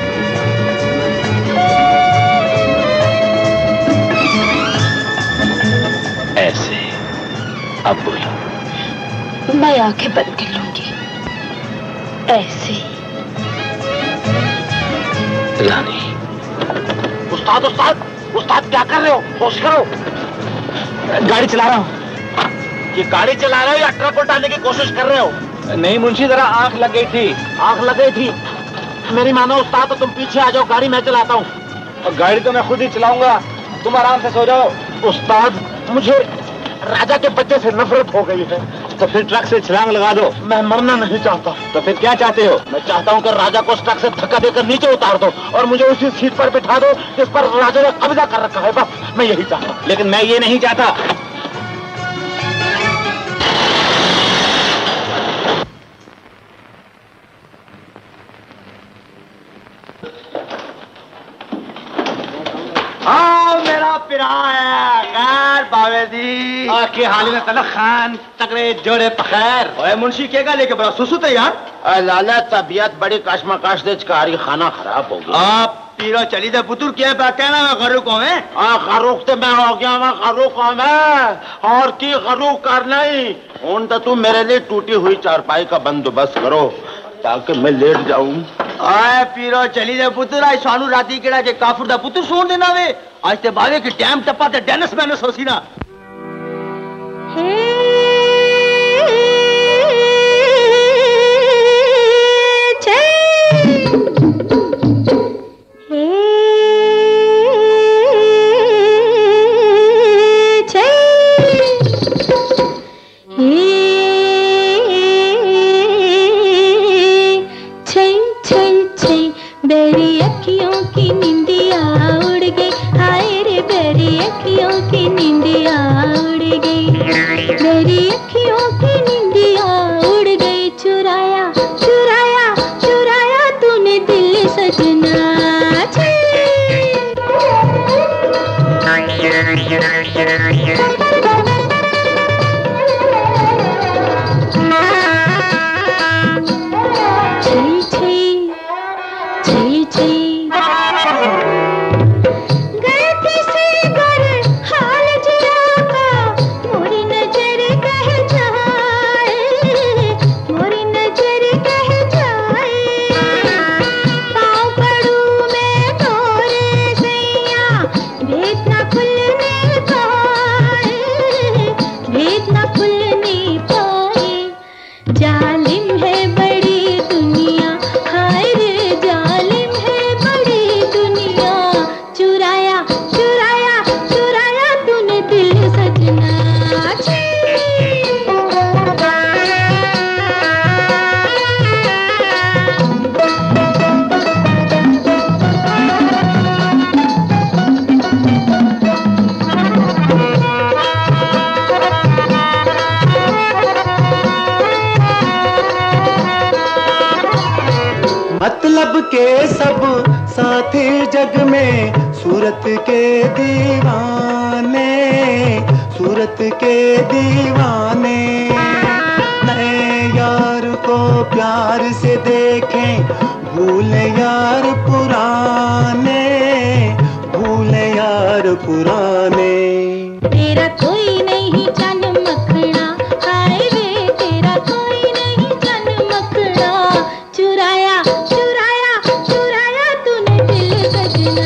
ऐसे। अब बोलो। मैं आंखें बंद कर लूंगी। ऐसे। रानी। उस्ताद उस्ताद उस्ताद, क्या कर रहे हो? होश करो। गाड़ी चला रहा हूँ। ये गाड़ी चला रहे हो या ट्रक उल्टाने की कोशिश कर रहे हो? नहीं मुंशी, जरा आंख लग गई थी। आंख लग गई थी? मेरी मानो उस्ताद, तो तुम पीछे आ जाओ, गाड़ी मैं चलाता हूँ। और गाड़ी तो मैं खुद ही चलाऊंगा, तुम आराम से सो जाओ। उस्ताद, मुझे राजा के बच्चे से नफरत हो गई है। तो फिर ट्रक से छलांग लगा दो। मैं मरना नहीं चाहता। तो फिर क्या चाहते हो? मैं चाहता हूँ कि राजा को उस ट्रक से धक्का देकर नीचे उतार दो और मुझे उसी सीट पर बिठा दो जिस पर राजा ने कब्जा कर रखा है। बस मैं यही चाहता हूँ। लेकिन मैं ये नहीं चाहता। मेरा पिरा है खैर बावेदी। के हाल में तलख खान तकड़े जोड़े पखैर। ओए मुंशी केगा लेके बड़ा सुसुत है यार। लाला तबीयत बड़ी कशमकश दे कारी खाना खराब हो गया। आप पीरो चली दे पुत्र क्या कहना मैं खरूक हूँ मैं? खरूक तो मैं हो गया, मैं खरूक हूँ मैं। और की खरूक कर नहीं हूं तो तुम मेरे लिए टूटी हुई चारपाई का बंदोबस्त करो। ताकि मैं लेट जाऊं। आए पीरो चली दे पुत्र आज सानू राती केड़ा के काफर दा पुत्र सोन देना वे आज ते बागे की टाइम टप्पा ते डेनिस मैनस होसी ना। मतलब के सब साथी जग में सूरत के दीवाने, सूरत के दीवाने। नए यार को प्यार से देखें भूले यार पुराने, भूले यार पुराने। तेरा कोई नहीं जान मखना, हाय वे तेरा कोई नहीं जान मखना। चुराया चुराया चुराया तूने दिल सजना।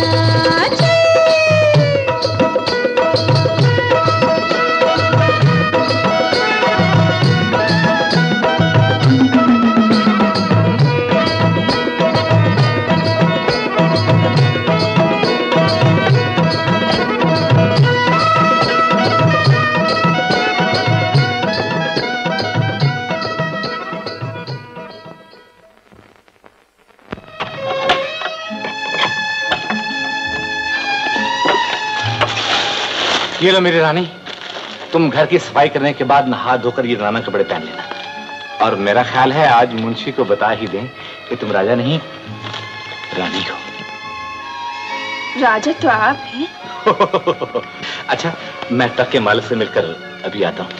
ये लो मेरी रानी, तुम घर की सफाई करने के बाद नहा धोकर ये नाना कपड़े पहन लेना। और मेरा ख्याल है आज मुंशी को बता ही दें कि तुम राजा नहीं रानी हो। राजा तो आप हैं। अच्छा, मैं ट्रक के मालिक से मिलकर अभी आता हूँ।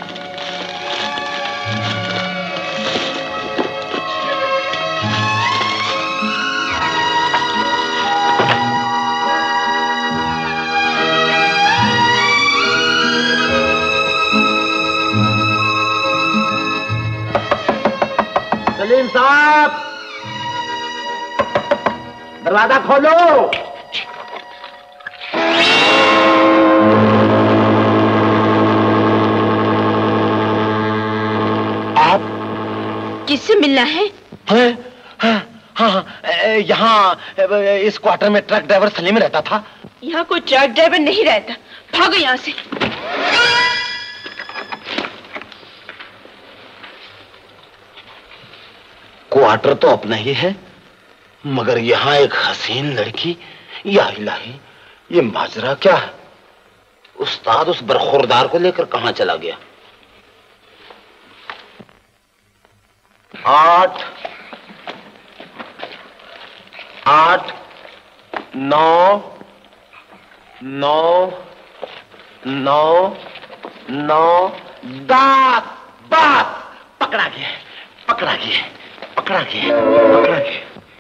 सलीम साहब, दरवाजा खोलो। आप किससे मिलना है? हाँ, यहाँ इस क्वार्टर में ट्रक ड्राइवर सलीम रहता था। यहाँ कोई ट्रक ड्राइवर नहीं रहता, भागो यहाँ से। क्वार्टर तो अपना ही है, मगर यहाँ एक हसीन लड़की। या इलाही, ये माजरा क्या है? उस्ताद उस बरखुरदार को लेकर कहाँ चला गया? 8 8 9 9 9 9 10 पकड़ा गया, पकड़ा गया, पकड़ा गया, पकड़ा गया।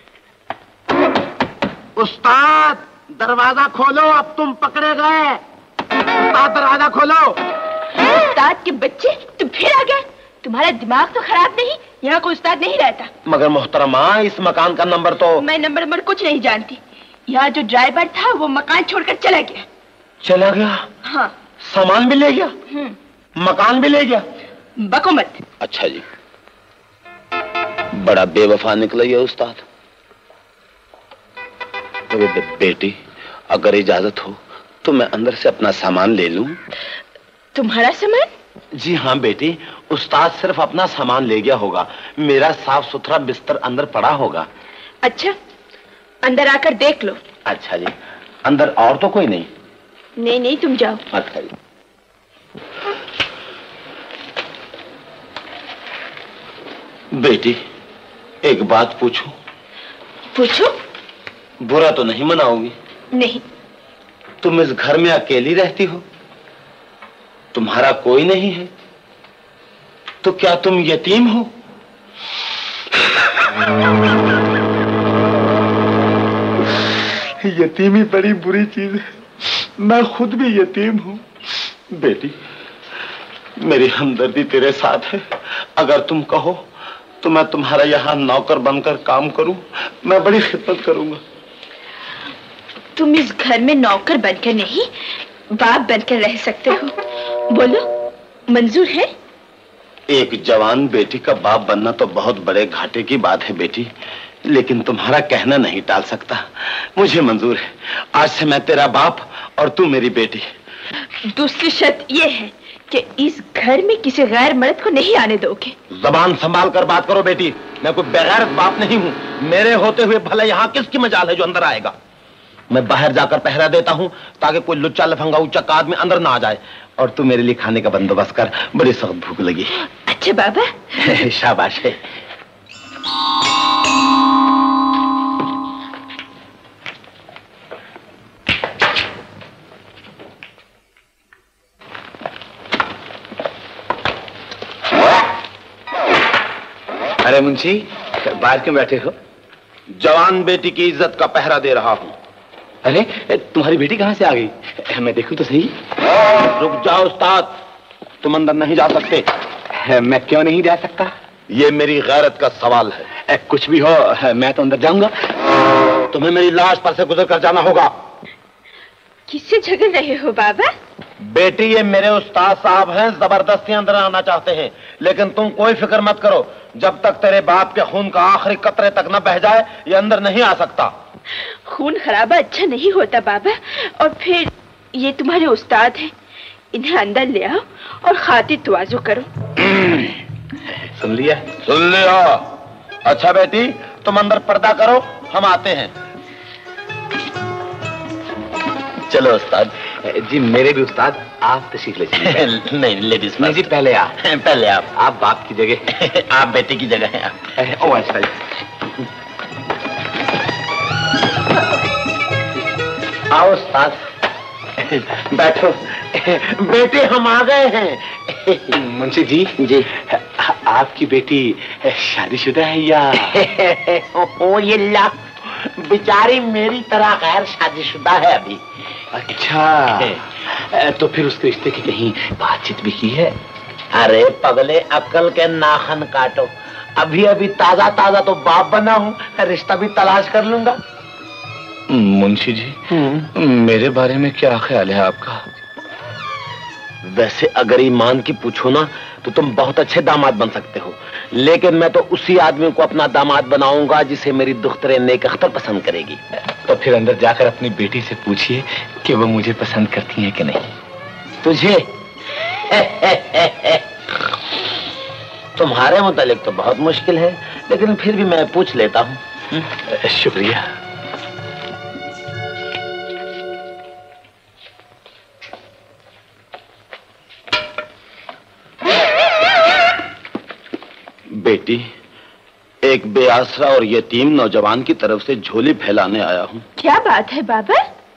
उस्ताद दरवाजा खोलो, अब तुम पकड़े गए। उस्ताद दरवाजा खोलो। उस्ताद के बच्चे, तुम फिर आ गए? तुम्हारा दिमाग तो खराब नहीं? यहाँ कोई उस्ताद नहीं रहता। मगर मोहतरमा, इस मकान का नंबर तो... मैं नंबर कुछ नहीं जानती। यहाँ जो ड्राइवर था वो मकान छोड़कर चला गया। चला गया? हाँ। सामान भी ले गया? मकान भी ले गया? बको मत। अच्छा जी, बड़ा बेवफा निकला ये उस्ताद। बेटी, अगर इजाजत हो तो मैं अंदर से अपना सामान ले लूं? तुम्हारा सामान? जी हाँ बेटी, उस्ताद सिर्फ अपना सामान ले गया होगा। मेरा साफ सुथरा बिस्तर अंदर पड़ा होगा। अच्छा, अंदर आकर देख लो। अच्छा जी, अंदर और तो कोई नहीं? नहीं, तुम जाओ। अच्छा जी। बेटी, एक बात पूछूं? पूछो। बुरा तो नहीं मनाओगी? नहीं। तुम इस घर में अकेली रहती हो? तुम्हारा कोई नहीं है? तो क्या तुम यतीम हो? यतीमी बड़ी बुरी चीज है। मैं खुद भी यतीम हूं। बेटी, मेरी हमदर्दी तेरे साथ है। अगर तुम कहो तो मैं तुम्हारा यहाँ नौकर बनकर काम करूं। मैं बड़ी खिदमत करूंगा। तुम इस घर में नौकर बनकर नहीं, बाप बनकर रह सकते हो। बोलो, मंजूर है? एक जवान बेटी का बाप बनना तो बहुत बड़े घाटे की बात है बेटी, लेकिन तुम्हारा कहना नहीं टाल सकता। मुझे मंजूर है। आज से मैं तेरा बाप और तू मेरी बेटी। दूसरी शर्त ये है कि इस घर में किसी गैर मर्द को नहीं आने दोगे। जबान संभाल कर बात करो बेटी। मैं कोई बेगैरत बाप नहीं हूँ। मेरे होते हुए भला यहाँ किसकी मजाल है जो अंदर आएगा? मैं बाहर जाकर पहरा देता हूँ ताकि कोई लुच्चा लफंगा उच्चक आदमी अंदर ना आ जाए। और तू मेरे लिए खाने का बंदोबस्त कर, बड़ी सख्त भूख लगी। अच्छा बाबा। शाबाश है। अरे मुंशी, बाहर क्यों बैठे हो? जवान बेटी की इज्जत का पहरा दे रहा हूँ। अरे, तुम्हारी बेटी कहाँ से आ गई? मैं देखूं तो सही। रुक जाओ उस्ताद, तुम अंदर नहीं जा सकते। मैं क्यों नहीं जा सकता? ये मेरी गैरत का सवाल है। कुछ भी हो, मैं तो अंदर जाऊंगा। तुम्हें मेरी लाश पर से गुजर कर जाना होगा। किससे झगड़ रहे हो बाबा? बेटी, ये मेरे उस्ताद साहब हैं, जबरदस्ती अंदर आना चाहते हैं। लेकिन तुम कोई फिक्र मत करो, जब तक तेरे बाप के खून का आखिरी कतरे तक न बह जाए ये अंदर नहीं आ सकता। खून खराबा अच्छा नहीं होता बाबा। और फिर ये तुम्हारे उस्ताद हैं, इन्हें अंदर ले आओ और खातिर तवाज़ु करो। सुन लिया? सुन लिया। अच्छा बेटी, तुम अंदर पर्दा करो, हम आते हैं। चलो उस्ताद जी। मेरे भी उस्ताद, आप तशरीफ ले चलिए। नहीं, लेडीज नहीं जी, पहले आप। पहले आप बाप की जगह। आप बेटे की जगह हैं। ओ अच्छा जी। आओ उस्ताद, बैठो। बेटे, हम आ गए हैं। मुंशी जी। जी। आपकी बेटी शादीशुदा है या? ओ ये ला, बेचारी मेरी तरह गैर शादीशुदा है अभी। अच्छा, तो फिर उसके रिश्ते की कहीं बातचीत भी की है? अरे पगले, अक्ल के नाखन काटो। अभी अभी ताजा ताजा तो बाप बना हूँ, रिश्ता भी तलाश कर लूंगा। मुंशी जी, मेरे बारे में क्या ख्याल है आपका? वैसे अगर ईमान की पूछो ना तो तुम बहुत अच्छे दामाद बन सकते हो, लेकिन मैं तो उसी आदमी को अपना दामाद बनाऊंगा जिसे मेरी दुख्तरे नेक अख्तर पसंद करेगी। तो फिर अंदर जाकर अपनी बेटी से पूछिए कि वो मुझे पसंद करती है कि नहीं। तुझे? तुम्हारे मुतालिक तो बहुत मुश्किल है, लेकिन फिर भी मैं पूछ लेता हूँ। शुक्रिया। बेटी, एक बेआसरा और यतीम नौजवान की तरफ से झोली फैलाने आया हूँ। क्या बात है बाबा?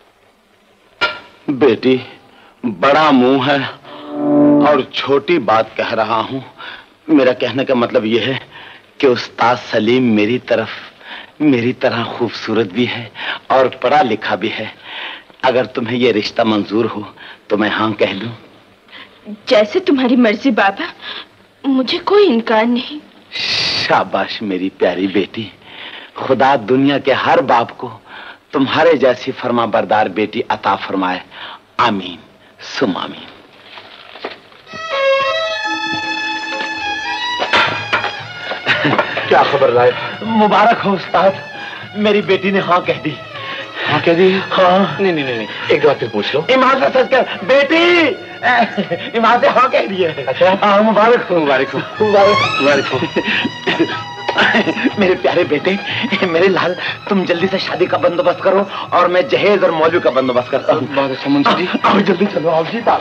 बेटी, बड़ा मुंह है और छोटी बात कह रहा हूँ। मेरा कहने का मतलब यह है कि उस्ताद सलीम मेरी तरह खूबसूरत भी है और पढ़ा लिखा भी है। अगर तुम्हें यह रिश्ता मंजूर हो तो मैं हाँ कह दूं। जैसे तुम्हारी मर्जी बाबा, मुझे कोई इनकार नहीं। शाबाश मेरी प्यारी बेटी। खुदा दुनिया के हर बाप को तुम्हारे जैसी फरमाबरदार बेटी अता फरमाए। आमीन सुम आमीन। क्या खबर लाए? मुबारक हो उस्ताद, मेरी बेटी ने हाँ कह दी। हाँ कह दी? हाँ। नहीं, एक बार फिर पूछ लो। ईमान से सच कर बेटी, ईमान से हाँ कह दी है। अच्छा हाँ, मुबारक हो। मुबारक हो, मुबारक हो। मेरे प्यारे बेटे, मेरे लाल, तुम जल्दी से शादी का बंदोबस्त करो और मैं जहेज और मौलवी का बंदोबस्त करता हूँ। बहुत अच्छा मुंशी जी। आओ जल्दी चलो, आओ जी।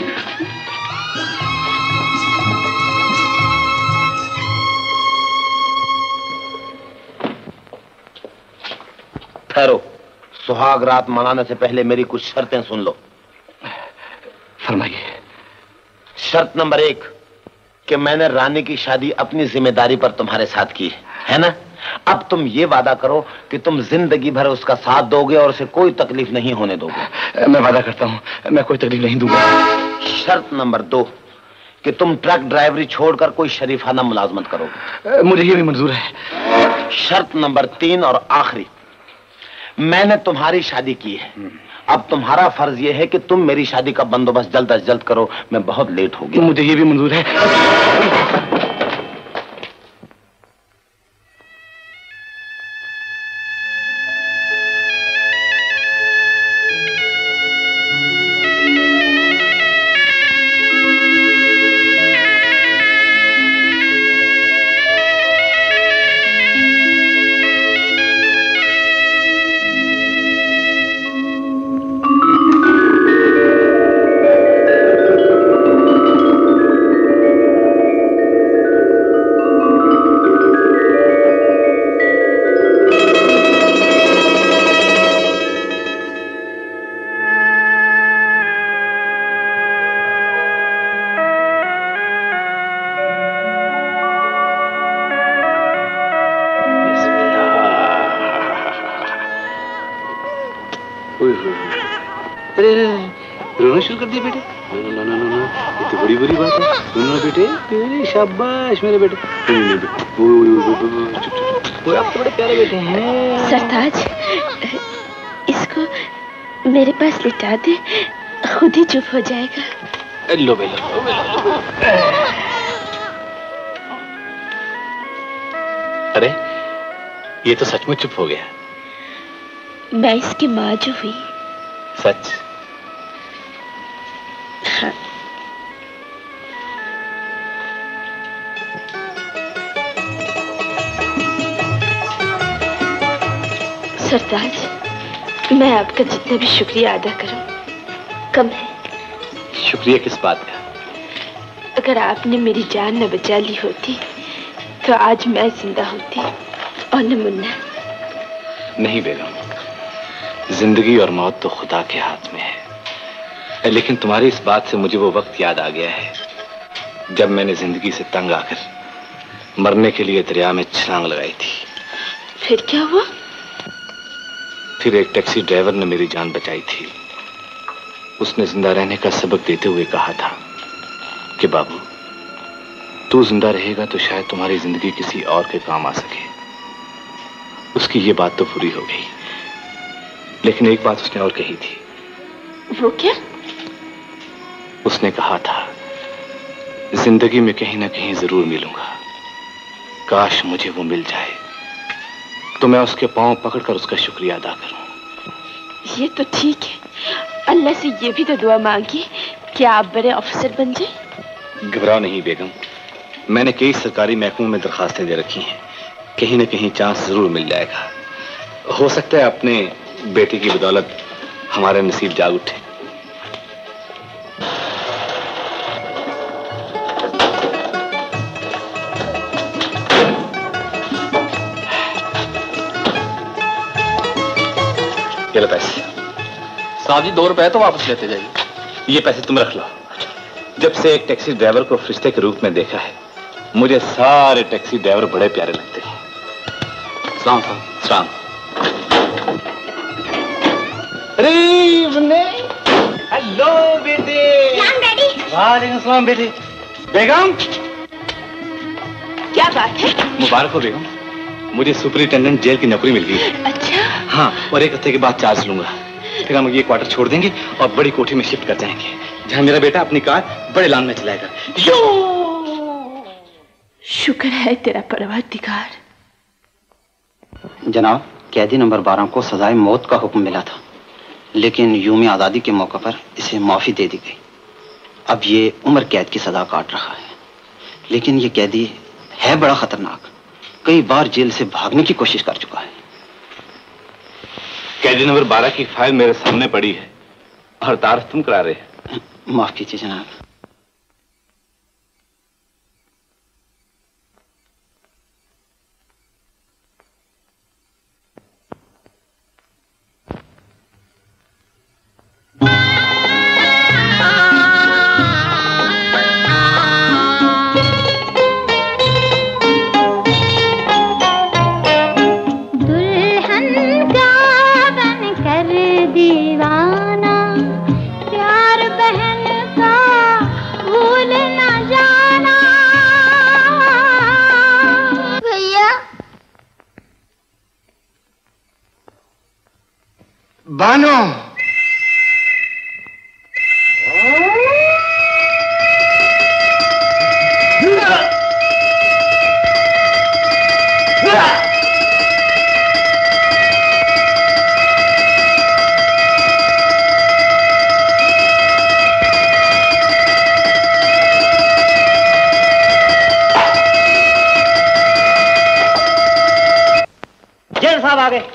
ठहरो, सुहाग रात मनाने से पहले मेरी कुछ शर्तें सुन लो। फरमाइए। शर्त नंबर 1 कि मैंने रानी की शादी अपनी जिम्मेदारी पर तुम्हारे साथ की है ना? अब तुम ये वादा करो कि तुम जिंदगी भर उसका साथ दोगे और उसे कोई तकलीफ नहीं होने दोगे। मैं वादा करता हूँ, मैं कोई तकलीफ नहीं दूंगा। शर्त नंबर 2 कि तुम ट्रक ड्राइवरी छोड़कर कोई शरीफाना मुलाजमत करोगे। मुझे ये भी मंजूर है। शर्त नंबर 3 और आखिरी, मैंने तुम्हारी शादी की है, अब तुम्हारा फर्ज यह है कि तुम मेरी शादी का बंदोबस्त जल्द अज जल्द करो, मैं बहुत लेट हो गया। मुझे ये भी मंजूर है। रोना शुरू कर दिया बेटे? नो, ये तो बड़ी बुरी बात है। रोना बेटे, शाबाश मेरे बेटे। वो आप तो बड़े प्यारे बेटे हैं। सरताज, इसको मेरे पास लिटा दे, खुद ही चुप हो जाएगा। लो बेलो। अरे ये तो सचमुच चुप हो गया। मैं इसकी माँ जो हुई। सच? हाँ। सरताज, मैं आपका जितना भी शुक्रिया अदा करूं कम है। शुक्रिया किस बात का? अगर आपने मेरी जान न बचा ली होती तो आज मैं जिंदा होती और न मुन्ना। नहीं बेगम, जिंदगी और मौत तो खुदा के हाथ में है। लेकिन तुम्हारी इस बात से मुझे वो वक्त याद आ गया है जब मैंने जिंदगी से तंग आकर मरने के लिए दरिया में छलांग लगाई थी। फिर क्या हुआ? फिर एक टैक्सी ड्राइवर ने मेरी जान बचाई थी। उसने जिंदा रहने का सबक देते हुए कहा था कि बाबू, तू जिंदा रहेगा तो शायद तुम्हारी जिंदगी किसी और के काम आ सके। उसकी ये बात तो पूरी हो गई, लेकिन एक बात उसने और कही थी। वो क्या? उसने कहा था, जिंदगी में कहीं ना कहीं जरूर मिलूंगा, काश मुझे वो मिल जाए तो मैं उसके पांव पकड़कर उसका शुक्रिया अदा करूं। ये तो ठीक है, अल्लाह से ये भी तो दुआ मांगी कि आप बड़े ऑफिसर बन जाए। घबराओ नहीं बेगम, मैंने कई सरकारी महकमों में दरखास्तें दे रखी हैं, कहीं ना कहीं चांस जरूर मिल जाएगा। हो सकता है अपने बेटे की बदौलत हमारे नसीब जाग उठे। ये लो पैसे। साहब जी 2 रुपए तो वापस लेते जाइए। ये पैसे तुम रख लो। जब से एक टैक्सी ड्राइवर को फरिश्ते के रूप में देखा है, मुझे सारे टैक्सी ड्राइवर बड़े प्यारे लगते हैं। सलाम साहब। हेलो बेटे। वालेकुम सलाम बेटे। बेगम, क्या बात है? मुबारक हो बेगम, मुझे सुपरिटेंडेंट जेल की नौकरी मिल गई है। अच्छा। हाँ, और 1 हफ्ते के बाद चार्ज लूंगा। फिर हम ये क्वार्टर छोड़ देंगे और बड़ी कोठी में शिफ्ट कर जाएंगे, जहाँ मेरा बेटा अपनी कार बड़े लान में चलाएगा। शुक्र है तेरा परवरदिगार। जनाब, कैदी नंबर 12 को सजाए मौत का हुक्म मिला था, लेकिन यूम आज़ादी के मौके पर इसे माफी दे दी गई। अब ये उम्र कैद की सजा काट रहा है, लेकिन ये कैदी है बड़ा खतरनाक, कई बार जेल से भागने की कोशिश कर चुका है। कैदी नंबर 12 की फाइल मेरे सामने पड़ी है और तारीफ तुम करा रहे हैं। माफ कीजिए जनाब। बानो, जेल साहब आ गए।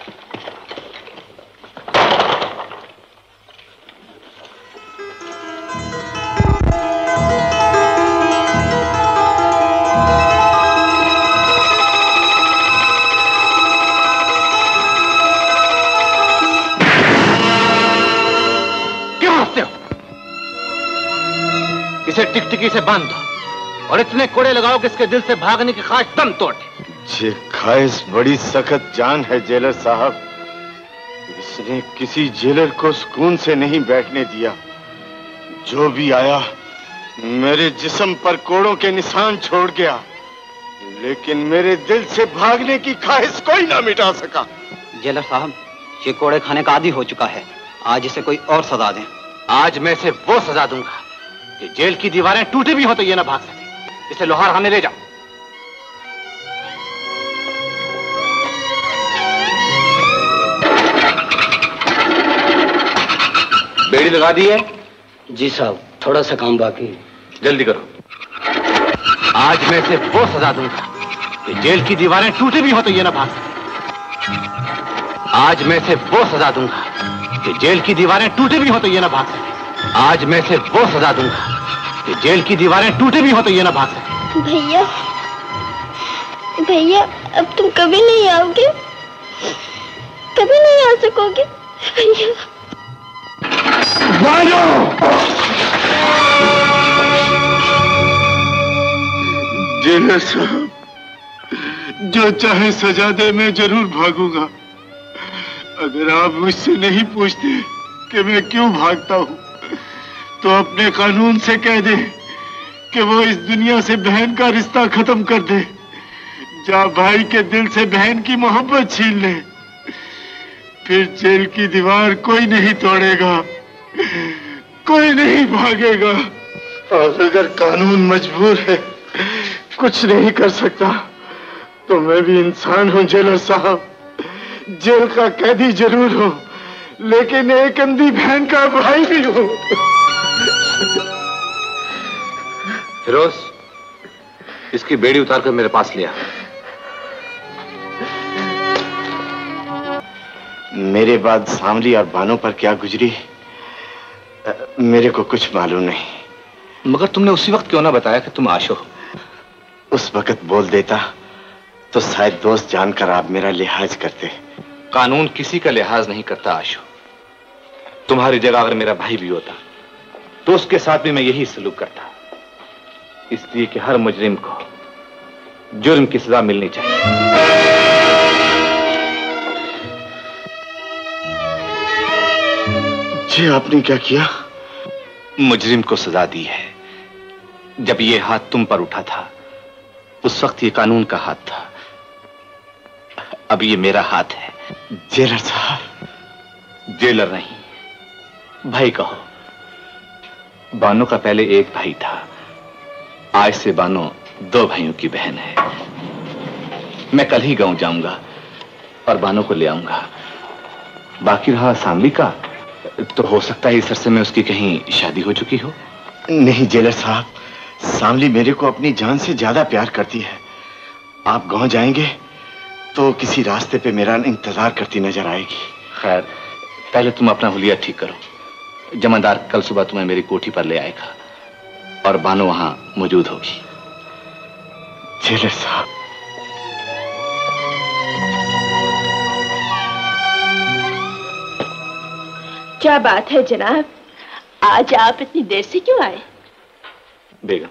इसे टिकटिकी से बांध दो और इतने कोड़े लगाओ कि इसके दिल से भागने की ख्वाहिश दम तोड़। ये ख्वाहिश बड़ी सख्त जान है जेलर साहब। इसने किसी जेलर को सुकून से नहीं बैठने दिया। जो भी आया मेरे जिस्म पर कोड़ों के निशान छोड़ गया, लेकिन मेरे दिल से भागने की ख्वाहिश कोई ना मिटा सका। जेलर साहब, ये कोड़े खाने का आदी हो चुका है, आज इसे कोई और सजा दें। आज मैं इसे वो सजा दूंगा कि जेल की दीवारें टूटी भी हो तो ये ना भाग सके। इसे लोहार खाने ले जाओ। बेड़ी लगा दी है? जी साहब, थोड़ा सा काम बाकी है। जल्दी करो। आज मैं इसे वो सजा दूंगा कि जेल की दीवारें टूटी भी हो तो ये ना भाग सके। आज मैं इसे वो सजा दूंगा कि जेल की दीवारें टूटी भी हो तो ये ना भाग सके। आज मैं इसे वो सजा दूंगा कि जेल की दीवारें टूटी भी हो तो ये ना भाग सके। भैया, भैया, अब तुम कभी नहीं आओगे, कभी नहीं आ सकोगे भैया। जेलर साहब, जो चाहे सजा दे, मैं जरूर भागूंगा। अगर आप मुझसे नहीं पूछते कि मैं क्यों भागता हूँ, तो अपने कानून से कह दे कि वो इस दुनिया से बहन का रिश्ता खत्म कर दे। जा भाई के दिल से बहन की मोहब्बत छीन ले, फिर जेल की दीवार कोई नहीं तोड़ेगा, कोई नहीं भागेगा। और अगर कानून मजबूर है, कुछ नहीं कर सकता, तो मैं भी इंसान हूं जेलर साहब। जेल का कैदी जरूर हूं, लेकिन एक अंधी बहन का भाई भी हूं। फिरोज, इसकी बेड़ी उतार कर मेरे पास ले आ। मेरे बाद सांवली और बानों पर क्या गुजरी मेरे को कुछ मालूम नहीं। मगर तुमने उसी वक्त क्यों ना बताया कि तुम आशो हो? उस वक्त बोल देता तो शायद दोस्त जानकर आप मेरा लिहाज करते। कानून किसी का लिहाज नहीं करता आशो। तुम्हारी जगह अगर मेरा भाई भी होता तो उसके साथ भी मैं यही सलूक करता, इसलिए कि हर मुजरिम को जुर्म की सजा मिलनी चाहिए। जी आपने क्या किया? मुजरिम को सजा दी है। जब ये हाथ तुम पर उठा था उस वक्त ये कानून का हाथ था, अब ये मेरा हाथ है। जेलर साहब। जेलर नहीं, भाई कहो। बानो का पहले एक भाई था, आज से बानो 2 भाइयों की बहन है। मैं कल ही गांव जाऊंगा और बानो को ले आऊंगा। बाकी रहा सांवली का, तो हो सकता है इस अरसे में उसकी कहीं शादी हो चुकी हो। नहीं जेलर साहब, सांवली मेरे को अपनी जान से ज्यादा प्यार करती है। आप गांव जाएंगे तो किसी रास्ते पे मेरा इंतजार करती नजर आएगी। खैर, पहले तुम अपना हुलिया ठीक करो। जमादार कल सुबह तुम्हें मेरी कोठी पर ले आएगा और बानो वहां मौजूद होगी। जेलर साहब। क्या बात है जनाब, आज आप इतनी देर से क्यों आए? बेगम,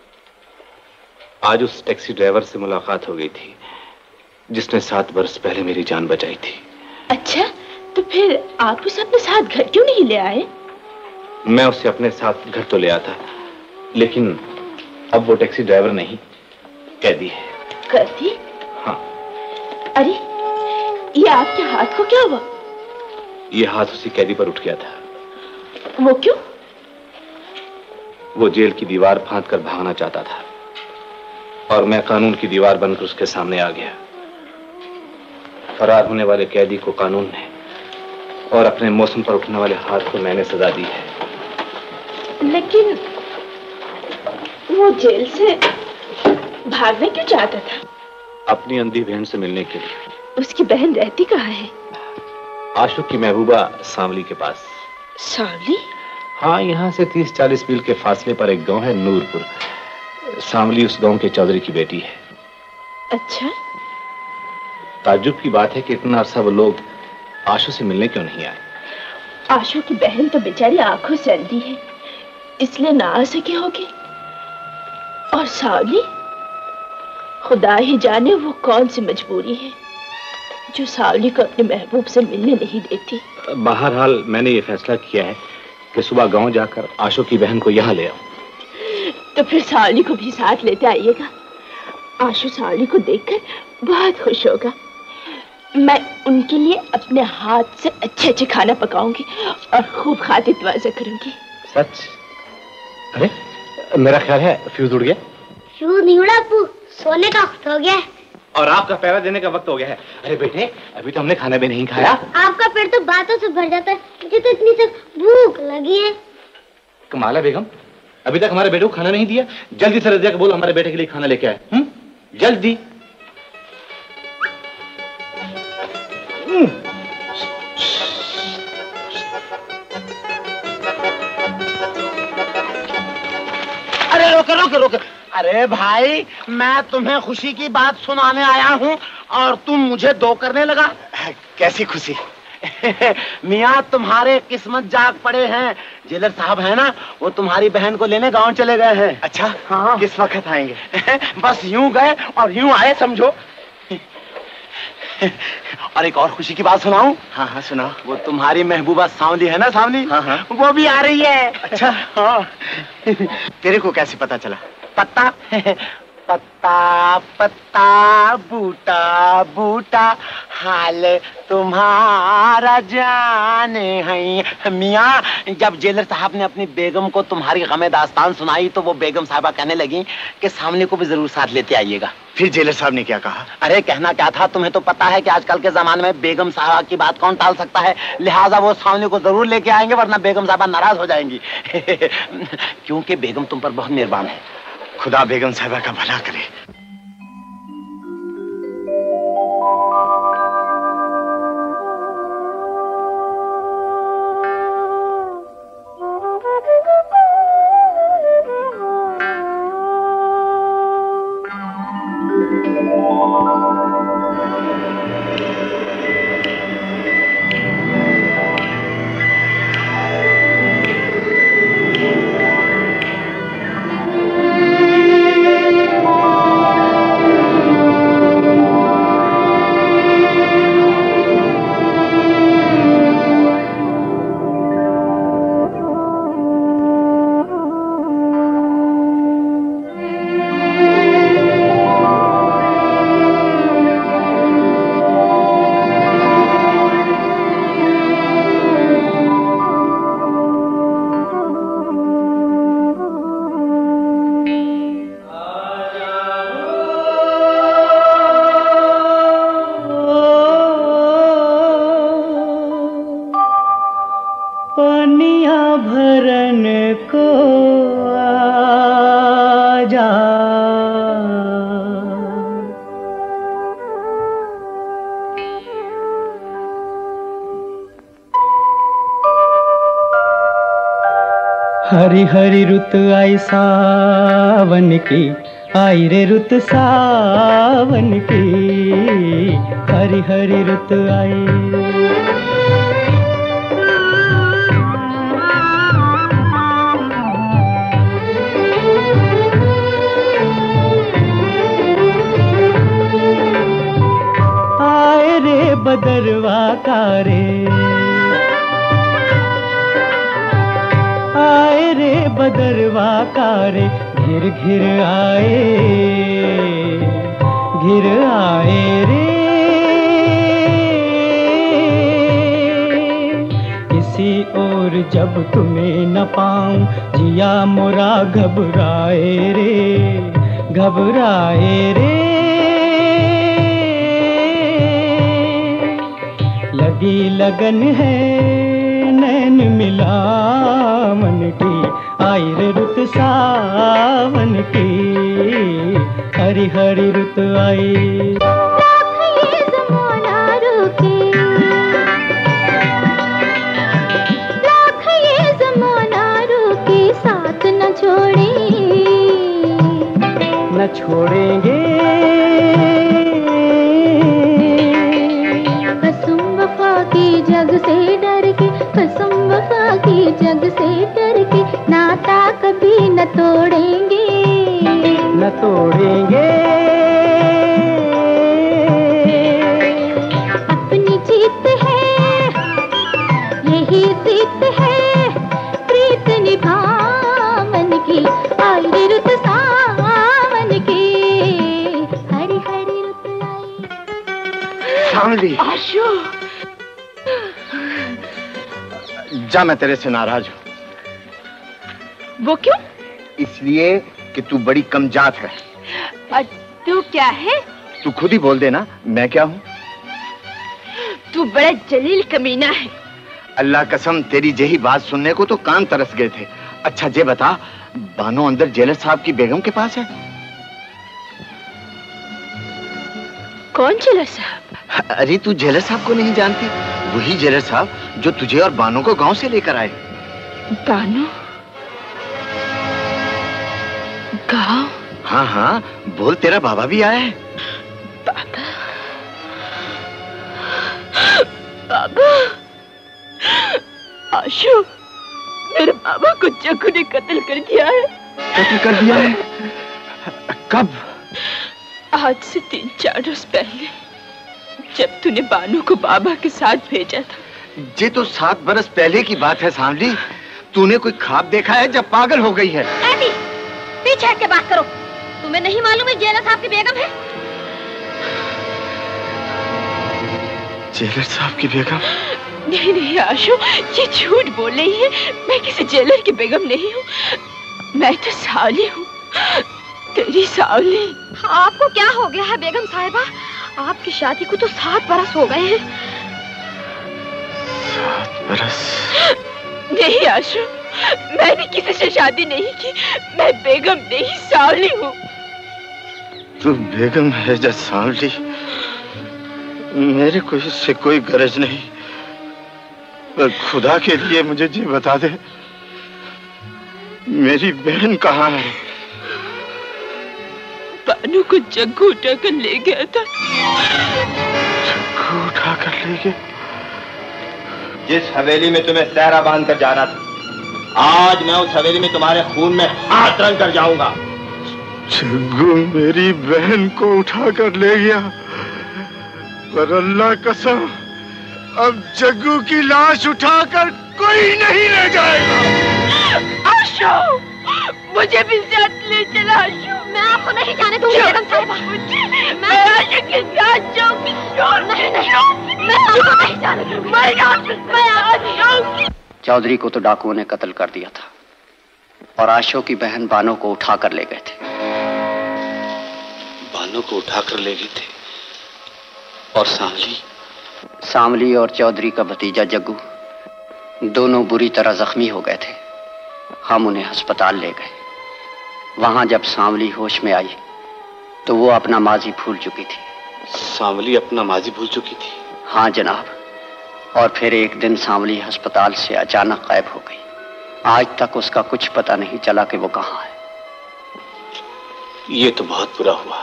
आज उस टैक्सी ड्राइवर से मुलाकात हो गई थी जिसने 7 वर्ष पहले मेरी जान बचाई थी। अच्छा, तो फिर आप उसे अपने साथ घर क्यों नहीं ले आए? मैं उसे अपने साथ घर तो ले आता, लेकिन अब वो टैक्सी ड्राइवर नहीं, कैदी है। कैदी? हाँ। अरे, ये आपके हाथ को क्या हुआ? ये हाथ उसी कैदी पर उठ गया था। वो क्यों? वो जेल की दीवार फांद कर भागना चाहता था और मैं कानून की दीवार बनकर उसके सामने आ गया। फरार होने वाले कैदी को कानून ने और अपने मौसम पर उठने वाले हाथ को मैंने सजा दी है। लेकिन वो जेल से भागने क्यों चाहता था? अपनी अंधी बहन से मिलने के लिए। उसकी बहन रहती कहाँ है? आशुक की महबूबा सांवली के पास। सांवली? हाँ, यहाँ से 30-40 मील के फासले पर एक गांव है नूरपुर। सांवली उस गांव के चौधरी की बेटी है। अच्छा। ताज्जुब की बात है कि इतना अरसा वो लोग आशु से मिलने क्यों नहीं आए। आशु की बहन तो बेचारी आंखों से अंधी है, इसलिए ना आ सके होगी। और सांवली, खुदा ही जाने वो कौन सी मजबूरी है जो सांवली को अपने महबूब से मिलने नहीं देती। बहरहाल मैंने ये फैसला किया है कि सुबह गांव जाकर आशु की बहन को यहाँ ले आऊं। तो फिर सांवली को भी साथ लेते आइएगा। आशु सांवली को देखकर बहुत खुश होगा। मैं उनके लिए अपने हाथ से अच्छे अच्छे खाना पकाऊंगी और खूब खातिर तवाज़ा करूंगी। सच? अरे, मेरा ख्याल है फ्यूज उड़ गया। फ्यूज नहीं उड़ा अप्पू, सोने का वक्त हो गया और आपका पहरा देने का वक्त हो गया है। अरे बेटे, अभी तो हमने खाना भी नहीं खाया। आपका पेट तो बातों से भर जाता है, मुझे तो इतनी तक भूख लगी है। कमाल है बेगम, अभी तक हमारे बेटे को खाना नहीं दिया। जल्दी से रज़िया को बोलो हमारे बेटे के लिए खाना लेके आए। जल्दी। अरे रोके रोके रोके। अरे भाई, मैं तुम्हें खुशी की बात सुनाने आया हूँ और तुम मुझे 2 करने लगा। कैसी खुशी? मियाँ, तुम्हारे किस्मत जाग पड़े हैं। जेलर साहब है ना, वो तुम्हारी बहन को लेने गांव चले गए हैं। अच्छा, हाँ। किस वक्त आएंगे? बस यूं गए और यूं आए, समझो। और एक और खुशी की बात सुनाऊं? हाँ हाँ सुनाओ। वो तुम्हारी महबूबा सांवली है ना, सांवली, हाँ, वो भी आ रही है। अच्छा। हाँ। तेरे को कैसे पता चला? पत्ता पत्ता पत्ता बूटा बूटा हाल तुम्हारा जाने हैं। मियाँ, जब जेलर साहब ने अपनी बेगम को तुम्हारी गमे दास्तान सुनाई तो वो बेगम साहबा कहने लगी कि सामने को भी जरूर साथ लेते आइएगा। फिर जेलर साहब ने क्या कहा? अरे कहना क्या था, तुम्हें तो पता है कि आजकल के जमाने में बेगम साहबा की बात कौन टाल सकता है, लिहाजा वो सामने को जरूर लेके आएंगे, वरना बेगम साहबा नाराज हो जाएंगी। क्योंकि बेगम तुम पर बहुत मेहरबान है। खुदा बेगम साहबा का भला करे। पनिया भरन को आजा। हरी हरी रुत आई सावन की, आई रे रुत सावन की, हरी हरी रुत आई। आए रे बदरवा कारे, आए रे बदरवा कारे, घिर घिर आए, घिर आए रे। किसी और जब तुम्हें न पाऊं, जिया मोरा घबराए रे, घबराए रे। लगी लगन है नैन मिला मन की, आई रे रुत सावन की, हरी हरी रुत आई। लाख ये ज़माना रुके, साथ न छोड़े, न छोड़ेंगे। कसम वफा की जग से डर के, कसम वफा की जग से डर के, नाता कभी न तोड़ेंगे, न तोड़ेंगे। अपनी जीत है यही जीत है, प्रीत निभा मन की, आई रे रुत सावन की, हरी हरी रुत आई। सांवली, आशु, जा, मैं तेरे से नाराज हूँ। वो क्यों? इसलिए कि तू बड़ी कमजात है। तू क्या है? तू खुद ही बोल देना, मैं क्या हूँ? तू बड़ा जलील कमीना है। अल्लाह कसम, तेरी जही बात सुनने को तो कान तरस गए थे। अच्छा ये बता, बानो अंदर जेलर साहब की बेगम के पास है? कौन जेलर साहब? अरे तू जेलर साहब को नहीं जानती? वही जेलर साहब जो तुझे और बानो को गांव से लेकर आए। बानो? गांव? हाँ हाँ, बोल, तेरा बाबा भी आया है। बाबा? बाबा? आशु, मेरे बाबा को जग्गू ने कत्ल कर दिया है। कत्ल कर दिया है? कब? आज से 3-4 रोज पहले, जब तूने बानू को बाबा के साथ भेजा था। ये तो 7 बरस पहले की बात है सांवली। तूने कोई ख्वाब देखा है जब पागल हो गई है? पीछे हट के बात करो। तुम्हें नहीं मालूम है जेलर साहब की बेगम है? जेलर साहब की बेगम? नहीं नहीं आशु, ये झूठ बोल रही है। मैं किसी जेलर की बेगम नहीं हूँ। मैं तो सावली हूँ, तेरी सावली। आपको क्या हो गया है बेगम साहिबा? आपकी शादी को तो 7 बरस हो गए हैं। 7 बरस? नहीं आशु, मैंने किसी से शादी नहीं की। मैं बेगम नहीं, सावली हूँ। तू बेगम है जा सांवली? मेरे को इससे कोई गरज नहीं, पर खुदा के लिए मुझे ये बता दे, मेरी बहन कहाँ है? बानू को जग्गू उठाकर ले गया था। जग्गू उठाकर ले गया? जिस हवेली में तुम्हें सहरा बांध कर जाना था, आज मैं उस हवेली में तुम्हारे खून में हाथ रंग कर जाऊंगा। जग्गू मेरी बहन को उठाकर ले गया, पर अल्लाह कसम, अब जग्गू की लाश उठाकर कोई नहीं ले जाएगा। आशु, मुझे भी साथ ले चला। आशु, मैं आपको नहीं जाने दूंगी बेगम साहिबा। मैं आशु के साथ जाऊंगी। नहीं नहीं, मैं आपको नहीं जाने दूंगी। मैं आशु। चौधरी को तो डाकुओं ने कत्ल कर दिया था और आशो की बहन बानो को उठाकर ले गए थे। बानो को उठाकर ले गए थे? और सांवली? सांवली और चौधरी का भतीजा जग्गू दोनों बुरी तरह जख्मी हो गए थे। हम उन्हें अस्पताल ले गए। वहां जब सांवली होश में आई तो वो अपना माजी भूल चुकी थी। सांवली अपना माजी भूल चुकी थी? हाँ जनाब। और फिर एक दिन सांवली अस्पताल से अचानक गायब हो गई। आज तक उसका कुछ पता नहीं चला कि वो कहाँ है। ये तो बहुत बुरा हुआ।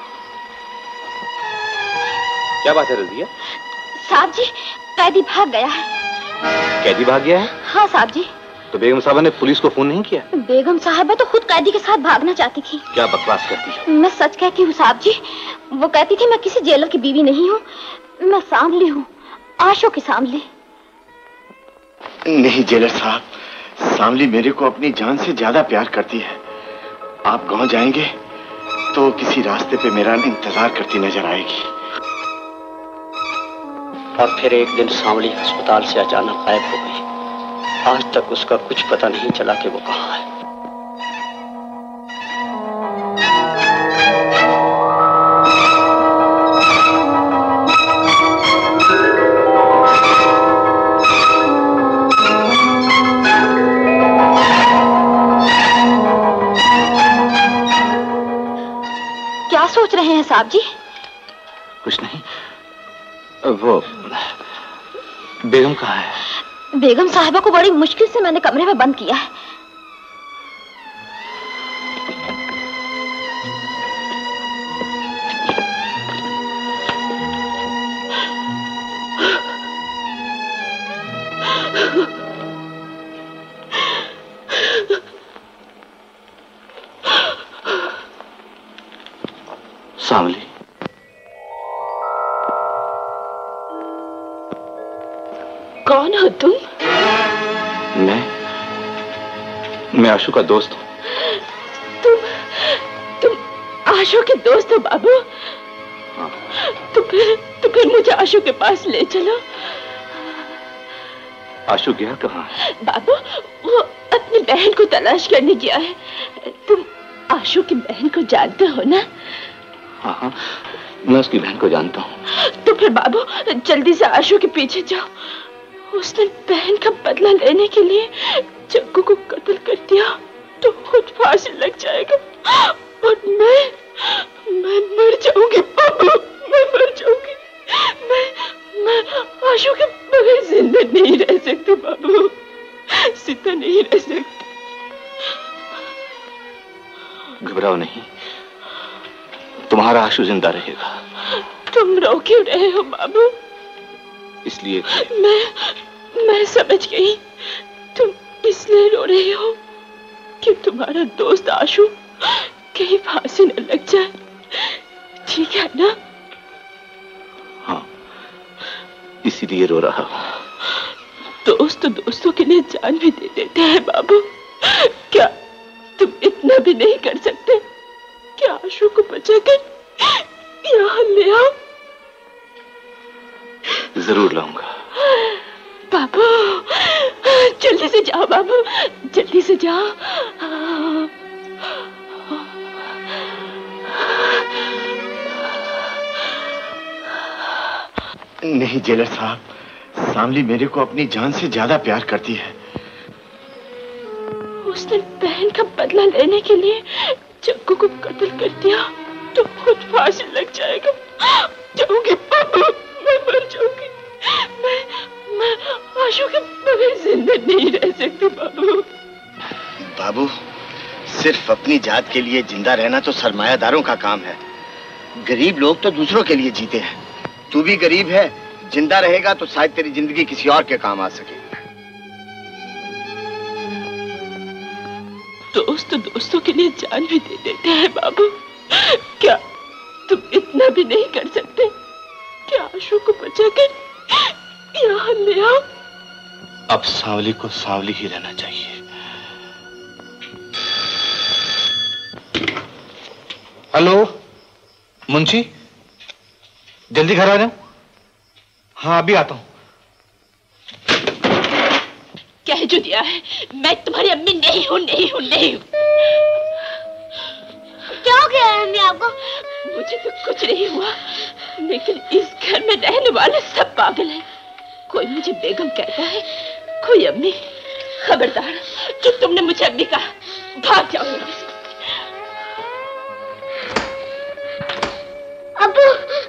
क्या बात है रजिया? साहब जी, कैदी भाग गया है। कैदी भाग गया है? हाँ साहब जी। तो बेगम साहबा ने पुलिस को फोन नहीं किया? बेगम साहबा तो खुद कैदी के साथ भागना चाहती थी। क्या बकवास करती है? मैं सच कहती हूँ साहब जी। वो कहती थी मैं किसी जेलर की बीवी नहीं हूँ, मैं सांवली हूँ, आशो की सांवली। नहीं जेलर साहब, सांवली मेरे को अपनी जान से ज्यादा प्यार करती है। आप गांव जाएंगे तो किसी रास्ते पे मेरा इंतजार करती नजर आएगी। और फिर एक दिन सांवली अस्पताल से अचानक गायब हो गई। आज तक उसका कुछ पता नहीं चला कि वो कहाँ है। क्या सोच रहे हैं साहब जी? कुछ नहीं। वो बेगम कहाँ है? बेगम साहिबा को बड़ी मुश्किल से मैंने कमरे में बंद किया है। सांवली, कौन हो तुम? मैं आशु का दोस्त हूँ। तुम आशु के दोस्त हो बाबू? हाँ। तो फिर मुझे आशु के पास ले चलो। आशु गया कहाँ है? बाबू वो अपनी बहन को तलाश करने गया है। तुम आशु की बहन को जानते हो ना? हाँ हाँ, मैं उसकी बहन को जानता हूँ। तो फिर बाबू जल्दी से आशु के पीछे जाओ। उसने बहन का बदला लेने के लिए जग्गू को कत्ल कर दिया तो खुद फांसी लग जाएगा और मैं मर जाऊंगी बाबू, मैं मर जाऊंगी। मैं आशु के बगैर जिंदा नहीं रह सकती बाबू, जिंदा नहीं रह सकती। घबराओ नहीं, तुम्हारा आशु जिंदा रहेगा। तुम रो क्यों रहे हो बाबू? इसलिए मैं समझ गई, तुम इसलिए रो रहे हो कि तुम्हारा दोस्त आशु कहीं फांसी न लग जाए, ठीक है ना? हाँ, इसीलिए रो रहा हूँ। दोस्त दोस्तों के लिए जान भी दे देते हैं बाबू। क्या तुम इतना भी नहीं कर सकते कि आशु को बचाकर यहाँ ले आओ? जरूर लाऊंगा। बाबू जल्दी से जाओ बाबू, जल्दी से जाओ। नहीं जेलर साहब, सांवली मेरे को अपनी जान से ज्यादा प्यार करती है। उसने बहन का बदला लेने के लिए जग्गू को कत्ल कर दिया तो खुद फांसी लग जाएगा। जाऊंगी बाबू, मैं मर जाऊंगी। मैं आशु के बगैर जिंदा नहीं रह सकती बाबू। बाबू, सिर्फ अपनी जात के लिए जिंदा रहना तो सरमायादारों का काम है। गरीब लोग तो दूसरों के लिए जीते हैं। तू भी गरीब है, जिंदा रहेगा तो शायद तेरी जिंदगी किसी और के काम आ सके। दोस्त दोस्तों के लिए जान भी दे देते हैं बाबू। क्या तुम इतना भी नहीं कर सकते कि आशु को बचाकर यहाँ ले आओ? अब सांवली को सांवली ही रहना चाहिए। हेलो मुंशी, जल्दी घर आ जाओ। हाँ अभी आता हूँ। कह जो दिया है, मैं तुम्हारी अम्मी नहीं हूँ, नहीं हूँ, नहीं हूँ। क्या हो गया है अम्मी आपको? मुझे तो कुछ नहीं हुआ, लेकिन इस घर में रहने वाले सब पागल हैं। कोई मुझे बेगम कहता है, कोई अम्मी, खबरदार, जो तुमने मुझे अम्मी कहा, भाग जाओ यहाँ से। अब्बू,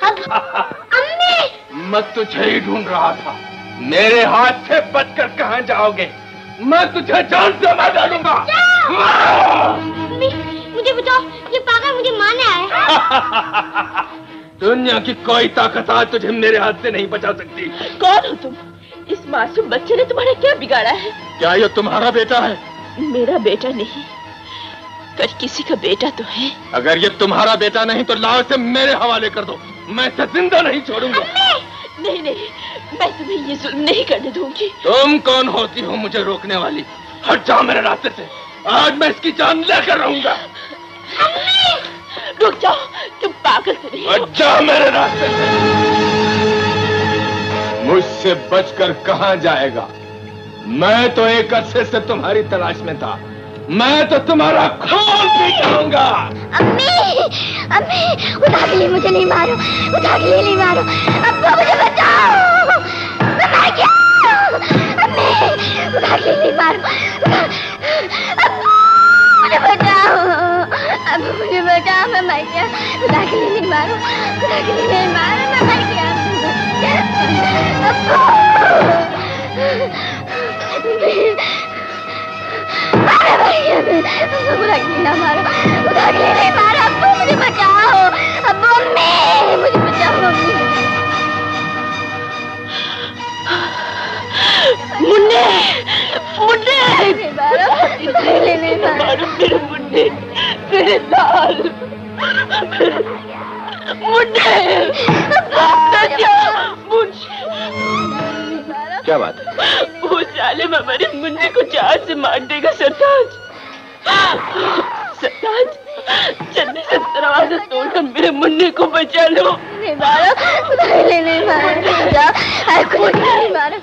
अम्मी। मैं तुझे ही ढूंढ रहा था। मेरे हाथ से बचकर कहाँ जाओगे? मैं तुझे जान से मार डालूंगा। अम्मी, मुझे बचाओ, ये पागल मुझे मारने आया। दुनिया की कोई ताकत आज तुझे मेरे हाथ से नहीं बचा सकती। कौन हो तुम? इस मासूम बच्चे ने तुम्हारा क्या बिगाड़ा है? क्या ये तुम्हारा बेटा है? मेरा बेटा नहीं, पर किसी का बेटा तो है। अगर ये तुम्हारा बेटा नहीं तो लाओ इसे मेरे हवाले कर दो, मैं इसे जिंदा नहीं छोड़ूंगा। नहीं नहीं, मैं तुम्हें ये जुल्म नहीं करने दूंगी। तुम कौन होती हो मुझे रोकने वाली? हट जाओ मेरे रास्ते से, आज मैं इसकी जान लेकर रहूंगा। रुक जाओ, तुम पागल तो नहीं? हट जाओ मेरे रास्ते से। मुझसे बचकर कहाँ जाएगा? मैं तो एक अरसे से तुम्हारी तलाश में था। मैं तो तुम्हारा खून पी जाऊंगा। अम्मी, अम्मी, उठा के लिए मुझे नहीं मारो, उठा के लिए नहीं मारो। अब्बू मुझे बचाओ, मैं मर गया। अम्मी, उठा के लिए नहीं मारो। अब्बू मुझे बचाओ, अब्बू मुझे बचाओ, मैं मर गया। उठा के लिए नहीं मारो, उठा के लिए नहीं मारो, मैं मर गया। अब्बू, ना मारो, उठा के नहीं मारो। अब्बू मुझे बचाओ, अब्बू, अम्मी मुझे बचाओ। मुन्ने, मुन्ने, नहीं मारो, नहीं मारो मेरे मुन्ने, मेरे लाल, मुन्ने, क्या बात है? वो जालिम हमारे मुन्ने को चार से मार देगा सरताज। सरताज, जल्दी से दरवाजा तोड़कर मेरे मुन्ने को बचा लो। नहीं मारो, नहीं मारो, कुछ नहीं मारो।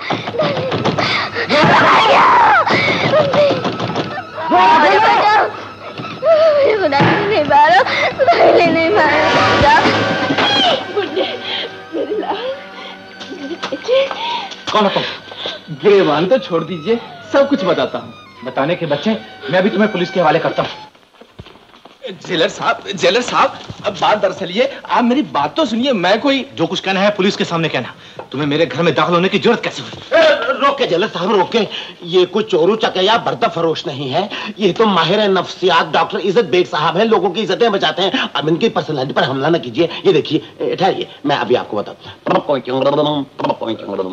नहीं मारो, नहीं मारो। मुन्ने, मेरे लाल, मेरे बेटे। कौन हो तुम? गिरेबान तो छोड़ दीजिए, सब कुछ बताता हूँ। बताने के बच्चे मैं अभी तुम्हें पुलिस के हवाले करता हूँ। जेलर साहब, अब बात दरअसल ये, आप मेरी बात तो सुनिए। मैं कोई जो कुछ कहना है पुलिस के सामने कहना। तुम्हें मेरे घर में दाखिल होने की जरूरत कैसे हुई? रोके जेलर साहब, रोके। ये कुछ चोरू चकैया बर्दा फरोश नहीं है, ये तो माहिर नफ्सियात डॉक्टर इज्जत बेग साहब हैं, लोगों की इज्जतें बचाते हैं। अब इनकी पर्सनालिटी पर हमला न कीजिए। ये देखिए, ठहरिए, मैं अभी आपको बताता हूँ।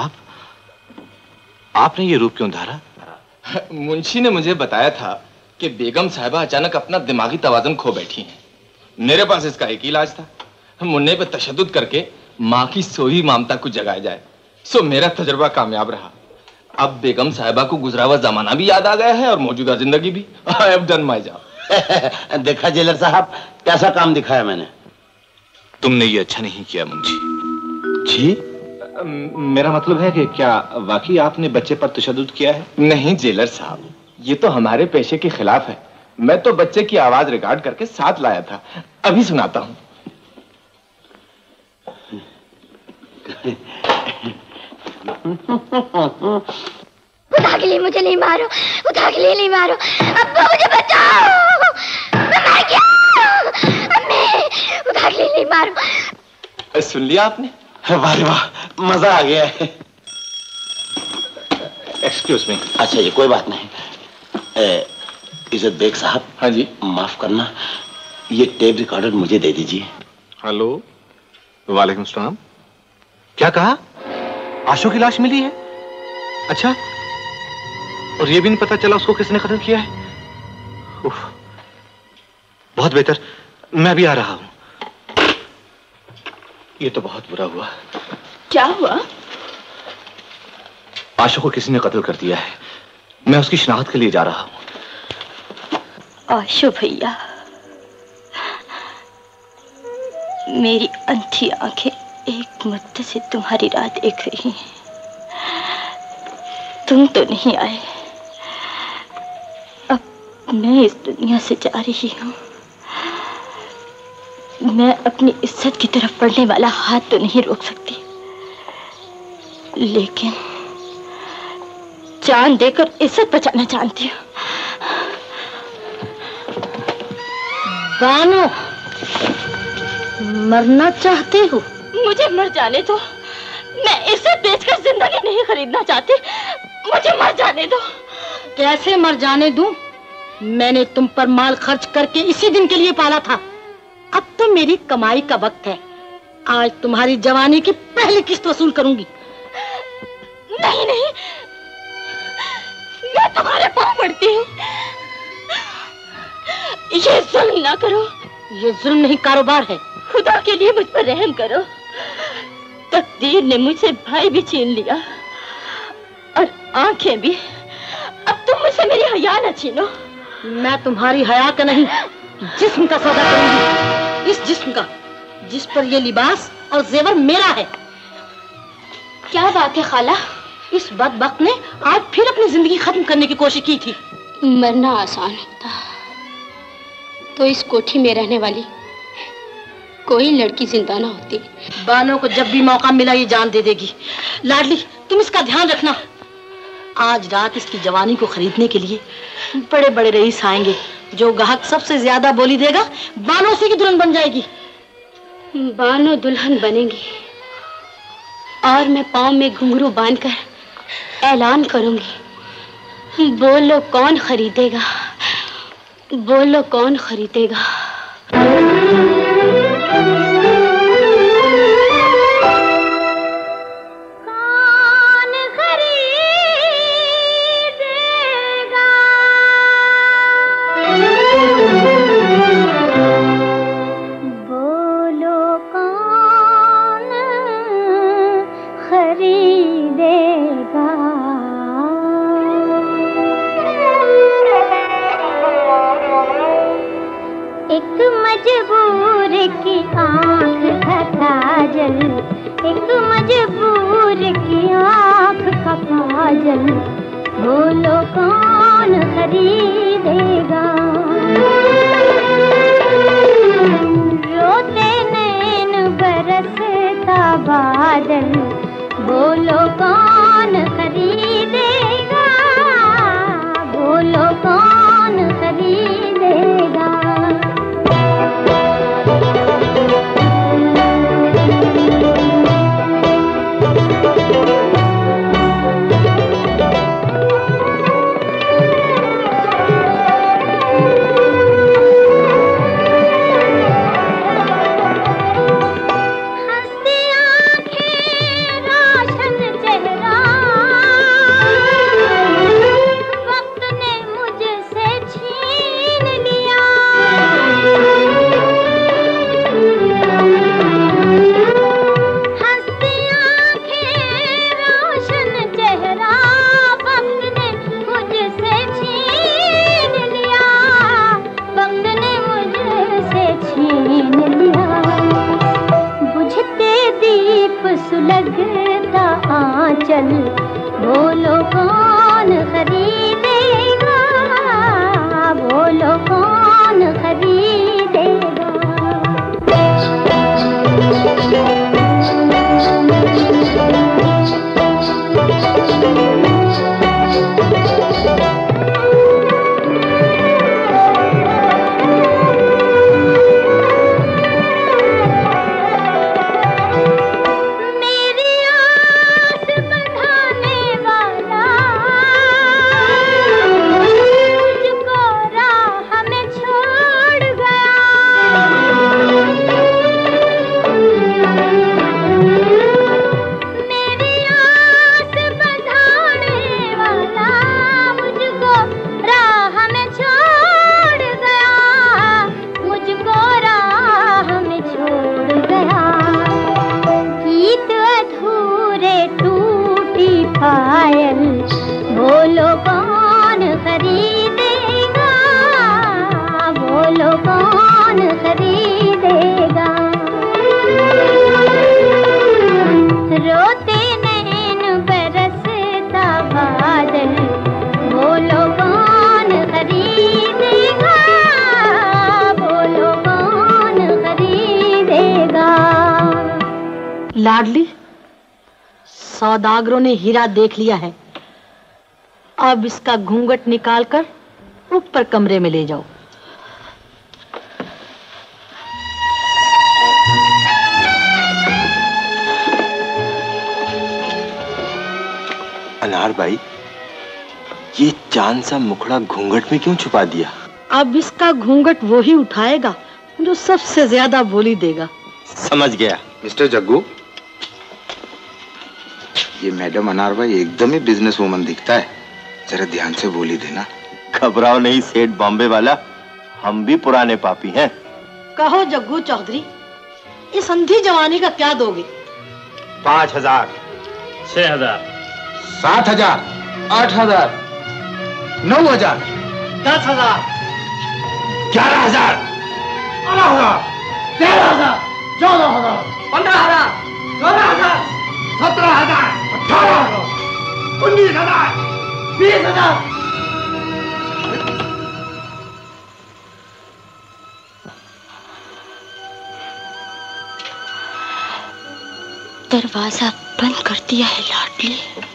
आपने ये रूप क्यों धारा? मुंशी ने मुझे बताया था कि बेगम साहिबा अचानक अपना दिमागी तवाज़ुन खो बैठी हैं। मेरे पास इसका एक ही इलाज था, मुन्ने पे तशद्दुद करके माँ की सोई ममता को जगाया जाए। सो मेरा तजुर्बा कामयाब रहा। अब बेगम साहिबा को गुजरा हुआ जमाना भी याद आ गया है और मौजूदा जिंदगी भी। I have done my job. देखा जेलर साहब, कैसा काम दिखाया मैंने? तुमने ये अच्छा नहीं किया मुंशी जी। मेरा मतलब है कि क्या वाकई आपने बच्चे पर तशद्दुद किया है? नहीं जेलर साहब, ये तो हमारे पेशे के खिलाफ है। मैं तो बच्चे की आवाज रिकॉर्ड करके साथ लाया था, अभी सुनाता हूँ। उठा के लिए मुझे नहीं मारो, उठा के लिए नहीं मारो। अब्बू मुझे बचाओ, मैं मर गया। अम्मी, उठा के लिए नहीं मारो। सुन लिया आपने? वाह वाह, मजा आ गया है। Excuse me. अच्छा, ये कोई बात नहीं। इज्जत बेग साहब। हाँ जी। माफ करना, ये टेप रिकॉर्डर मुझे दे दीजिए। हेलो, वालेकुम सलाम। क्या कहा? आशु की लाश मिली है? अच्छा, और ये भी नहीं पता चला उसको किसने कत्ल किया है? उफ, बहुत बेहतर, मैं भी आ रहा हूं। ये तो बहुत बुरा हुआ। क्या हुआ? आशु को किसी ने कत्ल कर दिया है। मैं उसकी शनाख्त के लिए जा रहा हूं। आशु भैया, मेरी अंधी आंखें एक मुद्दे से तुम्हारी राह देख रही हैं। तुम तो नहीं आए। अब मैं इस दुनिया से जा रही हूँ। मैं अपनी इज्जत की तरफ बढ़ने वाला हाथ तो नहीं रोक सकती, लेकिन जान देकर इज्जत बचाना जानती हूँ। बानो, मरना चाहती हो? मुझे मर जाने दो। मैं इज्जत बेचकर जिंदगी नहीं खरीदना चाहती। मुझे मर जाने दो। कैसे मर जाने दूं? मैंने तुम पर माल खर्च करके इसी दिन के लिए पाला था। अब तो मेरी कमाई का वक्त है। आज तुम्हारी जवानी की पहली किस्त वसूल करूंगी। नहीं नहीं, मैं तुम्हारे पांव पड़ती हूँ। ये जुल्म ना करो। ये जुल्म नहीं, कारोबार है। खुदा के लिए मुझ पर रहम करो। तकदीर ने मुझसे भाई भी छीन लिया और आंखें भी। अब तुम मुझसे मेरी हया न छीनो। मैं तुम्हारी हया का नहीं, जिस्म का सौदा करूंगी। इस जिस्म का, जिस पर ये लिबास और जेवर मेरा है। क्या बात है खाला? इस बदबख्त ने आज फिर अपनी जिंदगी खत्म करने की कोशिश की थी। मरना आसान होता तो इस कोठी में रहने वाली कोई लड़की जिंदा ना होती। बानो को जब भी मौका मिला ये जान दे देगी। लाडली, तुम इसका ध्यान रखना। आज रात इसकी जवानी को खरीदने के लिए बड़े बड़े रईस आएंगे। जो ग्राहक सबसे ज्यादा बोली देगा, बानो उसी की दुल्हन बन जाएगी। बानो दुल्हन बनेगी और मैं पाँव में घुंघरू बांधकर ऐलान करूंगी, बोलो कौन खरीदेगा, बोलो कौन खरीदेगा। मजबूर की आँख का काजल, एक मजबूर की आँख का काजल, बोलो कौन खरीदेगा। रोते नैन बरसता बादल, बोलो कौन खरीदेगा, बोलो कौन खरीदेगा। सुलगता आंचल, बोलो कौन खरीदेगा, बोलो कौन खरीदेगा। बोलो कौन खरीदेगा, बोलो कौन खरीदेगा। रोते नैन बरसता बादल, बोलो कौन खरीदेगा, बोलो कौन खरीदेगा। लाडली, सौदागरों ने हीरा देख लिया है, अब इसका घूंघट निकालकर ऊपर कमरे में ले जाओ। अनार भाई, ये चांद सा मुखड़ा घूंघट में क्यों छुपा दिया? अब इसका घूंघट वो ही उठाएगा जो सबसे ज्यादा बोली देगा। समझ गया। मिस्टर जग्गू, ये मैडम अनार भाई एकदम ही बिजनेस वूमन दिखता है, जरा ध्यान से बोली देना। घबराओ नहीं सेठ बॉम्बे वाला, हम भी पुराने पापी हैं। कहो जग्गू चौधरी, इस अंधी जवानी का क्या दोगे? 5000, 6000, 7000, 8000, 9000, 10,000, 11000, 12,000, 13,000, 14,000, 15,000, 16,000, 17,000, 18,000, 19,000, 20,000। दरवाजा बंद कर दिया है लाडली।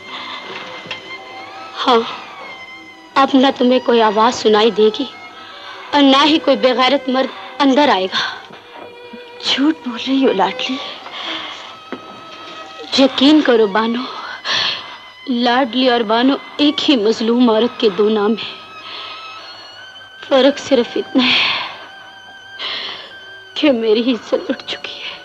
हाँ, अब न तुम्हें कोई आवाज सुनाई देगी और ना ही कोई बेगैरत मर्द अंदर आएगा। झूठ बोल रही हो लाडली। यकीन करो बानो, लाडली और बानो एक ही मजलूम औरत के दो नाम हैं। फर्क सिर्फ इतना है कि मेरी इज्जत लुट चुकी है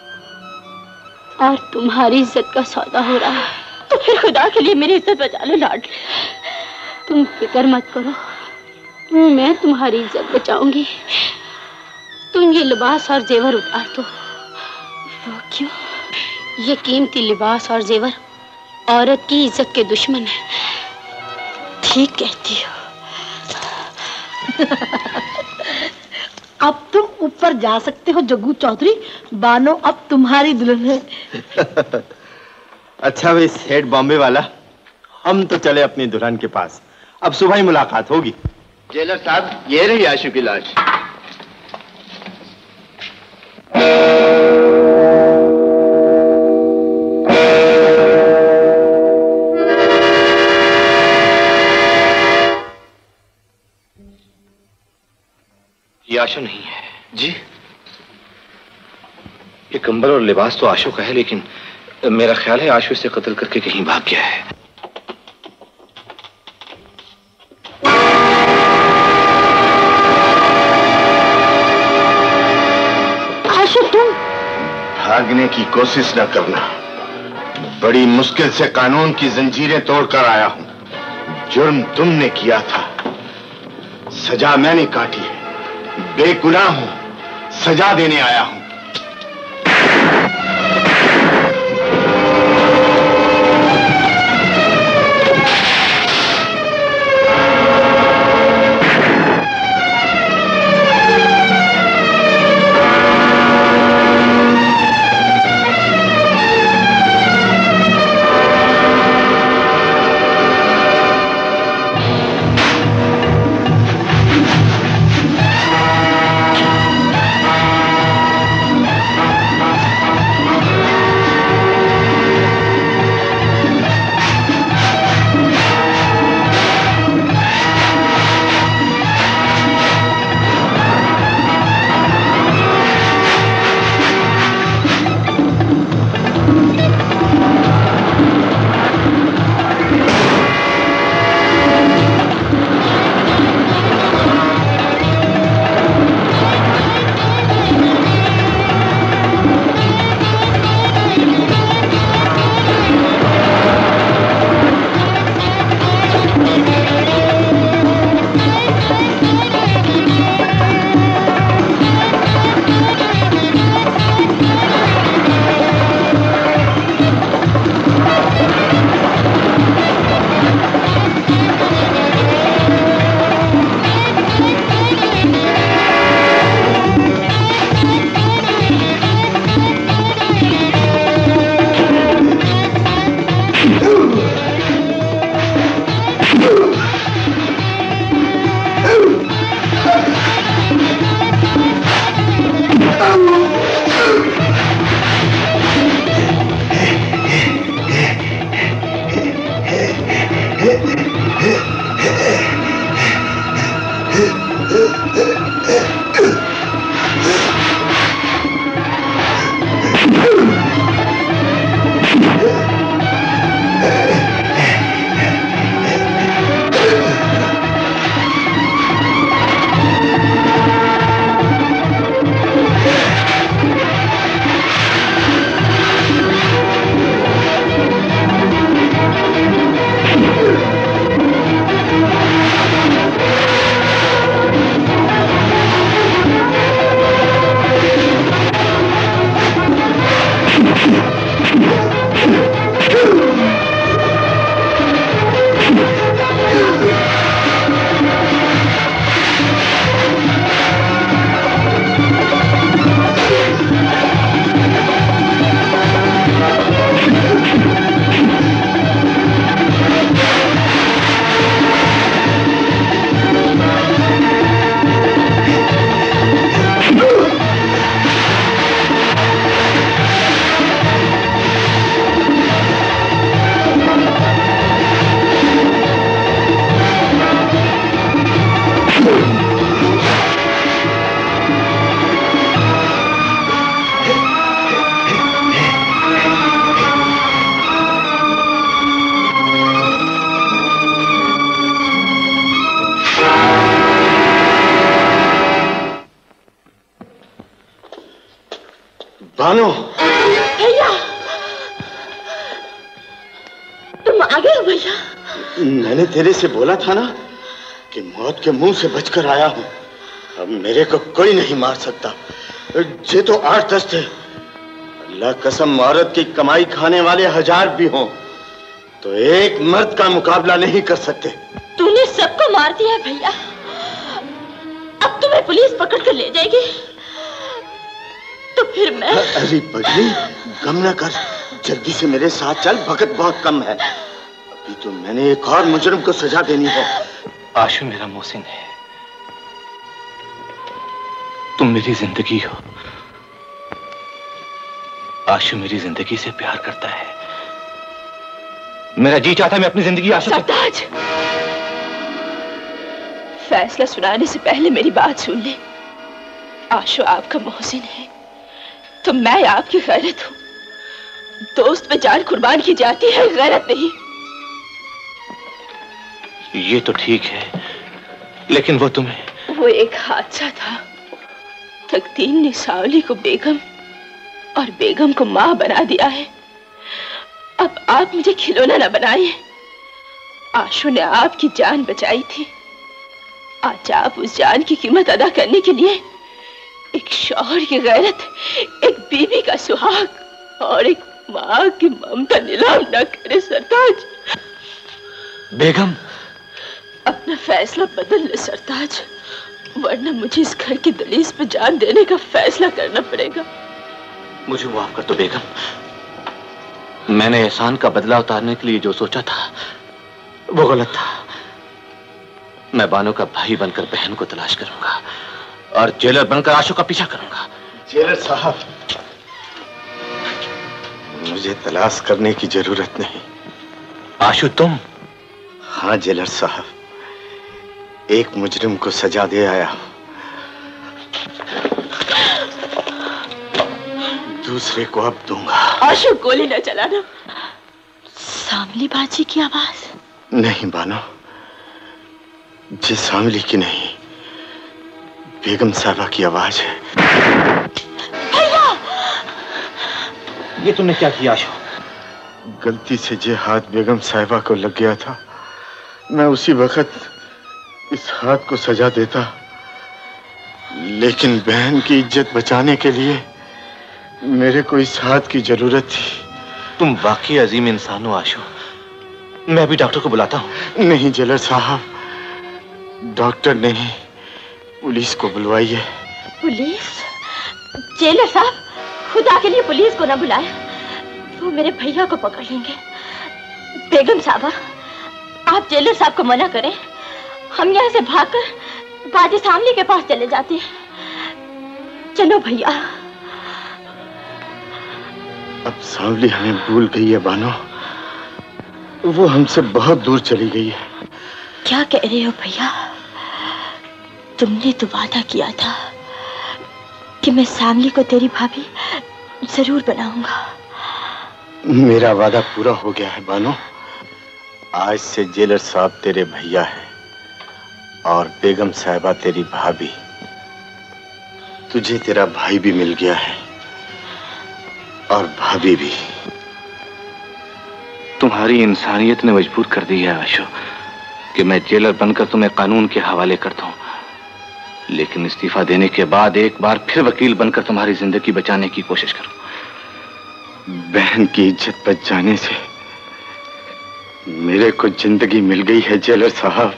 और तुम्हारी इज्जत का सौदा हो रहा है। तो फिर खुदा के लिए मेरी इज्जत बचा लो लाडली। तुम फिक्र मत करो, मैं तुम्हारी इज्जत बचाऊंगी। तुम ये लिबास और जेवर उतार दो। वो क्यों? ये कीमती लिबास और जेवर औरत की इज्जत के दुश्मन है। ठीक कहती हो। अब तुम ऊपर जा सकते हो जग्गू चौधरी, बानो अब तुम्हारी दुल्हन है। अच्छा भाई सेठ बॉम्बे वाला, हम तो चले अपनी दुल्हन के पास, अब सुबह ही मुलाकात होगी। जेलर साहब, ये रही आशु की लाश। ये आशु नहीं है जी। ये कंबल और लिबास तो आशु का है, लेकिन मेरा ख्याल है आशु इसे कत्ल करके कहीं भाग गया है। आशु, तुम भागने की कोशिश न करना। बड़ी मुश्किल से कानून की जंजीरें तोड़कर आया हूं। जुर्म तुमने किया था, सजा मैंने काटी है। बेगुनाह हूं, सजा देने आया हूं। बानो, भैया तुम आ गए हो भैया। मैंने तेरे से बोला था ना कि मौत के मुंह से बचकर आया हूं। अब मेरे को कोई नहीं मार सकता। ये तो 8-10 थे। अल्लाह कसम, औरत की कमाई खाने वाले 1000 भी हों तो एक मर्द का मुकाबला नहीं कर सकते। तूने सबको मार दिया है भैया। अब तुम्हें पुलिस पकड़ कर ले जाएगी तो फिर मैं। अरे पगली, गम न कर, जल्दी से मेरे साथ चल, वक्त बहुत कम है। अभी तो मैंने एक और मुजरिम को सजा देनी है। आशु मेरा मोहसिन है, तुम मेरी जिंदगी हो। आशु मेरी जिंदगी से प्यार करता है। मेरा जी चाहता है मैं अपनी जिंदगी आशु सरताज, फैसला सुनाने से पहले मेरी बात सुन ले। आशु आपका मोहसिन है तो मैं आपकी गैरत हूं। दोस्त पे जान कुर्बान की जाती है, गैरत नहीं। ये तो ठीक है, लेकिन वो तुम्हें। वो एक हादसा था। तकदीर ने सावली को बेगम और बेगम को मां बना दिया है। अब आप मुझे खिलौना न बनाइए। आशु ने आपकी जान बचाई थी। आज आप उस जान की कीमत अदा करने के लिए एक शौहर की गैरत, एक बीवी का सुहाग और एक मां की ममता नीलाम न करे सरताज। बेगम, अपना फैसला बदल ले सरताज, वरना मुझे इस घर की दलीज पे जान देने का फैसला करना पड़ेगा। मुझे माफ कर दो बेगम। मैंने एहसान का बदला उतारने के लिए जो सोचा था वो गलत था। मैं बानो का भाई बनकर बहन को तलाश करूंगा और जेलर बनकर आशु का पीछा करूंगा। जेलर साहब, मुझे तलाश करने की जरूरत नहीं। आशु तुम? हाँ जेलर साहब, एक मुजरिम को सजा दे आया हूं, दूसरे को अब दूंगा। आशु, गोली न चलाना। सामली बाजी की आवाज? नहीं बानो, ये सामली की नहीं, बेगम साहबा की आवाज है। भैया! ये तुमने क्या किया आशु? गलती से जे हाथ बेगम साहिबा को लग गया था, मैं उसी वक्त इस हाथ को सजा देता, लेकिन बहन की इज्जत बचाने के लिए मेरे को इस हाथ की जरूरत थी। तुम वाकई अजीम इंसान हो आशु। मैं अभी डॉक्टर को बुलाता हूँ। नहीं जेलर साहब, डॉक्टर नहीं, पुलिस को बुलवाइए। पुलिस? जेलर साहब, खुदा के लिए पुलिस को ना बुलाए, वो मेरे भैया को पकड़ लेंगे। बेगम साहबा, आप जेलर साहब को मना करें, हम यहाँ से भागकर बाजी सामने के पास चले जाते हैं। चलो भैया। अब सांवली हमें भूल गई है बानो, वो हमसे बहुत दूर चली गई है। क्या कह रहे हो भैया? तुमने तो वादा किया था कि मैं सामली को तेरी भाभी जरूर बनाऊंगा। मेरा वादा पूरा हो गया है बानो। आज से जेलर साहब तेरे भैया है और बेगम साहिबा तेरी भाभी। तुझे तेरा भाई भी मिल गया है और भाभी भी। तुम्हारी इंसानियत ने मजबूर कर दी है आशो कि मैं जेलर बनकर तुम्हें कानून के हवाले कर दूं, लेकिन इस्तीफा देने के बाद एक बार फिर वकील बनकर तुम्हारी जिंदगी बचाने की कोशिश करूं। बहन की इज्जत बच जाने से मेरे को जिंदगी मिल गई है जेलर साहब।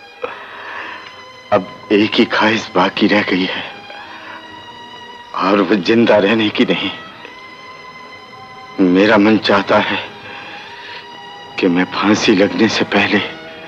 अब एक ही ख्वाहिश बाकी रह गई है और वो जिंदा रहने की नहीं। मेरा मन चाहता है कि मैं फांसी लगने से पहले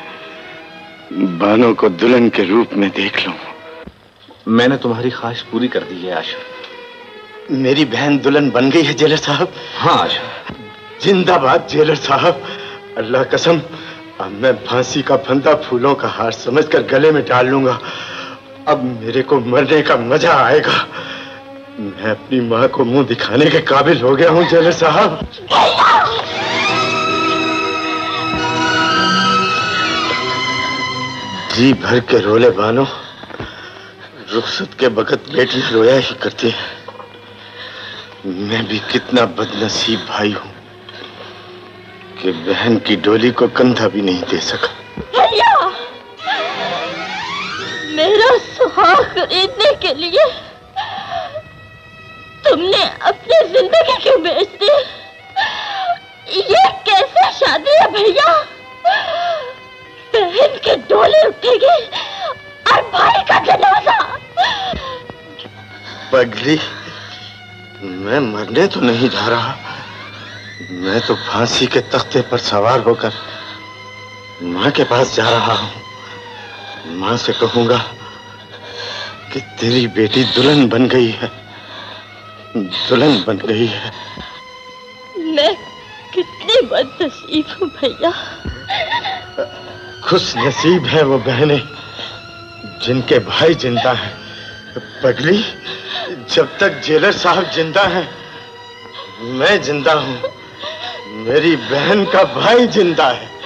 बानो को दुल्हन के रूप में देख लूं। मैंने तुम्हारी ख्वाहिश पूरी कर दी है आशा। मेरी बहन दुल्हन बन गई है जेलर साहब। हाँ आशा। जिंदाबाद जेलर साहब। अल्लाह कसम, अब मैं फांसी का फंदा फूलों का हार समझकर गले में डाल लूंगा। अब मेरे को मरने का मजा आएगा। मैं अपनी माँ को मुंह दिखाने के काबिल हो गया हूँ जेलर साहब। जी भर के रोले बानो। रुखसत के वक्त बेटी रोया ही करती है। मैं भी कितना बदनसीब भाई हूँ कि बहन की डोली को कंधा भी नहीं दे सका। भैया, मेरा सुहाग खरीदने के लिए तुमने अपनी जिंदगी क्यों बेच दी? ये कैसे शादी है भैया? बहन की डोली उठेगी और भाई का जनाजा। पगली, मैं मरने तो नहीं जा रहा। मैं तो फांसी के तख्ते पर सवार होकर माँ के पास जा रहा हूँ। माँ से कहूंगा कि तेरी बेटी दुल्हन बन गई है, दुल्हन बन गई है। मैं कितनी बदनसीब हूँ भैया। खुश नसीब है वो बहनें जिनके भाई जिंदा हैं। पगली, जब तक जेलर साहब जिंदा हैं, मैं जिंदा हूँ। मेरी बहन का भाई जिंदा है।